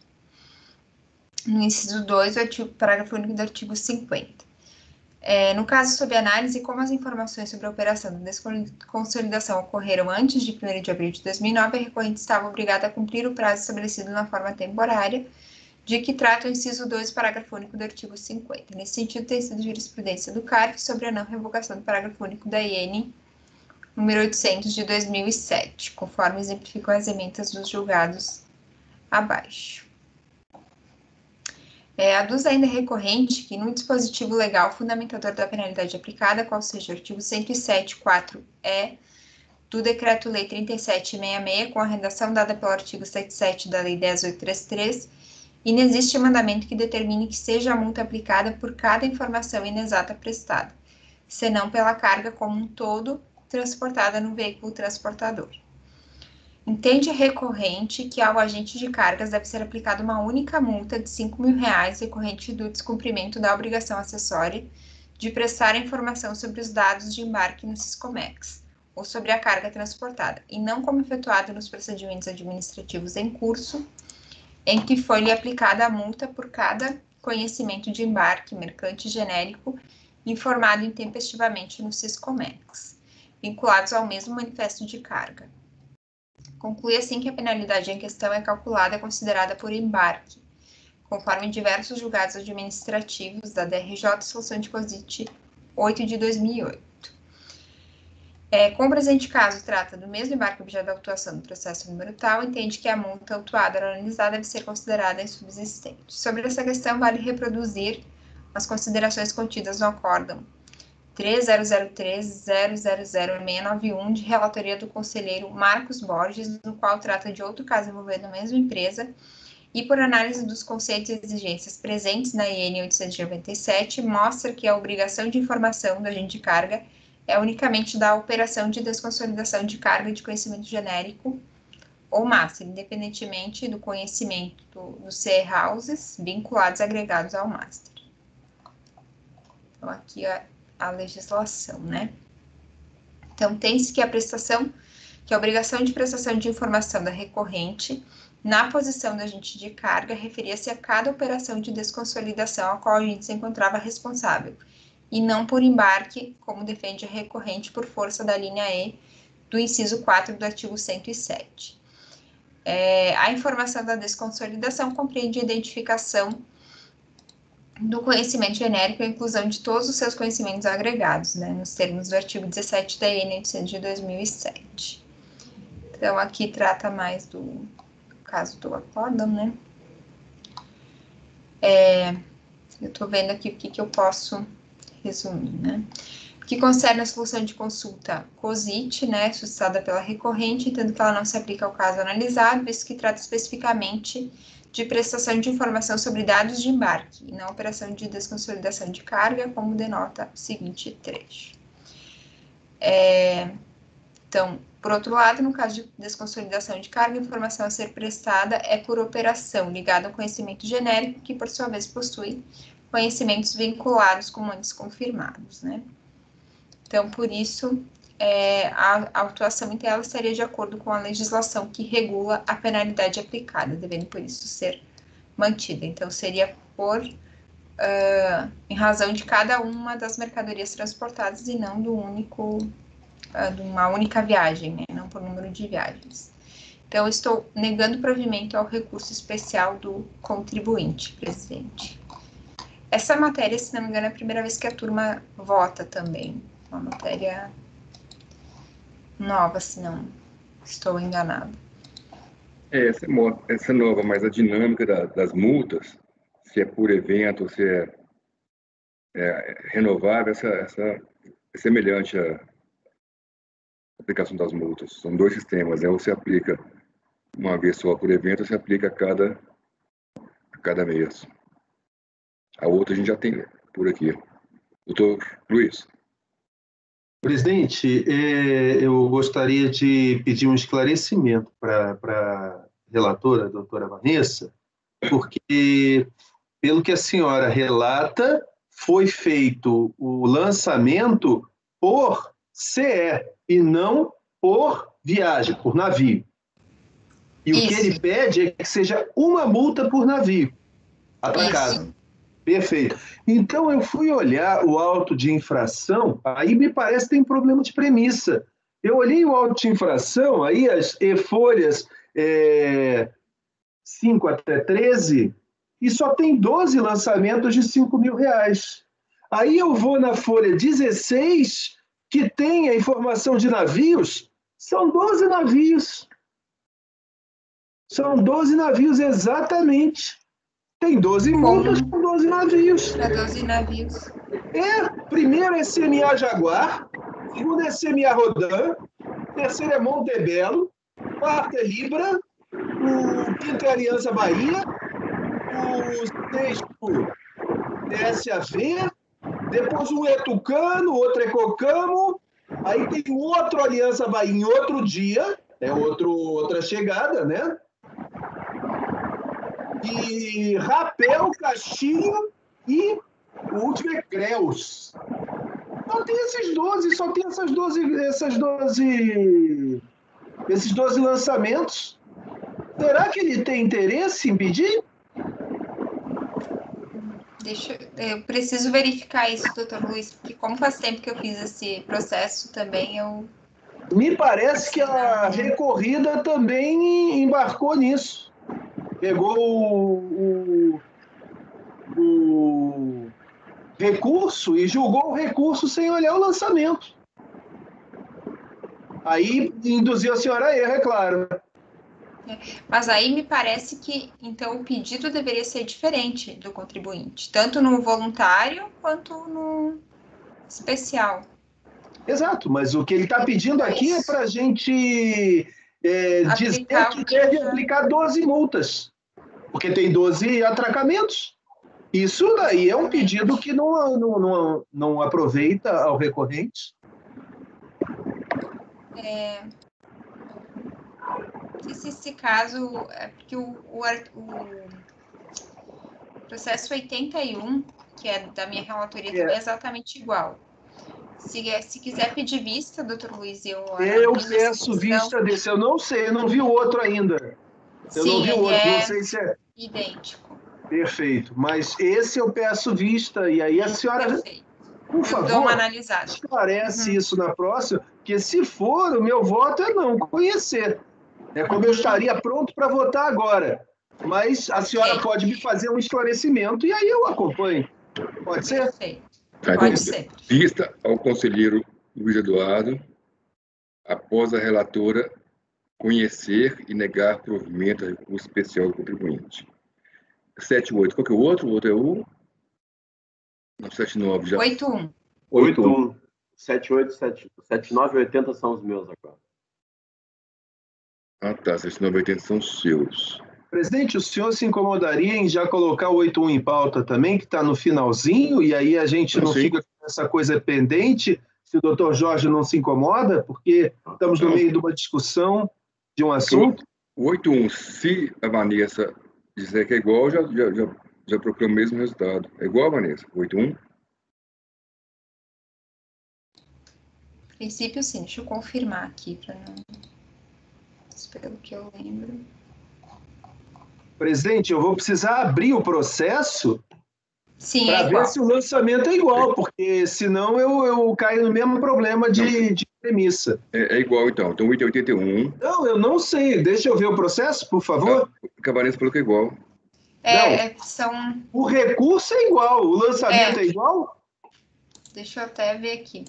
No inciso dois, o artigo, parágrafo único do artigo cinquenta. É, no caso sob análise, como as informações sobre a operação da desconsolidação ocorreram antes de primeiro de abril de dois mil e nove, a recorrente estava obrigada a cumprir o prazo estabelecido na forma temporária, de que trata o inciso dois, parágrafo único do artigo cinquenta. Nesse sentido, tem sido jurisprudência do C A R F sobre a não revogação do parágrafo único da I N número oitocentos de dois mil e sete, conforme exemplificam as emendas dos julgados abaixo. É, aduz ainda recorrente que no dispositivo legal fundamentador da penalidade aplicada, qual seja o artigo cento e sete, quatro E do Decreto-Lei trinta e sete sessenta e seis, com a redação dada pelo artigo setenta e sete da Lei dez mil oitocentos e trinta e três, e não existe mandamento que determine que seja a multa aplicada por cada informação inexata prestada, senão pela carga como um todo transportada no veículo transportador. Entende a recorrente que ao agente de cargas deve ser aplicada uma única multa de cinco mil reais decorrente do descumprimento da obrigação acessória de prestar a informação sobre os dados de embarque no Siscomex, ou sobre a carga transportada, e não como efetuado nos procedimentos administrativos em curso, em que foi-lhe aplicada a multa por cada conhecimento de embarque mercante genérico informado intempestivamente no Siscomex, vinculados ao mesmo manifesto de carga. Conclui assim que a penalidade em questão é calculada e considerada por embarque, conforme diversos julgados administrativos da D R J Solução de Posit oito de dois mil e oito. É, como o presente caso trata do mesmo embarque objeto da autuação do processo número tal, entende que a multa autuada ou analisada deve ser considerada insubsistente. Sobre essa questão, vale reproduzir as considerações contidas no acórdão três zero zero três zero zero zero seis nove um, de relatoria do conselheiro Marcos Borges, no qual trata de outro caso envolvendo a mesma empresa, e por análise dos conceitos e exigências presentes na I N oitocentos e noventa e sete, mostra que a obrigação de informação do agente de carga é unicamente da operação de desconsolidação de carga de conhecimento genérico ou master, independentemente do conhecimento dos C houses vinculados agregados ao master. Então, aqui a, a legislação, né? Então, tem-se que a prestação, que a obrigação de prestação de informação da recorrente na posição do agente de carga referia-se a cada operação de desconsolidação a qual o agente se encontrava responsável, e não por embarque, como defende a recorrente por força da linha E do inciso quatro do artigo cento e sete. É, a informação da desconsolidação compreende a identificação do conhecimento genérico e a inclusão de todos os seus conhecimentos agregados, né, nos termos do artigo dezessete da I N oitocentos de dois mil e sete. Então, aqui trata mais do caso do acórdão, né? É, eu estou vendo aqui o que, que eu posso resumir, né? Que concerne a solução de consulta COSIT, né, suscitada pela recorrente, entendo que ela não se aplica ao caso analisado, visto que trata especificamente de prestação de informação sobre dados de embarque, e não operação de desconsolidação de carga, como denota o seguinte trecho. É, então, por outro lado, no caso de desconsolidação de carga, a informação a ser prestada é por operação ligada ao conhecimento genérico, que por sua vez possui conhecimentos vinculados como antes confirmados, né? Então, por isso, é, a, a autuação em tela estaria de acordo com a legislação que regula a penalidade aplicada, devendo, por isso, ser mantida. Então, seria por, uh, em razão de cada uma das mercadorias transportadas e não do único, uh, de uma única viagem, né? Não por número de viagens. Então, eu estou negando provimento ao recurso especial do contribuinte, presidente. Essa matéria, se não me engano, é a primeira vez que a turma vota também. Uma matéria nova, se não estou enganada.
É, essa, é essa é nova, mas a dinâmica da, das multas, se é por evento, se é, é renovável, essa, essa é semelhante à aplicação das multas. São dois sistemas, né? Ou se aplica uma vez só por evento, ou se aplica a cada, a cada mês. A outra a gente já tem por aqui. Doutor Luiz.
Presidente, é, eu gostaria de pedir um esclarecimento para a relatora, a doutora Vanessa, porque, pelo que a senhora relata, foi feito o lançamento por C E e não por viagem, por navio. E Isso. o que ele pede é que seja uma multa por navio atracado. Isso. Perfeito. Então, eu fui olhar o auto de infração, aí me parece que tem problema de premissa. Eu olhei o auto de infração, aí as e-folhas é, cinco até treze, e só tem doze lançamentos de cinco mil reais. Aí eu vou na folha dezesseis, que tem a informação de navios, são doze navios. São doze navios, exatamente. Tem doze multas com doze navios.
Para doze navios.
É, primeiro é C M A Jaguar, segundo é C M A Rodan, terceiro é Montebello, quarto é Libra, o quinto é Aliança Bahia, o sexto S A V, depois um é Tucano, outro é Cocamo, aí tem outro Aliança Bahia em outro dia, é outro, outra chegada, né? E Rapel, Castilho e o último é Creus. Só tem esses doze, só tem essas doze, essas doze, esses doze lançamentos. Será que ele tem interesse em pedir?
Deixa, eu preciso verificar isso, doutor Luiz, porque como faz tempo que eu fiz esse processo também, eu...
Me parece que a recorrida também embarcou nisso. Pegou o, o, o recurso e julgou o recurso sem olhar o lançamento. Aí induziu a senhora a erro, é claro.
Mas aí me parece que, então, o pedido deveria ser diferente do contribuinte, tanto no voluntário quanto no especial.
Exato, mas o que ele está pedindo aqui é para a gente é, dizer que deve aplicar doze multas, porque tem doze atracamentos. Isso daí é um pedido que não, não, não, não aproveita ao recorrente.
É... Se esse caso, é porque o, o, o processo oitenta e um, que é da minha relatoria, é. também é exatamente igual. Se, se quiser pedir vista, doutor Luiz, eu...
Eu peço vista desse, eu não sei, eu não vi o outro ainda. Eu
Sim,
não vi o outro,
é
não sei se é...
idêntico.
Perfeito, mas esse eu peço vista, e aí a senhora...
Perfeito.
Por
eu
favor,
dou uma analisada.
Esclarece
uhum.
isso na próxima, porque se for, o meu voto é não conhecer. É como eu estaria pronto para votar agora. Mas a senhora okay. pode me fazer um esclarecimento e aí eu acompanho. Pode ser?
Perfeito. Pode ser.
Vista ao conselheiro Luiz Eduardo, após a relatora conhecer e negar provimento a recurso especial do contribuinte. sete oito. Qual que é o outro? O outro é o... Não, sete nove já.
oito um.
oito um. sete oito, sete nove e oitenta são os meus agora.
Ah, tá. sete nove e oitenta são os seus.
Presidente, o senhor se incomodaria em já colocar o oito um em pauta também, que está no finalzinho, e aí a gente não, não fica com essa coisa pendente, se o doutor Jorge não se incomoda, porque estamos no meio de uma discussão de um assunto.
O oito um, se a Vanessa dizer que é igual, já, já, já, já procura o mesmo resultado. É igual, Vanessa? oito um?
A princípio, sim. Deixa eu confirmar aqui, para não... pelo que eu lembro.
Presidente, eu vou precisar abrir o processo para
é
ver se o lançamento é igual, porque senão eu, eu caio no mesmo problema de, de premissa.
É, é igual, então. Então, oito oitenta e um.
Não, eu não sei. Deixa eu ver o processo, por favor.
O Cabanês falou que é igual.
É, não, são...
O recurso é igual, o lançamento é, é igual?
Deixa eu até ver aqui.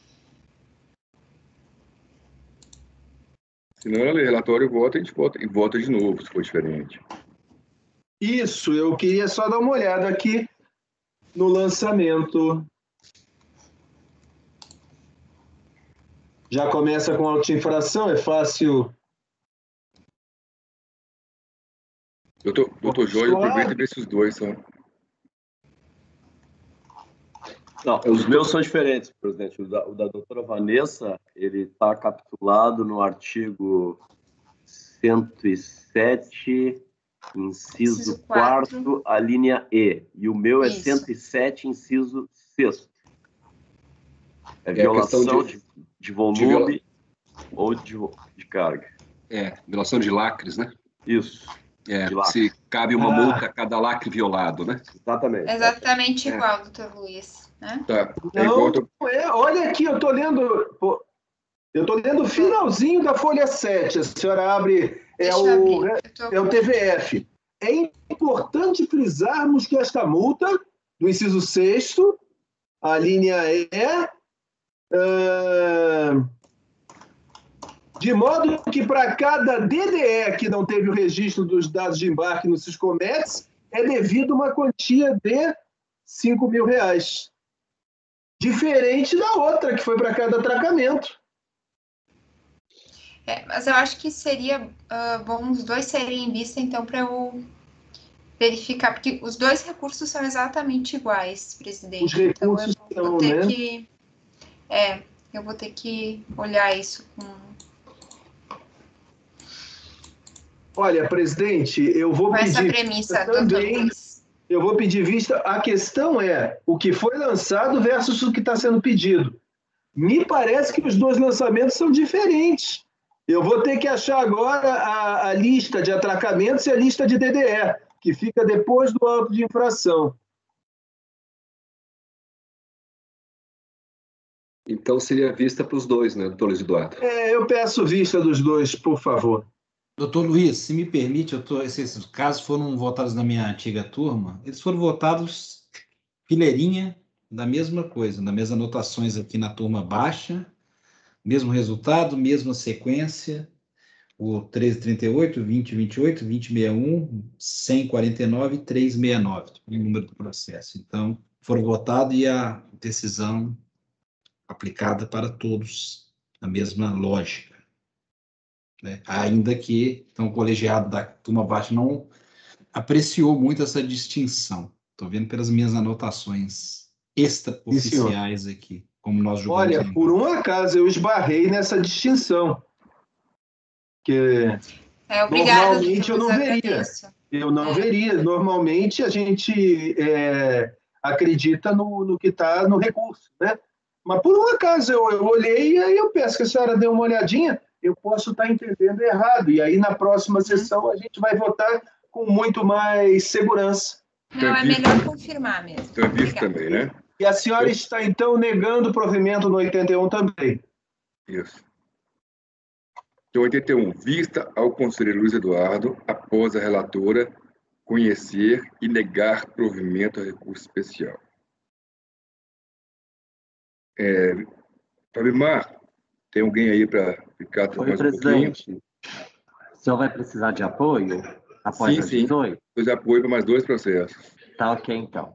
Se não ela lê relatório, vota, a gente vota, e vota de novo, se for diferente.
Isso, eu queria só dar uma olhada aqui no lançamento. Já começa com auto-infração, é fácil.
Doutor, doutor Jorge, aproveita e vê se os dois são.
Não, os meus são diferentes, presidente. O da, o da doutora Vanessa, ele está capitulado no artigo cento e sete, inciso quarto, a linha E. E o meu é Isso. cento e sete, inciso sexto. É violação é de, de volume de ou de, de carga.
É, violação de lacres, né?
Isso.
É, se cabe uma ah. multa a cada lacre violado, né?
Exatamente.
Exatamente é. igual, doutor Luiz. Né?
Tá.
É não, igual... é, olha aqui, eu estou lendo... Pô, eu estou lendo o finalzinho da folha sete. A senhora abre... É o, é, tô... é o T V F. É importante frisarmos que esta multa, do inciso sexto, a linha E... Uh, de modo que para cada D D E que não teve o registro dos dados de embarque no Siscomex, é devido uma quantia de cinco mil reais. Diferente da outra, que foi para cada atracamento.
É, mas eu acho que seria uh, bom os dois serem em vista, então, para eu verificar, porque os dois recursos são exatamente iguais, presidente.
Os recursos
então eu
são,
vou ter
né?
que, é, eu vou ter que olhar isso com...
Olha, presidente, eu vou
com
pedir
essa premissa, doutor
também.
Luiz.
Eu vou pedir vista. A questão é o que foi lançado versus o que está sendo pedido. Me parece que os dois lançamentos são diferentes. Eu vou ter que achar agora a, a lista de atracamentos e a lista de D D E, que fica depois do auto de infração.
Então seria vista para os dois, né, doutor Luiz Eduardo?
É, eu peço vista dos dois, por favor.
Doutor Luiz, se me permite, eu tô, esses casos foram votados na minha antiga turma, eles foram votados fileirinha da mesma coisa, das mesmas anotações aqui na turma baixa, mesmo resultado, mesma sequência, o treze trinta e oito, vinte vinte e oito, vinte sessenta e um, cento e quarenta e nove e trezentos e sessenta e nove, o número do processo. Então, foram votados e a decisão aplicada para todos, a mesma lógica. Né? Ainda que então, o colegiado da turma baixa não apreciou muito essa distinção. Estou vendo pelas minhas anotações extra-oficiais aqui, como nós julgamos.
Olha, por um acaso eu esbarrei nessa distinção, que
É, obrigada,
normalmente eu não veria. Eu não
É.
veria. Normalmente a gente é, acredita no, no que está no recurso, né? Mas por um acaso eu, eu olhei e aí eu peço que a senhora dê uma olhadinha, eu posso estar entendendo errado. E aí na próxima sessão a gente vai votar com muito mais segurança.
Não, é melhor confirmar mesmo.
Então, visto também, né?
E a senhora está, então, negando o provimento no oitenta e um também?
Isso. Então, oitenta e um. Vista ao conselheiro Luiz Eduardo, após a relatora conhecer e negar provimento a recurso especial. É, Fabimar, tem alguém aí para ficar
Oi,
mais um pouquinho?
presidente. O senhor vai precisar de apoio após
Sim,
as
sim.
dezoito?
Dois apoio para mais dois processos.
Tá ok, então.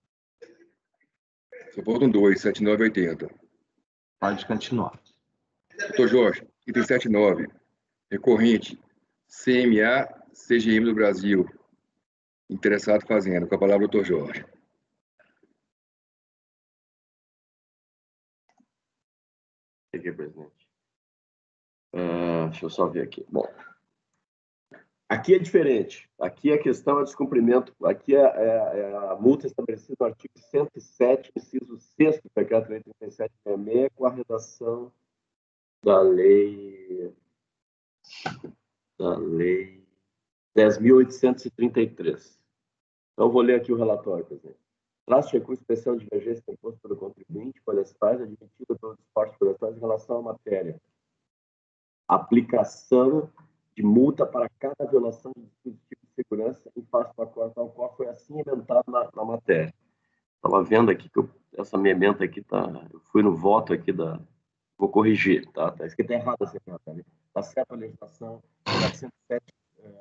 Só faltam dois, setenta e nove e oitenta.
Pode continuar.
Doutor Jorge, item setenta e nove. Recorrente, C M A, C G M do Brasil. Interessado fazendo. Com a palavra, doutor Jorge.
Aqui, presidente. Uh, deixa eu só ver aqui. Bom, aqui é diferente. Aqui a questão é descumprimento. Aqui é, é, é a multa estabelecida no artigo cento e sete, inciso seis do decreto lei trinta e sete sessenta e seis, com a redação da lei da lei dez mil oitocentos e trinta e três. Então, vou ler aqui o relatório, presidente. Traço de recurso especial de divergência imposto pelo contribuinte florestais admitido pelo despacho florestais em relação à matéria. Aplicação de multa para cada violação de dispositivo de segurança em face do acordo tal qual foi assim emendado na, na matéria. Estava vendo aqui que eu, essa minha emenda aqui tá, eu fui no voto aqui da, vou corrigir, tá? Tá escrito errado essa emenda, tá? Tá certo a legislação cento e sete,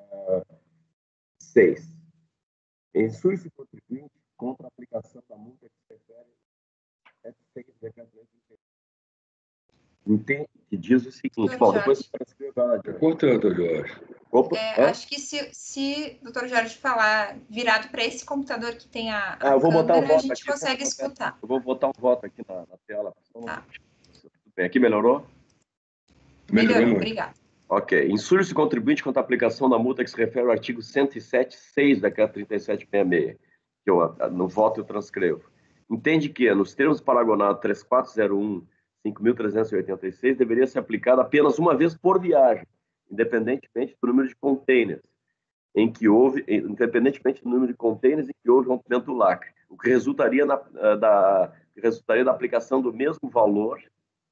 seis. Insure-se contribuinte contra a aplicação da multa que se refere a seis do decreto lei trinta e sete. Entende? Que diz o seguinte, bom, depois você transcreva.
Portanto, Jorge.
Opa,
É,
é?
acho que se, se o doutor Jorge falar virado para esse computador que tem a, a
Ah, eu vou botar
câmera,
um voto
a gente
aqui,
consegue
eu vou botar-
escutar.
Eu vou botar um voto aqui na, na tela.
Tá.
Tudo bem, aqui melhorou?
Melhorou,
muito.
obrigada.
Ok. Insure-se contribuinte contra a aplicação da multa que se refere ao artigo cento e sete, seis da decreto trinta e sete sessenta e seis, que eu, no voto eu transcrevo. Entende que, nos termos do paragonado três mil quatrocentos e um, cinco mil trezentos e oitenta e seis, deveria ser aplicada apenas uma vez por viagem, independentemente do número de containers em que houve, independentemente do número de containers em que houve rompimento do lacre, o que resultaria, na, da, que resultaria da aplicação do mesmo valor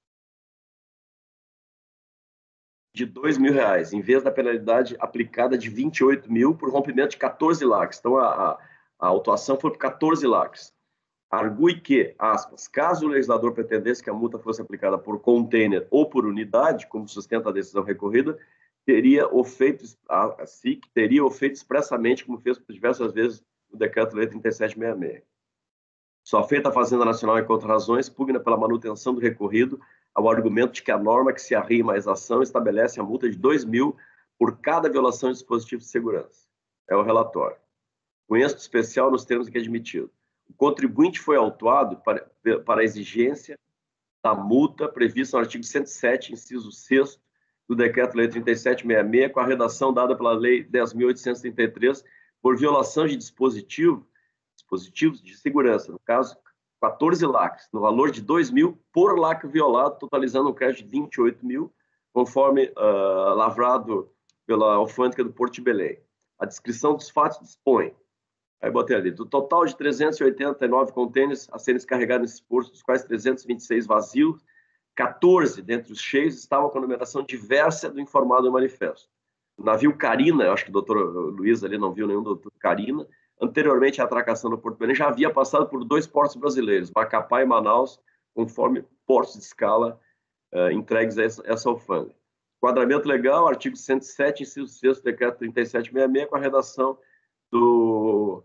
de dois mil reais, em vez da penalidade aplicada de vinte e oito mil por rompimento de quatorze lacres. Então, a, a, a autuação foi por quatorze lacres. Argue que, aspas, caso o legislador pretendesse que a multa fosse aplicada por container ou por unidade, como sustenta a decisão recorrida, teria o feito, a S I C teria o feito expressamente, como fez por diversas vezes o decreto-lei trinta e sete sessenta e seis. Só feita a Fazenda Nacional em contra-razões, pugna pela manutenção do recorrido ao argumento de que a norma que se arria mais ação estabelece a multa de dois mil por cada violação de dispositivo de segurança. É o relatório. conheço especial nos termos em que é admitido. O contribuinte foi autuado para, para a exigência da multa prevista no artigo cento e sete, inciso seis do Decreto-Lei trinta e sete sessenta e seis, com a redação dada pela Lei dez mil oitocentos e trinta e três, por violação de dispositivo, dispositivos de segurança, no caso, quatorze lacres, no valor de dois mil por lacre violado, totalizando um crédito de vinte e oito mil, conforme uh, lavrado pela alfândega do Porto de Belém. A descrição dos fatos dispõe, aí botei ali, do total de trezentos e oitenta e nove contêineres a serem descarregados nesses portos, dos quais trezentos e vinte e seis vazios, quatorze dentre os cheios estavam com a numeração diversa do informado no manifesto. O navio Carina, eu acho que o doutor Luiz ali não viu nenhum doutor Carina, anteriormente à atracação no Porto de Belém, já havia passado por dois portos brasileiros, Macapá e Manaus, conforme portos de escala uh, entregues a essa, essa alfândega. Enquadramento legal, artigo cento e sete, inciso seis do Decreto trinta e sete sessenta e seis, com a redação do,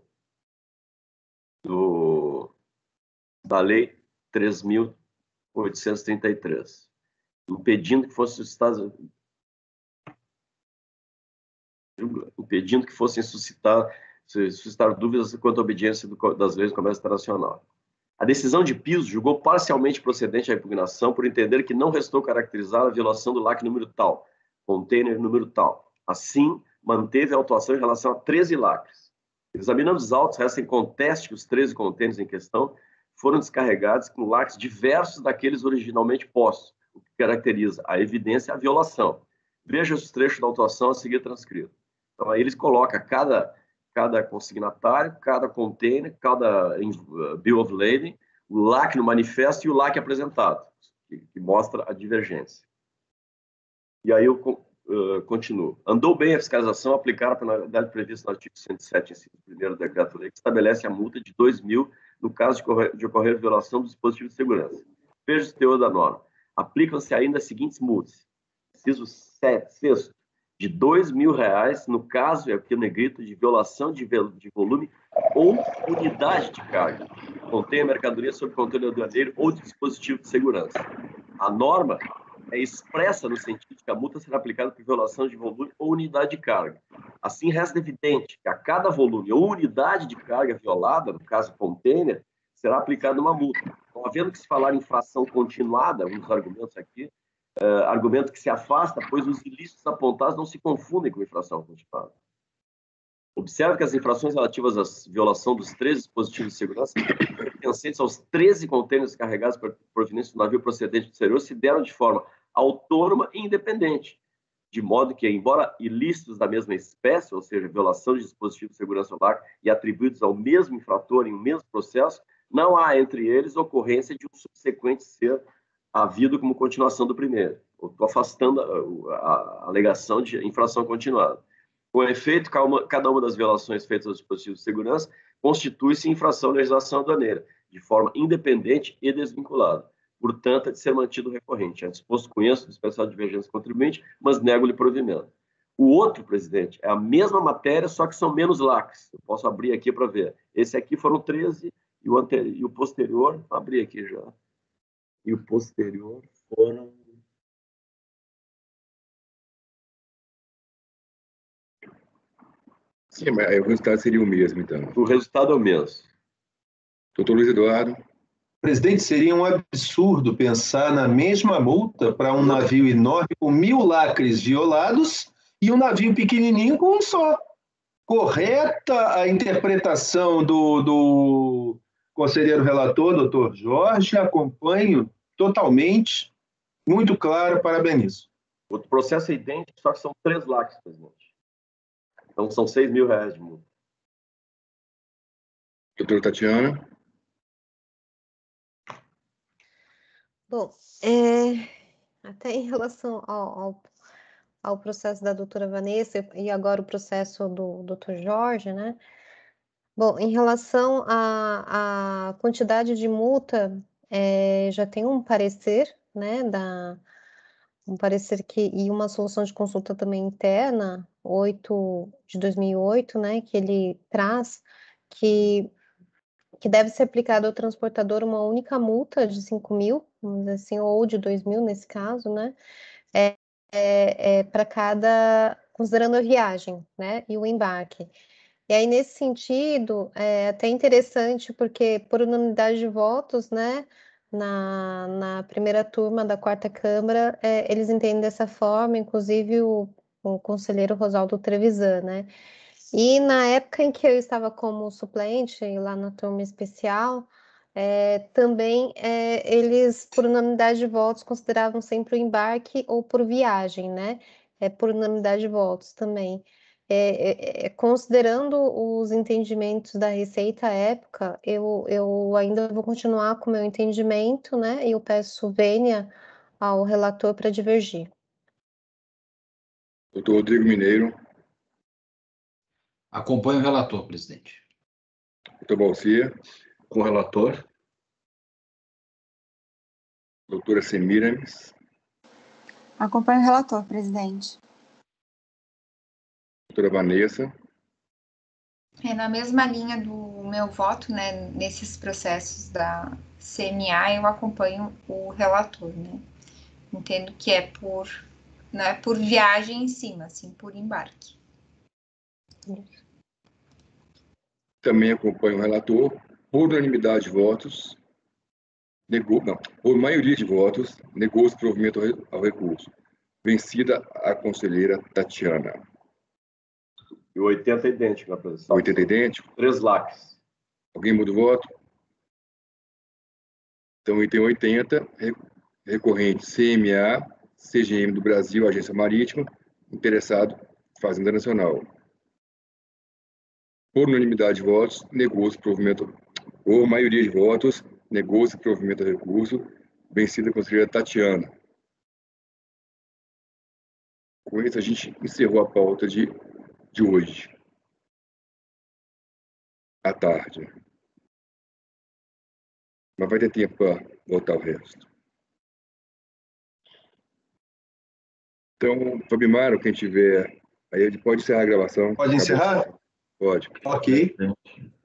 do, da Lei três mil oitocentos e trinta e três, impedindo que fosse suscitado, impedindo que fossem suscitar, suscitar dúvidas quanto à obediência do, das leis do comércio internacional. A decisão de piso julgou parcialmente procedente a impugnação por entender que não restou caracterizada a violação do lacre número tal, container número tal. Assim, manteve a autuação em relação a treze lacres. Examinando os autos, resta em conteste que os treze contêineres em questão foram descarregados com lacres diversos daqueles originalmente postos, o que caracteriza a evidência e a violação. Veja os trechos da autuação a seguir transcrito. Então, aí eles colocam cada, cada consignatário, cada container, cada uh, bill of lading, o lacre no manifesto e o lacre apresentado, que, que mostra a divergência. E aí eu uh, continuo. Andou bem a fiscalização aplicar a penalidade prevista no artigo cento e sete, inciso primeiro do Decreto-Lei, que estabelece a multa de dois mil no caso de ocorrer, de ocorrer violação do dispositivo de segurança. Veja o teor da norma. Aplicam-se ainda as seguintes multas. Inciso sexto, de dois mil reais, no caso, é aqui o negrito, de violação de, de volume ou unidade de carga. Contém a mercadoria sob controle aduaneiro ou de dispositivo de segurança. A norma é expressa no sentido de que a multa será aplicada por violação de volume ou unidade de carga. Assim, resta evidente que a cada volume ou unidade de carga violada, no caso container, será aplicada uma multa. Então, havendo que se falar em infração continuada, um dos argumentos aqui, uh, argumento que se afasta, pois os ilícitos apontados não se confundem com infração continuada. Observe que as infrações relativas à violação dos treze dispositivos de segurança pertencentes aos treze contêineres carregados por proveniência do navio procedente do exterior se deram de forma autônoma e independente, de modo que, embora ilícitos da mesma espécie, ou seja, violação de dispositivos de segurança solar e atribuídos ao mesmo infrator em um mesmo processo, não há entre eles ocorrência de um subsequente ser havido como continuação do primeiro. Estou afastando a, a, a alegação de infração continuada. Com efeito, cada uma das violações feitas aos dispositivos de segurança constitui-se infração à legislação aduaneira, de forma independente e desvinculada. Portanto, é de ser mantido recorrente. É disposto, conheço do especial divergência contribuinte, mas nego-lhe provimento. O outro, presidente, é a mesma matéria, só que são menos lacres. Eu posso abrir aqui para ver. Esse aqui foram treze e o, anterior, e o posterior, vou abrir aqui já. E o posterior foram...
Sim, mas o resultado seria o mesmo, então.
O resultado é o mesmo.
Doutor Luiz Eduardo.
Presidente, seria um absurdo pensar na mesma multa para um navio enorme com mil lacres violados e um navio pequenininho com um só. Correta a interpretação do, do conselheiro relator, doutor Jorge, acompanho totalmente, muito claro, parabenizo.
O processo é idêntico, só que são três lacres, presidente. Então, são seis mil reais de multa.
Doutora Tatiana.
Bom, é, até em relação ao, ao, ao processo da doutora Vanessa e agora o processo do doutor Jorge, né? Bom, em relação à, à quantidade de multa, é, já tem um parecer, né, da, um parecer que, e uma solução de consulta também interna, oito de dois mil e oito, né, que ele traz que, que deve ser aplicada ao transportador uma única multa de cinco mil, vamos dizer assim, ou de dois mil nesse caso, né, é, é, é para cada, considerando a viagem, né, e o embarque. E aí, nesse sentido, é até interessante, porque por unanimidade de votos, né, na, na primeira turma da quarta Câmara, é, eles entendem dessa forma, inclusive o, o conselheiro Rosaldo Trevisan, né? E na época em que eu estava como suplente, lá na turma especial, é, também é, eles, por unanimidade de votos, consideravam sempre o embarque ou por viagem, né? É, por unanimidade de votos também. É, é, é, considerando os entendimentos da Receita à época, eu, eu ainda vou continuar com o meu entendimento, né? E eu peço vênia ao relator para divergir.
Doutor Rodrigo Mineiro.
Acompanho o relator, presidente.
Doutor Valcia.
Com o relator.
Doutora Semiramis.
Acompanho o relator, presidente.
Doutora Vanessa.
É na mesma linha do meu voto, né, nesses processos da C M A, eu acompanho o relator, né? Entendo que é por, não é por viagem em cima, assim, por embarque.
Também acompanho o relator. Por unanimidade de votos, negou, não, por maioria de votos, negou-se o provimento ao recurso. Vencida a conselheira Tatiana.
E o oitenta é idêntico na posição.
oitenta é idêntico?
Três laques.
Alguém muda o voto? Então, item oitenta, recorrente C M A, C G M do Brasil, Agência Marítima, interessado, Fazenda Nacional. Por unanimidade de votos, negou-se o provimento, ou maioria de votos, negou-se o provimento ao recurso, vencida a conselheira Tatiana. Com isso, a gente encerrou a pauta de, de hoje, à tarde. Mas vai ter tempo para votar o resto. Então, Fabimaro, quem tiver, aí ele pode encerrar a gravação.
Pode encerrar?
Pode.
Ok.